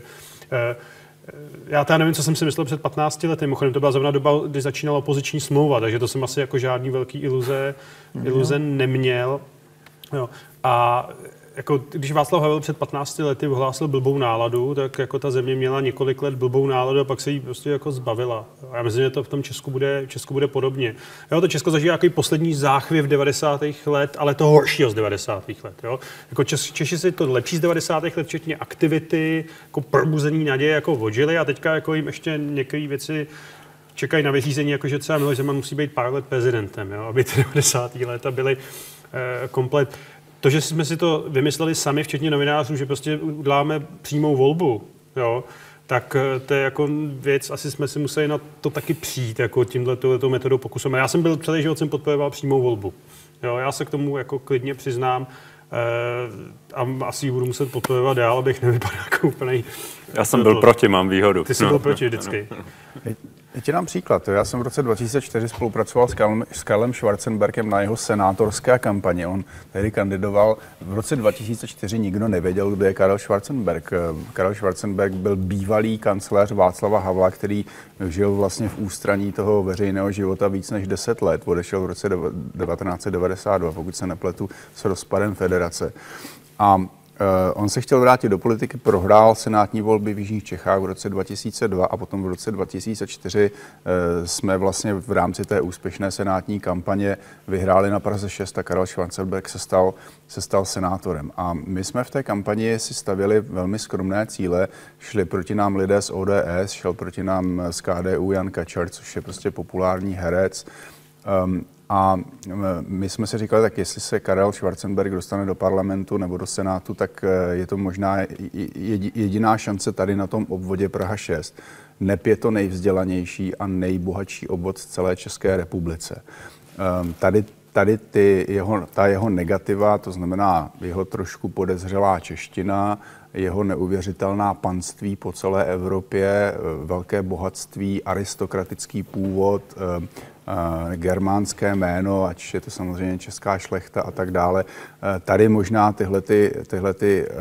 já teda nevím, co jsem si myslel před 15 lety. Mimochodem, to byla zrovna doba, kdy začínala opoziční smlouva, takže to jsem asi jako žádný velký iluze neměl. Jo. A jako, když Václav Havel před 15 lety ohlásil blbou náladu, tak jako ta země měla několik let blbou náladu a pak se jí prostě jako zbavila. A já myslím, že to v tom Česku bude podobně. Jo, to Česko zažívá nějaký poslední záchvěv 90. let, ale toho horšího z 90. let. Jo. Jako Češi si to lepší z 90. let, včetně aktivity, jako probuzení naděje, jako odžili a teďka jako jim ještě některé věci čekají na vyřízení, jako že třeba Miloš Zeman musí být pár let prezidentem, jo, aby ty 90. léta byly komplet. To, že jsme si to vymysleli sami, včetně novinářů, že prostě uděláme přímou volbu, jo, tak to je jako věc, asi jsme si museli na to taky přijít, jako tímhletou metodou pokusem. Já jsem byl celý život, jsem podporoval přímou volbu. Jo, já se k tomu jako klidně přiznám a asi ji budu muset podporovat dál, abych nevypadal jako úplnej. Já jsem byl proti, mám výhodu. Ty jsi byl proti vždycky. Já ti dám příklad. Já jsem v roce 2004 spolupracoval s Karlem Schwarzenbergem na jeho senátorské kampani. On tehdy kandidoval. V roce 2004 nikdo nevěděl, kdo je Karel Schwarzenberg. Karel Schwarzenberg byl bývalý kancléř Václava Havla, který žil vlastně v ústraní toho veřejného života víc než 10 let. Odešel v roce 1992, pokud se nepletu, s rozpadem federace. A On se chtěl vrátit do politiky, prohrál senátní volby v Jižních Čechách v roce 2002 a potom v roce 2004 jsme vlastně v rámci té úspěšné senátní kampaně vyhráli na Praze 6 a Karel Schwarzenberg se stal senátorem. A my jsme v té kampani si stavili velmi skromné cíle, šli proti nám lidé z ODS, šel proti nám z KDU Jan Kačar, což je prostě populární herec. A my jsme si říkali, tak jestli se Karel Schwarzenberg dostane do parlamentu nebo do senátu, tak je to možná jediná šance tady na tom obvodě Praha 6. Neb je to nejvzdělanější a nejbohatší obvod z celé České republice. Tady ta jeho negativa, to znamená jeho trošku podezřelá čeština, jeho neuvěřitelná panství po celé Evropě, velké bohatství, aristokratický původ, germánské jméno, ať je to samozřejmě česká šlechta a tak dále. Tady možná tyhle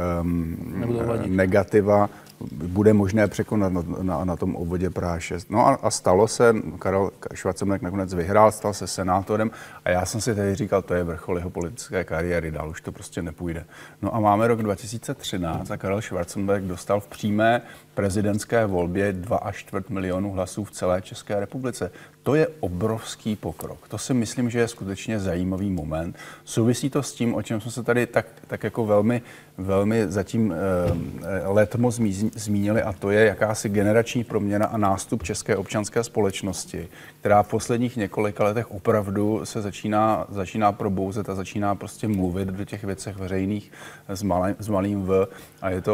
negativa bude možné překonat na tom obvodě Praha 6. No a stalo se, Karel Schwarzenberg nakonec vyhrál, stal se senátorem a já jsem si tehdy říkal, to je vrchol jeho politické kariéry, dál už to prostě nepůjde. No a máme rok 2013 a Karel Schwarzenberg dostal v přímé prezidentské volbě 2,25 milionu hlasů v celé České republice. To je obrovský pokrok. To si myslím, že je skutečně zajímavý moment. Souvisí to s tím, o čem jsme se tady tak jako velmi zatím letmo zmínili, a to je jakási generační proměna a nástup české občanské společnosti, která v posledních několika letech opravdu se začíná probouzet a začíná prostě mluvit do těch věcech veřejných s malým v a je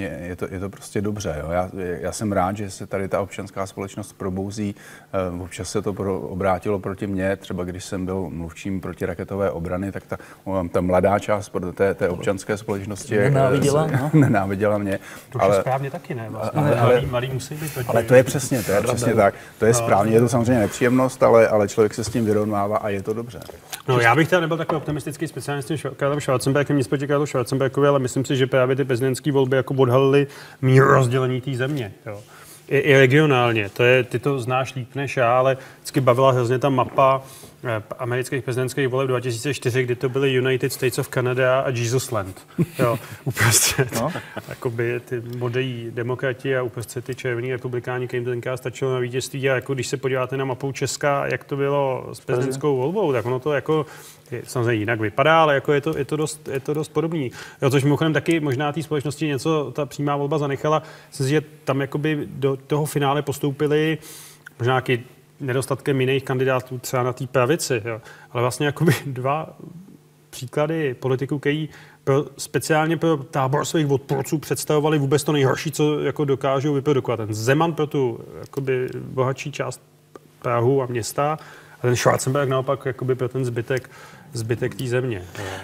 to prostě dobře. Jo? Já jsem rád, že se tady ta občanská společnost probouzí. Občas se to obrátilo proti mně, třeba když jsem byl mluvčím protiraketové obrany, tak ta mladá část té občanské společnosti nenáviděla mě. To je správně taky, ne? Vlastně. Mladý musí být proti. Ale to je přesně tak. To je správně, je to samozřejmě nepříjemnost, ale člověk se s tím vyrovnává a je to dobře. No, já bych teda nebyl takový optimistický speciálně s tím Karlem Schwarzenbergem, nic proti Karlu Schwarzenbergovi, ale myslím si, že právě ty prezidentské volby jako odhalily míru rozdělení té země. Jo. I regionálně. Ty to znáš líp než já, ale vždycky bavila hrozně ta mapa amerických prezidentských voleb 2004, kdy to byly United States of Canada a Jesus Land. Jo, uprostřed. Jakoby ty modrý demokrati a uprostřed ty červený republikáni, kterým to tenkrát stačilo na vítězství. A jako když se podíváte na mapu Česka, jak to bylo s prezidentskou volbou, tak ono to jako samozřejmě jinak vypadá, ale jako je to dost podobný. Jo, což mimochodem taky možná té společnosti něco ta přímá volba zanechala. Myslím si, že tam jakoby do toho finále postoupili možná nějaký nedostatkem jiných kandidátů třeba na té pravici. Jo. Ale vlastně jakoby dva příklady politiků, který speciálně pro tábor svých odporců představovali vůbec to nejhorší, co jako dokážou vyprodukovat. Ten Zeman pro tu jakoby bohatší část Prahu a města a ten Schwarzenberg naopak jakoby pro ten zbytek té země.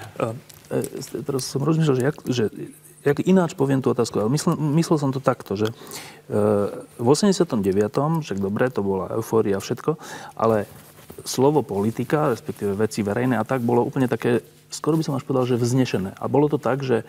Teraz som rozmýšľal, že jak ináč poviem tú otázku, ale myslel som to takto, že v 89. však dobre, to bola eufória a všetko, ale slovo politika, respektíve veci verejné a tak, bolo úplne také, skoro by som až povedal, že vznešené. A bolo to tak, že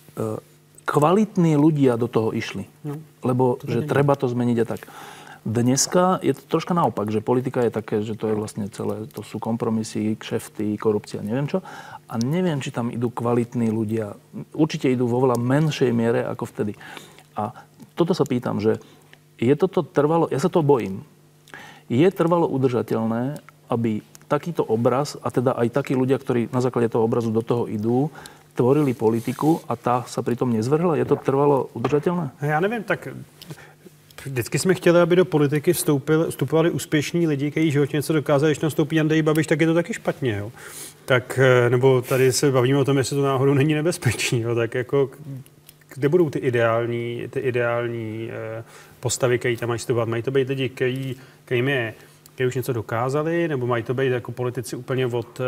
kvalitní ľudia do toho išli. Lebo že treba to zmeniť a tak. Dneska je to troška naopak, že politika je také, že to je vlastne celé, to sú kompromisy, kšefty, korupcia, neviem čo. A neviem, či tam idú kvalitní ľudia. Určite idú vo veľa menšej miere ako vtedy. A toto sa pýtam, že je toto trvalo, ja sa to bojím, je trvalo udržateľné, aby takýto obraz, a teda aj takí ľudia, ktorí na základe toho obrazu do toho idú, tvorili politiku a tá sa pritom nezvrhla? Je to trvalo udržateľné? Ja neviem, tak vždycky jsme chtěli, aby do politiky vstupovali úspěšní lidi, kteří životně něco dokázali, když nastoupí Andrej Babiš, tak je to taky špatně. Jo. Tak, nebo tady se bavíme o tom, jestli to náhodou není nebezpečný. Jo. Tak jako, kde budou ty ideální postavy, které tam mají vstupovat? Mají to být lidi, kteří už něco dokázali, nebo mají to být jako politici úplně od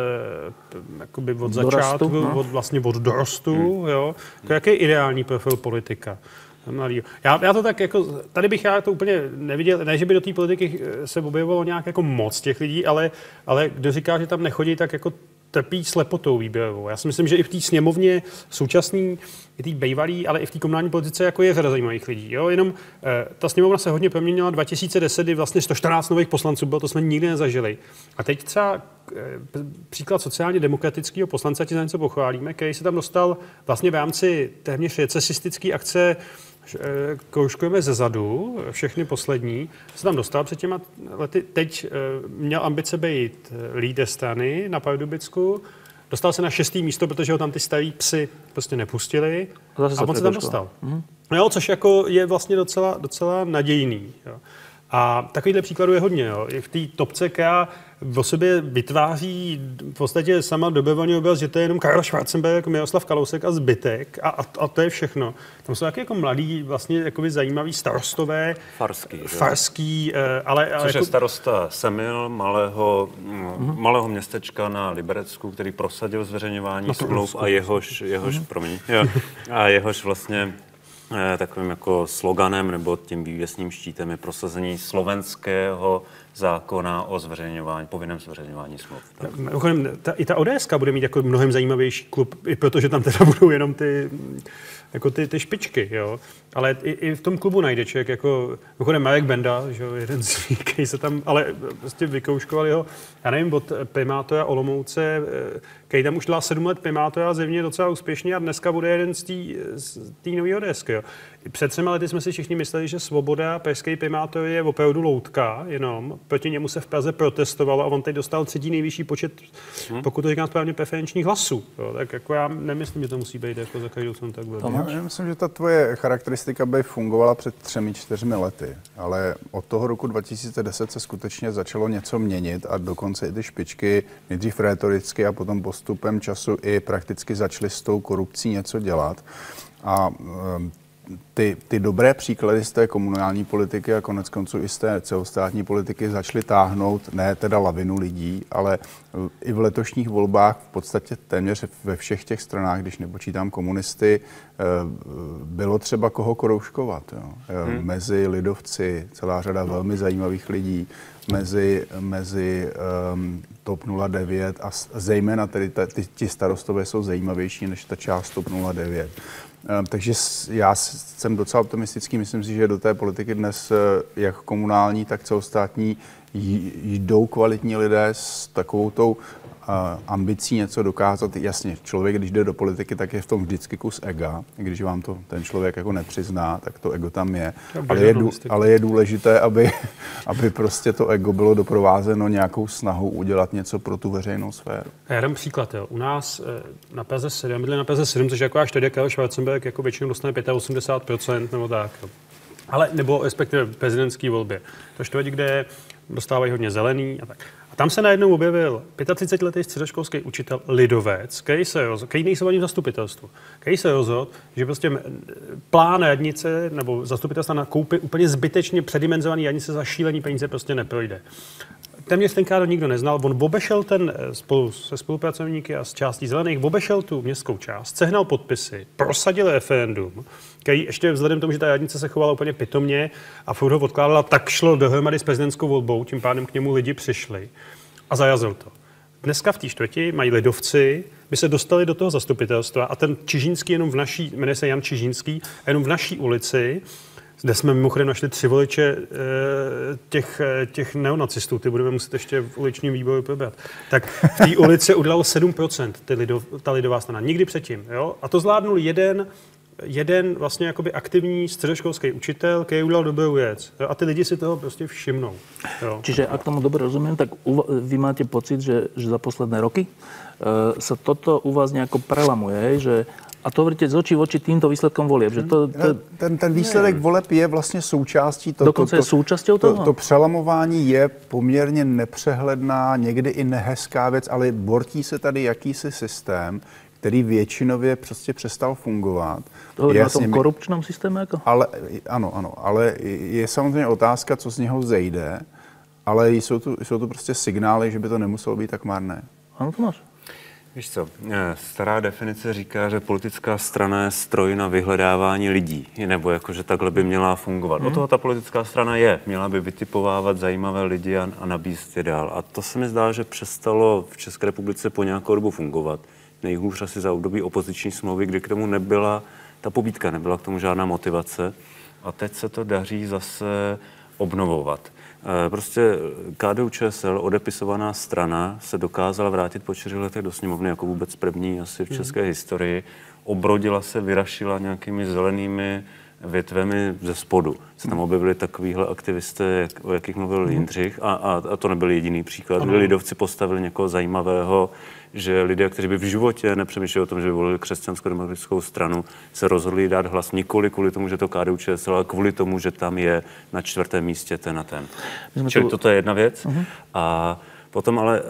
začátku, od dorostu. Jo. To jaký je ideální profil politika? Já to tak jako, tady bych já to úplně neviděl, ne, že by do té politiky se objevovalo nějak jako moc těch lidí, ale kdo říká, že tam nechodí, tak jako trpí slepotou výběrovou. Já si myslím, že i v té sněmovně současný, i té bývalý, ale i v té komunální politice jako je řada zajímavých lidí. Jo? Jenom ta sněmovna se hodně proměnila 2010, kdy vlastně 114 nových poslanců bylo, to jsme nikdy nezažili. A teď třeba příklad sociálně demokratického poslance, ti za něco pochválíme, který se tam dostal vlastně v rámci téměř recesistické akce kroužkujeme ze zadu, všechny poslední, se tam dostal před těma lety. Teď měl ambice být lídr strany na Pardubicku, dostal se na 6. místo, protože ho tam ty starý psy prostě nepustili a on se tam dostal. Jo, což jako je vlastně docela nadějný. Jo. A takovýhle příkladů je hodně. Jo. I v té topce, která o sobě vytváří v podstatě sama dobrovolný obraz, že to je jenom Karel Schwarzenberg, Miroslav Kalousek a zbytek a to je všechno. Tam jsou taky jako mladí, vlastně jakoby zajímavý starostové. Farský, ale což jako... je starosta Semil, malého městečka na Liberecku, který prosadil zveřejňování smluv a jehož vlastně takovým jako sloganem nebo tím vývěsním štítem je prosazení slovenského zákona o zveřejňování, povinném zveřejňování smluv. I ta ODS bude mít jako mnohem zajímavější klub, i protože tam teda budou jenom ty špičky, jo. Ale i v tom klubu najde člověk jako, Marek Benda, že jo, jeden z nich, který se tam, ale prostě vykouškovali ho, já nevím, od primátora Olomouce, který tam už dělá 7 let primátora, zjevně docela úspěšně a dneska bude jeden z té nový ODSky, jo. Před 3 lety jsme si všichni mysleli, že Svoboda, pražský primátor, je opravdu loutka jenom. Proti němu se v Praze protestovalo a on teď dostal 3. nejvyšší počet, pokud to říkám správně, preferenčních hlasů. Jo, tak jako já nemyslím, že to musí být jako za každou cenu tak bylo. Já myslím, že ta tvoje charakteristika by fungovala před 3-4 lety, ale od toho roku 2010 se skutečně začalo něco měnit a dokonce i ty špičky nejdřív rétoricky a potom postupem času i prakticky začaly s tou korupcí něco dělat. A ty dobré příklady z té komunální politiky a konec konců i z té celostátní politiky začaly táhnout ne teda lavinu lidí, ale i v letošních volbách v podstatě téměř ve všech těch stranách, když nepočítám komunisty, bylo třeba koho kroužkovat. Jo. Mezi lidovci celá řada velmi zajímavých lidí, mezi TOP 09 a zejména tedy ti starostové jsou zajímavější než ta část TOP 09. Takže já jsem docela optimistický, myslím si, že do té politiky dnes jak komunální, tak celostátní jdou kvalitní lidé s takovou tou ambicí něco dokázat. Jasně, člověk, když jde do politiky, tak je v tom vždycky kus ega. Když vám to ten člověk jako nepřizná, tak to ego tam je. Ale je důležité, aby prostě to ego bylo doprovázeno nějakou snahou udělat něco pro tu veřejnou sféru. Já dám příklad. Jo. U nás na Praze 7, na Praze 7, což jako až tady Karel Schwarzenberg jako většinou dostane 85% nebo tak. Jo. Ale nebo respektive prezidentské volbě. To čtvrť, kde dostávají hodně zelený a tak. A tam se najednou objevil 35letý středoškolský učitel lidovec, který nejsou ani v zastupitelstvu, který se rozhodl, že prostě plán radnice nebo zastupitelstva na koupy úplně zbytečně předimenzovaný radnice za šílený peníze prostě neprojde. Téměř tenkrát nikdo neznal, on obešel spolu se spolupracovníky a s částí zelených, obešel tu městskou část, sehnal podpisy, prosadil referendum, který ještě vzhledem k tomu, že ta radnice se chovala úplně pitomně a furt ho odkládala, tak šlo dohromady s prezidentskou volbou, tím pádem k němu lidi přišli a zajazil to. Dneska v té čtvrti mají lidovci, by se dostali do toho zastupitelstva a ten Čižínský jenom jmenuje se Jan Čižínský, a jenom v naší ulici, kde jsme mimochodem našli 3 voliče těch neonacistů, ty budeme muset ještě v uličním výboru probrat. Tak v té ulici udělalo 7% ta lidová strana, nikdy předtím. Jo? A to zvládnul jeden vlastně jakoby aktivní středoškolský učitel, který udělal dobrou věc. Jo? A ty lidi si toho prostě všimnou. Jo? Čiže ak tomu dobre rozumiem, tak vy máte pocit, že za posledné roky sa toto u vás nejako prelamuje, že a to hovoríte z očí v oči týmto výsledkom volieb. Že ten výsledek voleb je vlastně součástí toho. Dokonce je současťou toho? To přelamování je poměrně nepřehledná, někdy i nehezká věc, ale bortí se tady jakýsi systém, který většinově prostě přestal fungovat. To hovorí na tom korupčnom systému? Jako? Ano, ale je samozřejmě otázka, co z něho zejde, ale jsou tu prostě signály, že by to nemuselo být tak marné. Ano, Tomáš. Víš co, stará definice říká, že politická strana je stroj na vyhledávání lidí, nebo jako, že takhle by měla fungovat. O toho ta politická strana je. Měla by vytipovávat zajímavé lidi a nabízet je dál. A to se mi zdá, že přestalo v České republice po nějakou dobu fungovat. Nejhůř asi za období opoziční smlouvy, kdy k tomu nebyla ta pobídka, nebyla k tomu žádná motivace. A teď se to daří zase obnovovat. Prostě KDU-ČSL, odepisovaná strana, se dokázala vrátit po 4 letech do sněmovny jako vůbec první asi v české historii. Obrodila se, vyrašila nějakými zelenými větvemi ze spodu. Se tam objevili takovýhle aktivisté, o jakých mluvil Jindřich, a to nebyl jediný příklad. Lidovci postavili někoho zajímavého, že lidé, kteří by v životě nepřemýšleli o tom, že by volili křesťanskou-demokratickou stranu, se rozhodli dát hlas nikoli kvůli tomu, že to KDU-ČSL, ale kvůli tomu, že tam je na 4. místě ten a ten. Čili toto je jedna věc. A potom ale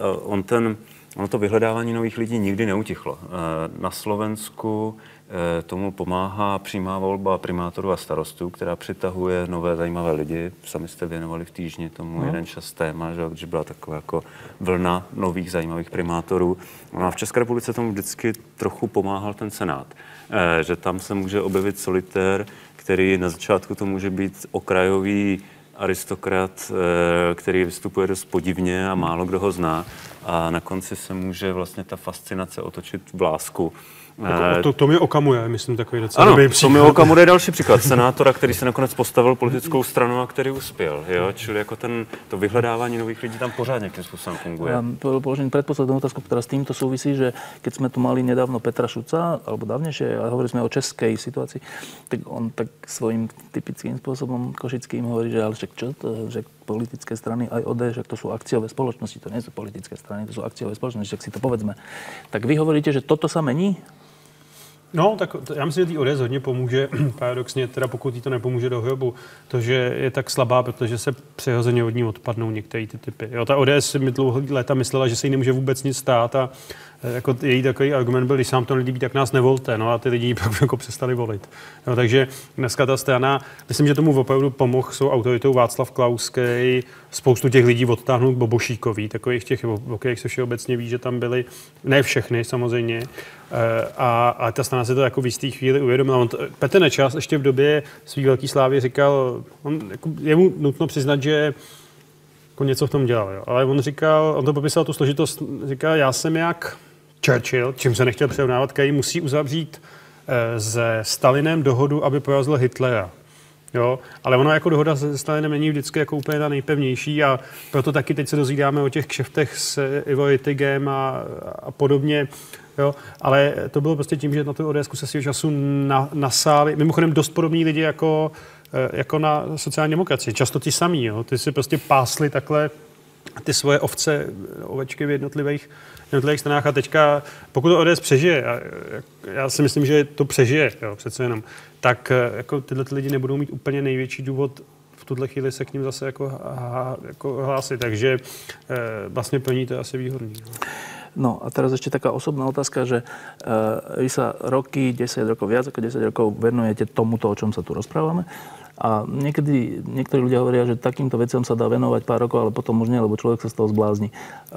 ono to vyhledávání nových lidí nikdy neutichlo. Na Slovensku tomu pomáhá přímá volba primátorů a starostů, která přitahuje nové zajímavé lidi. Sami jste věnovali v Týždni tomu jeden čas téma, že byla taková jako vlna nových zajímavých primátorů. A v České republice tomu vždycky trochu pomáhal ten Senát. Že tam se může objevit solitér, který na začátku to může být okrajový aristokrat, který vystupuje dost podivně a málo kdo ho zná. A na konci se může vlastně ta fascinace otočit v lásku. Tomio Okamura, myslím, takový docela dobrý příklad. Tomio Okamura je další příklad. Senátora, který se nakonec postavil politickou stranu a který uspěl. Jo? Čili jako to vyhledávání nových lidí tam pořád nějakým způsobem funguje. Ja položím predposlednú otázku, ktorá s týmto súvisí, že keď sme tu mali nedávno Petra Šuca, alebo dávnejšie, a hovorili sme o českej situácii, tak on tak svojím typickým spôsobom košickým hovorí, že ale však čo to, že politické strany aj ODS, že to sú akciové spoločnosti, to nie sú politické strany, to sú akciové spoločnosti, tak si to povedzme. Tak vy hovoríte, že toto sa mení? No, tak já myslím, že tý ODS hodně pomůže, paradoxně, teda pokud jí to nepomůže do hrobu, to, že je tak slabá, protože se přirozeně od ní odpadnou některé ty typy. Jo, ta ODS mi dlouho léta myslela, že se jí nemůže vůbec nic stát a jako její takový argument byl, když se vám to nelíbí, tak nás nevolte, no a ty lidi pak jako přestali volit. No, takže dneska ta strana, myslím, že tomu opravdu pomohl, jsou autoritou Václav Klauskej, spoustu těch lidí odtáhnout Bobošíkový, takových těch, o kterých se všeobecně ví, že tam byli, ne všechny samozřejmě, a ta strana se to jako v jistý chvíli uvědomila. Petr Nečas ještě v době svý velký slávy říkal, je mu nutno přiznat, že jako něco v tom dělal, jo. Ale on to popisal tu složitost, říkal, já jsem jak Churchill, čím se nechtěl přerovnávat, který musí uzavřít se Stalinem dohodu, aby porazil Hitlera. Jo, ale ono jako dohoda se Stalinem není vždycky jako úplně ta nejpevnější a proto taky teď se dozvídáme o těch kšeftech s Ivo Rittigem a podobně. Jo, ale to bylo prostě tím, že na tu ODSku se svého času nasáli, mimochodem dost podobní lidi jako na sociální demokracii. Často ti samý, jo. Ty si prostě pásli takhle ty svoje ovečky v jednotlivých stranách a teďka, pokud to ODS přežije, já si myslím, že to přežije, jo, přece jenom, tak jako tyhle lidi nebudou mít úplně největší důvod v tuhle chvíli se k ním zase jako hlásit, takže vlastně pro ní to je asi výhodný. No a teraz ešte taká osobná otázka, že vy sa roky, 10 rokov, viac ako 10 rokov venujete tomuto, o čom sa tu rozprávame. A niektorí ľudia hovoria, že takýmto veciam sa dá venovať pár rokov, ale potom už nie, lebo človek sa z toho zblázni.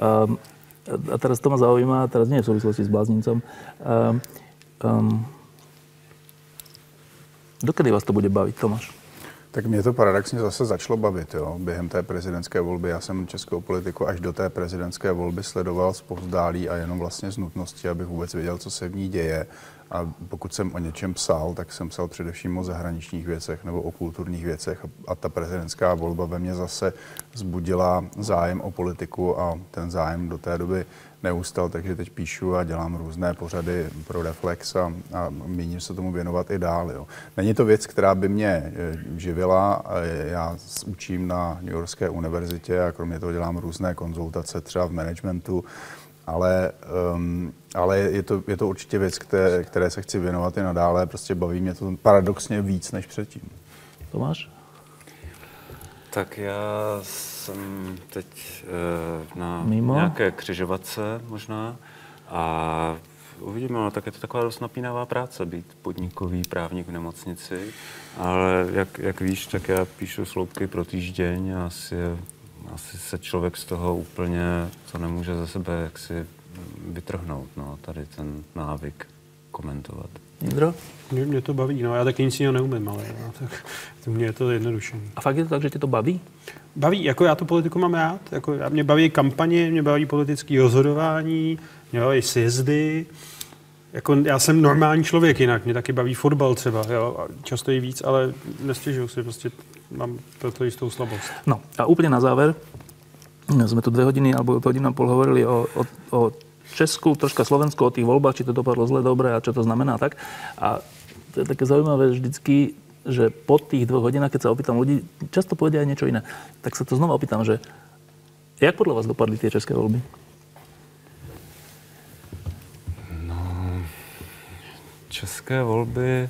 A teraz to ma zaujíma, teraz nie v súvislosti s bláznicom. Dokedy vás to bude baviť, Tomáš? Tak mě to paradoxně zase začalo bavit. Jo. Během té prezidentské volby, já jsem českou politiku až do té prezidentské volby sledoval zpovzdálí a jenom vlastně z nutnosti, abych vůbec věděl, co se v ní děje. A pokud jsem o něčem psal, tak jsem psal především o zahraničních věcech nebo o kulturních věcech. A ta prezidentská volba ve mně zase vzbudila zájem o politiku a ten zájem do té doby neustal, takže teď píšu a dělám různé pořady pro Reflex a míním se tomu věnovat i dál. Jo. Není to věc, která by mě živila. Já učím na New Yorkské univerzitě a kromě toho dělám různé konzultace třeba v managementu, ale je to určitě věc, které se chci věnovat i nadále. Prostě baví mě to paradoxně víc než předtím. Tomáš? Tak já jsem teď na nějaké křižovatce možná a uvidíme, no, tak je to taková dost napínavá práce být podnikový právník v nemocnici, ale jak víš, tak já píšu sloupky pro Týždeň a asi se člověk z toho úplně to nemůže za sebe jaksi vytrhnout, no, tady ten návyk komentovat. Jindro? Mě to baví, no, já taky nic jiného neumím, ale tak mně je to jednodušší. A fakt je to tak, že tě to baví? Baví, jako já tu politiku mám rád, jako mě baví kampaně, mě baví politické rozhodování, jo, i sjezdy. Jako já jsem normální člověk jinak, mě taky baví fotbal třeba, jo, a často i víc, ale nestěžuju si, prostě mám proto jistou slabost. No a úplne na záver, sme tu 2 hodiny alebo hodinu a pol hovorili o Česku, troška Slovensku, o tých voľbách, či to dopadlo zle, dobre a čo to znamená tak. A to je také zaujímavé vždycky, že po tých 2 hodinách, keď sa opýtam ľudí, často povedia aj niečo iné. Tak sa to znova opýtam, že jak podľa vás dopadli tie české voľby? České volby,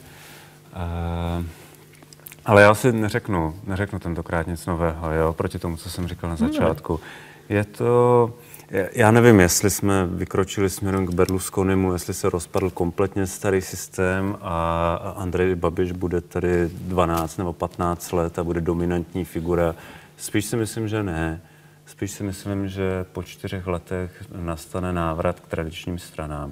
ale já si neřeknu tentokrát nic nového, jo, proti tomu, co jsem říkal na začátku. Je to, já nevím, jestli jsme vykročili směrem k Berlusconimu, jestli se rozpadl kompletně starý systém a Andrej Babiš bude tady 12 nebo 15 let a bude dominantní figura. Spíš si myslím, že ne. Spíš si myslím, že po 4 letech nastane návrat k tradičním stranám.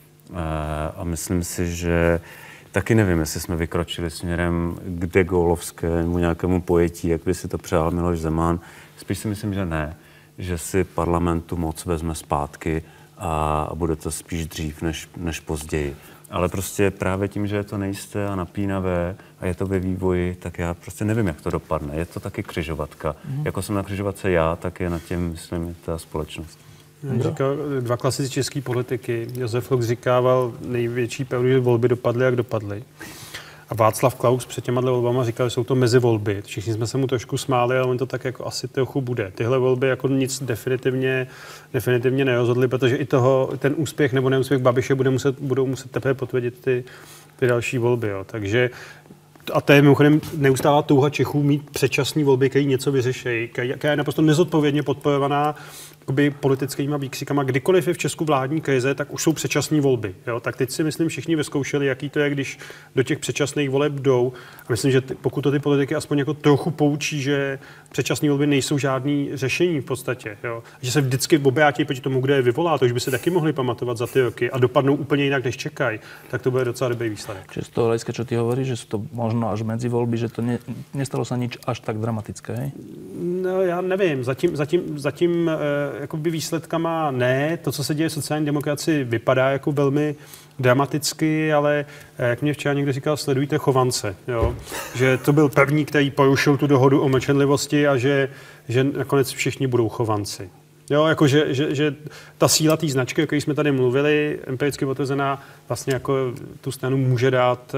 A myslím si, že taky nevím, jestli jsme vykročili směrem k de Gaullovskému nějakému pojetí, jak by si to přál Miloš Zeman. Spíš si myslím, že ne. Že si parlamentu moc vezme zpátky a bude to spíš dřív než později. Ale prostě právě tím, že je to nejisté a napínavé a je to ve vývoji, tak já prostě nevím, jak to dopadne. Je to taky křižovatka. Jako jsem na křižovatce já, tak je na těm, myslím, je ta společnost. Říkal 2 klasici české politiky. Josef Lux říkával největší pravdu, že volby dopadly, jak dopadly. A Václav Klaus před těma volbama říkal, že jsou to mezivolby. Všichni jsme se mu trošku smáli, ale on to tak jako asi trochu bude. Tyhle volby jako nic definitivně nerozhodly, protože i ten úspěch nebo neúspěch Babiše budou muset teprve potvrdit ty další volby. Jo. Takže a to je mimochodem neustálá touha Čechů mít předčasné volby, které něco vyřešejí, která je naprosto nezodpovědně podporovaná politickýma výkřikama. Kdykoliv je v Česku vládní krize, tak už jsou předčasné volby. Jo? Tak teď si myslím, všichni vyzkoušeli, jaký to je, když do těch předčasných voleb jdou. A myslím, že pokud to ty politiky aspoň jako trochu poučí, že předčasné volby nejsou žádný řešení v podstatě. Jo? Že se vždycky obrátí proti tomu, kde je vyvolá, to už by se taky mohli pamatovat za ty roky a dopadnou úplně jinak, než čekají, tak to bude docela dobrý výsledek. Čiže z toho hľadiska, čo ty hovoríš, že sú to možno až medzi voľby, že to nestalo sa nič až tak dramatické, hej? No, já nevím. Zatím jakoby výsledkama ne. To, co se děje v sociální demokracii, vypadá jako velmi dramaticky, ale jak mě včera někdo říkal, sledujte Chovance. Jo? Že to byl první, který porušil tu dohodu o mlčenlivosti a že nakonec všichni budou Chovanci. Jo, jako že ta síla té značky, o které jsme tady mluvili, empiricky potvrzená, vlastně jako tu stranu může dát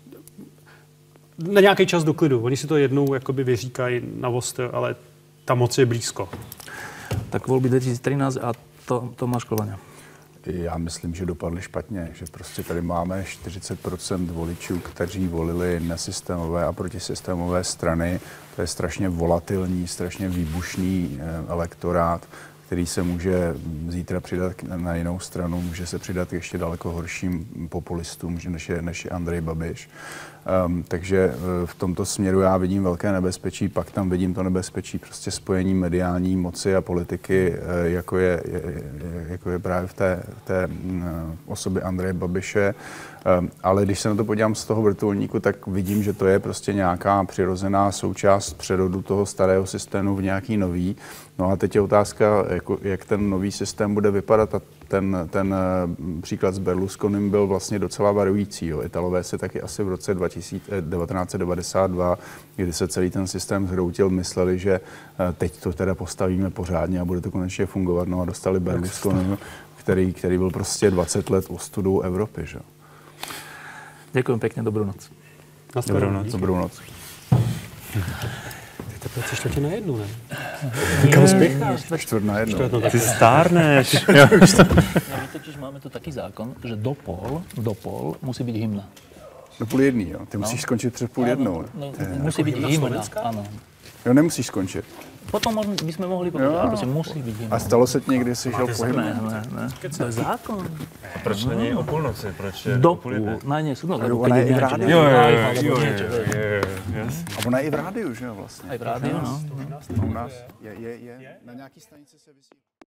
na nějaký čas do klidu. Oni si to jednou jakoby vyříkají na vostr, ale ta moc je blízko. Tak volby 2013 a Tomáš Kolvaňa. Já myslím, že dopadly špatně, že prostě tady máme 40% voličů, kteří volili nesystémové a protisystémové strany. To je strašně volatilní, strašně výbušný elektorát, který se může zítra přidat na jinou stranu, může se přidat k ještě daleko horším populistům, než je Andrej Babiš. Takže v tomto směru já vidím velké nebezpečí, pak tam vidím to nebezpečí prostě spojení mediální moci a politiky, jako je právě v té osobě Andreje Babiše. Ale když se na to podívám z toho vrtulníku, tak vidím, že to je prostě nějaká přirozená součást přerodu toho starého systému v nějaký nový. No a teď je otázka, jak ten nový systém bude vypadat. A ten příklad s Berlusconim byl vlastně docela varující. Jo. Italové se taky asi v roce 1992, kdy se celý ten systém zhroutil, mysleli, že teď to teda postavíme pořádně a bude to konečně fungovat. No a dostali Berlusconim, který byl prostě 20 let ostudou Evropy. Že? Ďakujem pekne, dobrú noc. Dobrou noc. To je 3/4 ne? Kam spěcháš? 1/4. Ty stárneš. My totiž máme tu taký zákon, že do pol musí byť hymna. Do 12:30, jo? Ty musíš skončit před 12:30. No, musí byť hymna, áno. Jo, nemusíš skončit. Potom by sme mohli povedať, že musí byť hymna. A stalo se ti někdy, jsi šel po hymnu? Ne. To je zákon. A proč není o půlnoci? Proč je do půl? Ne, nie, súdno. Ona je i v rádiu. Jo. A ona je i v rádiu, že jo, vlastně. Aj v rádiu, no. U nás je na nějaký stanici se vysílá.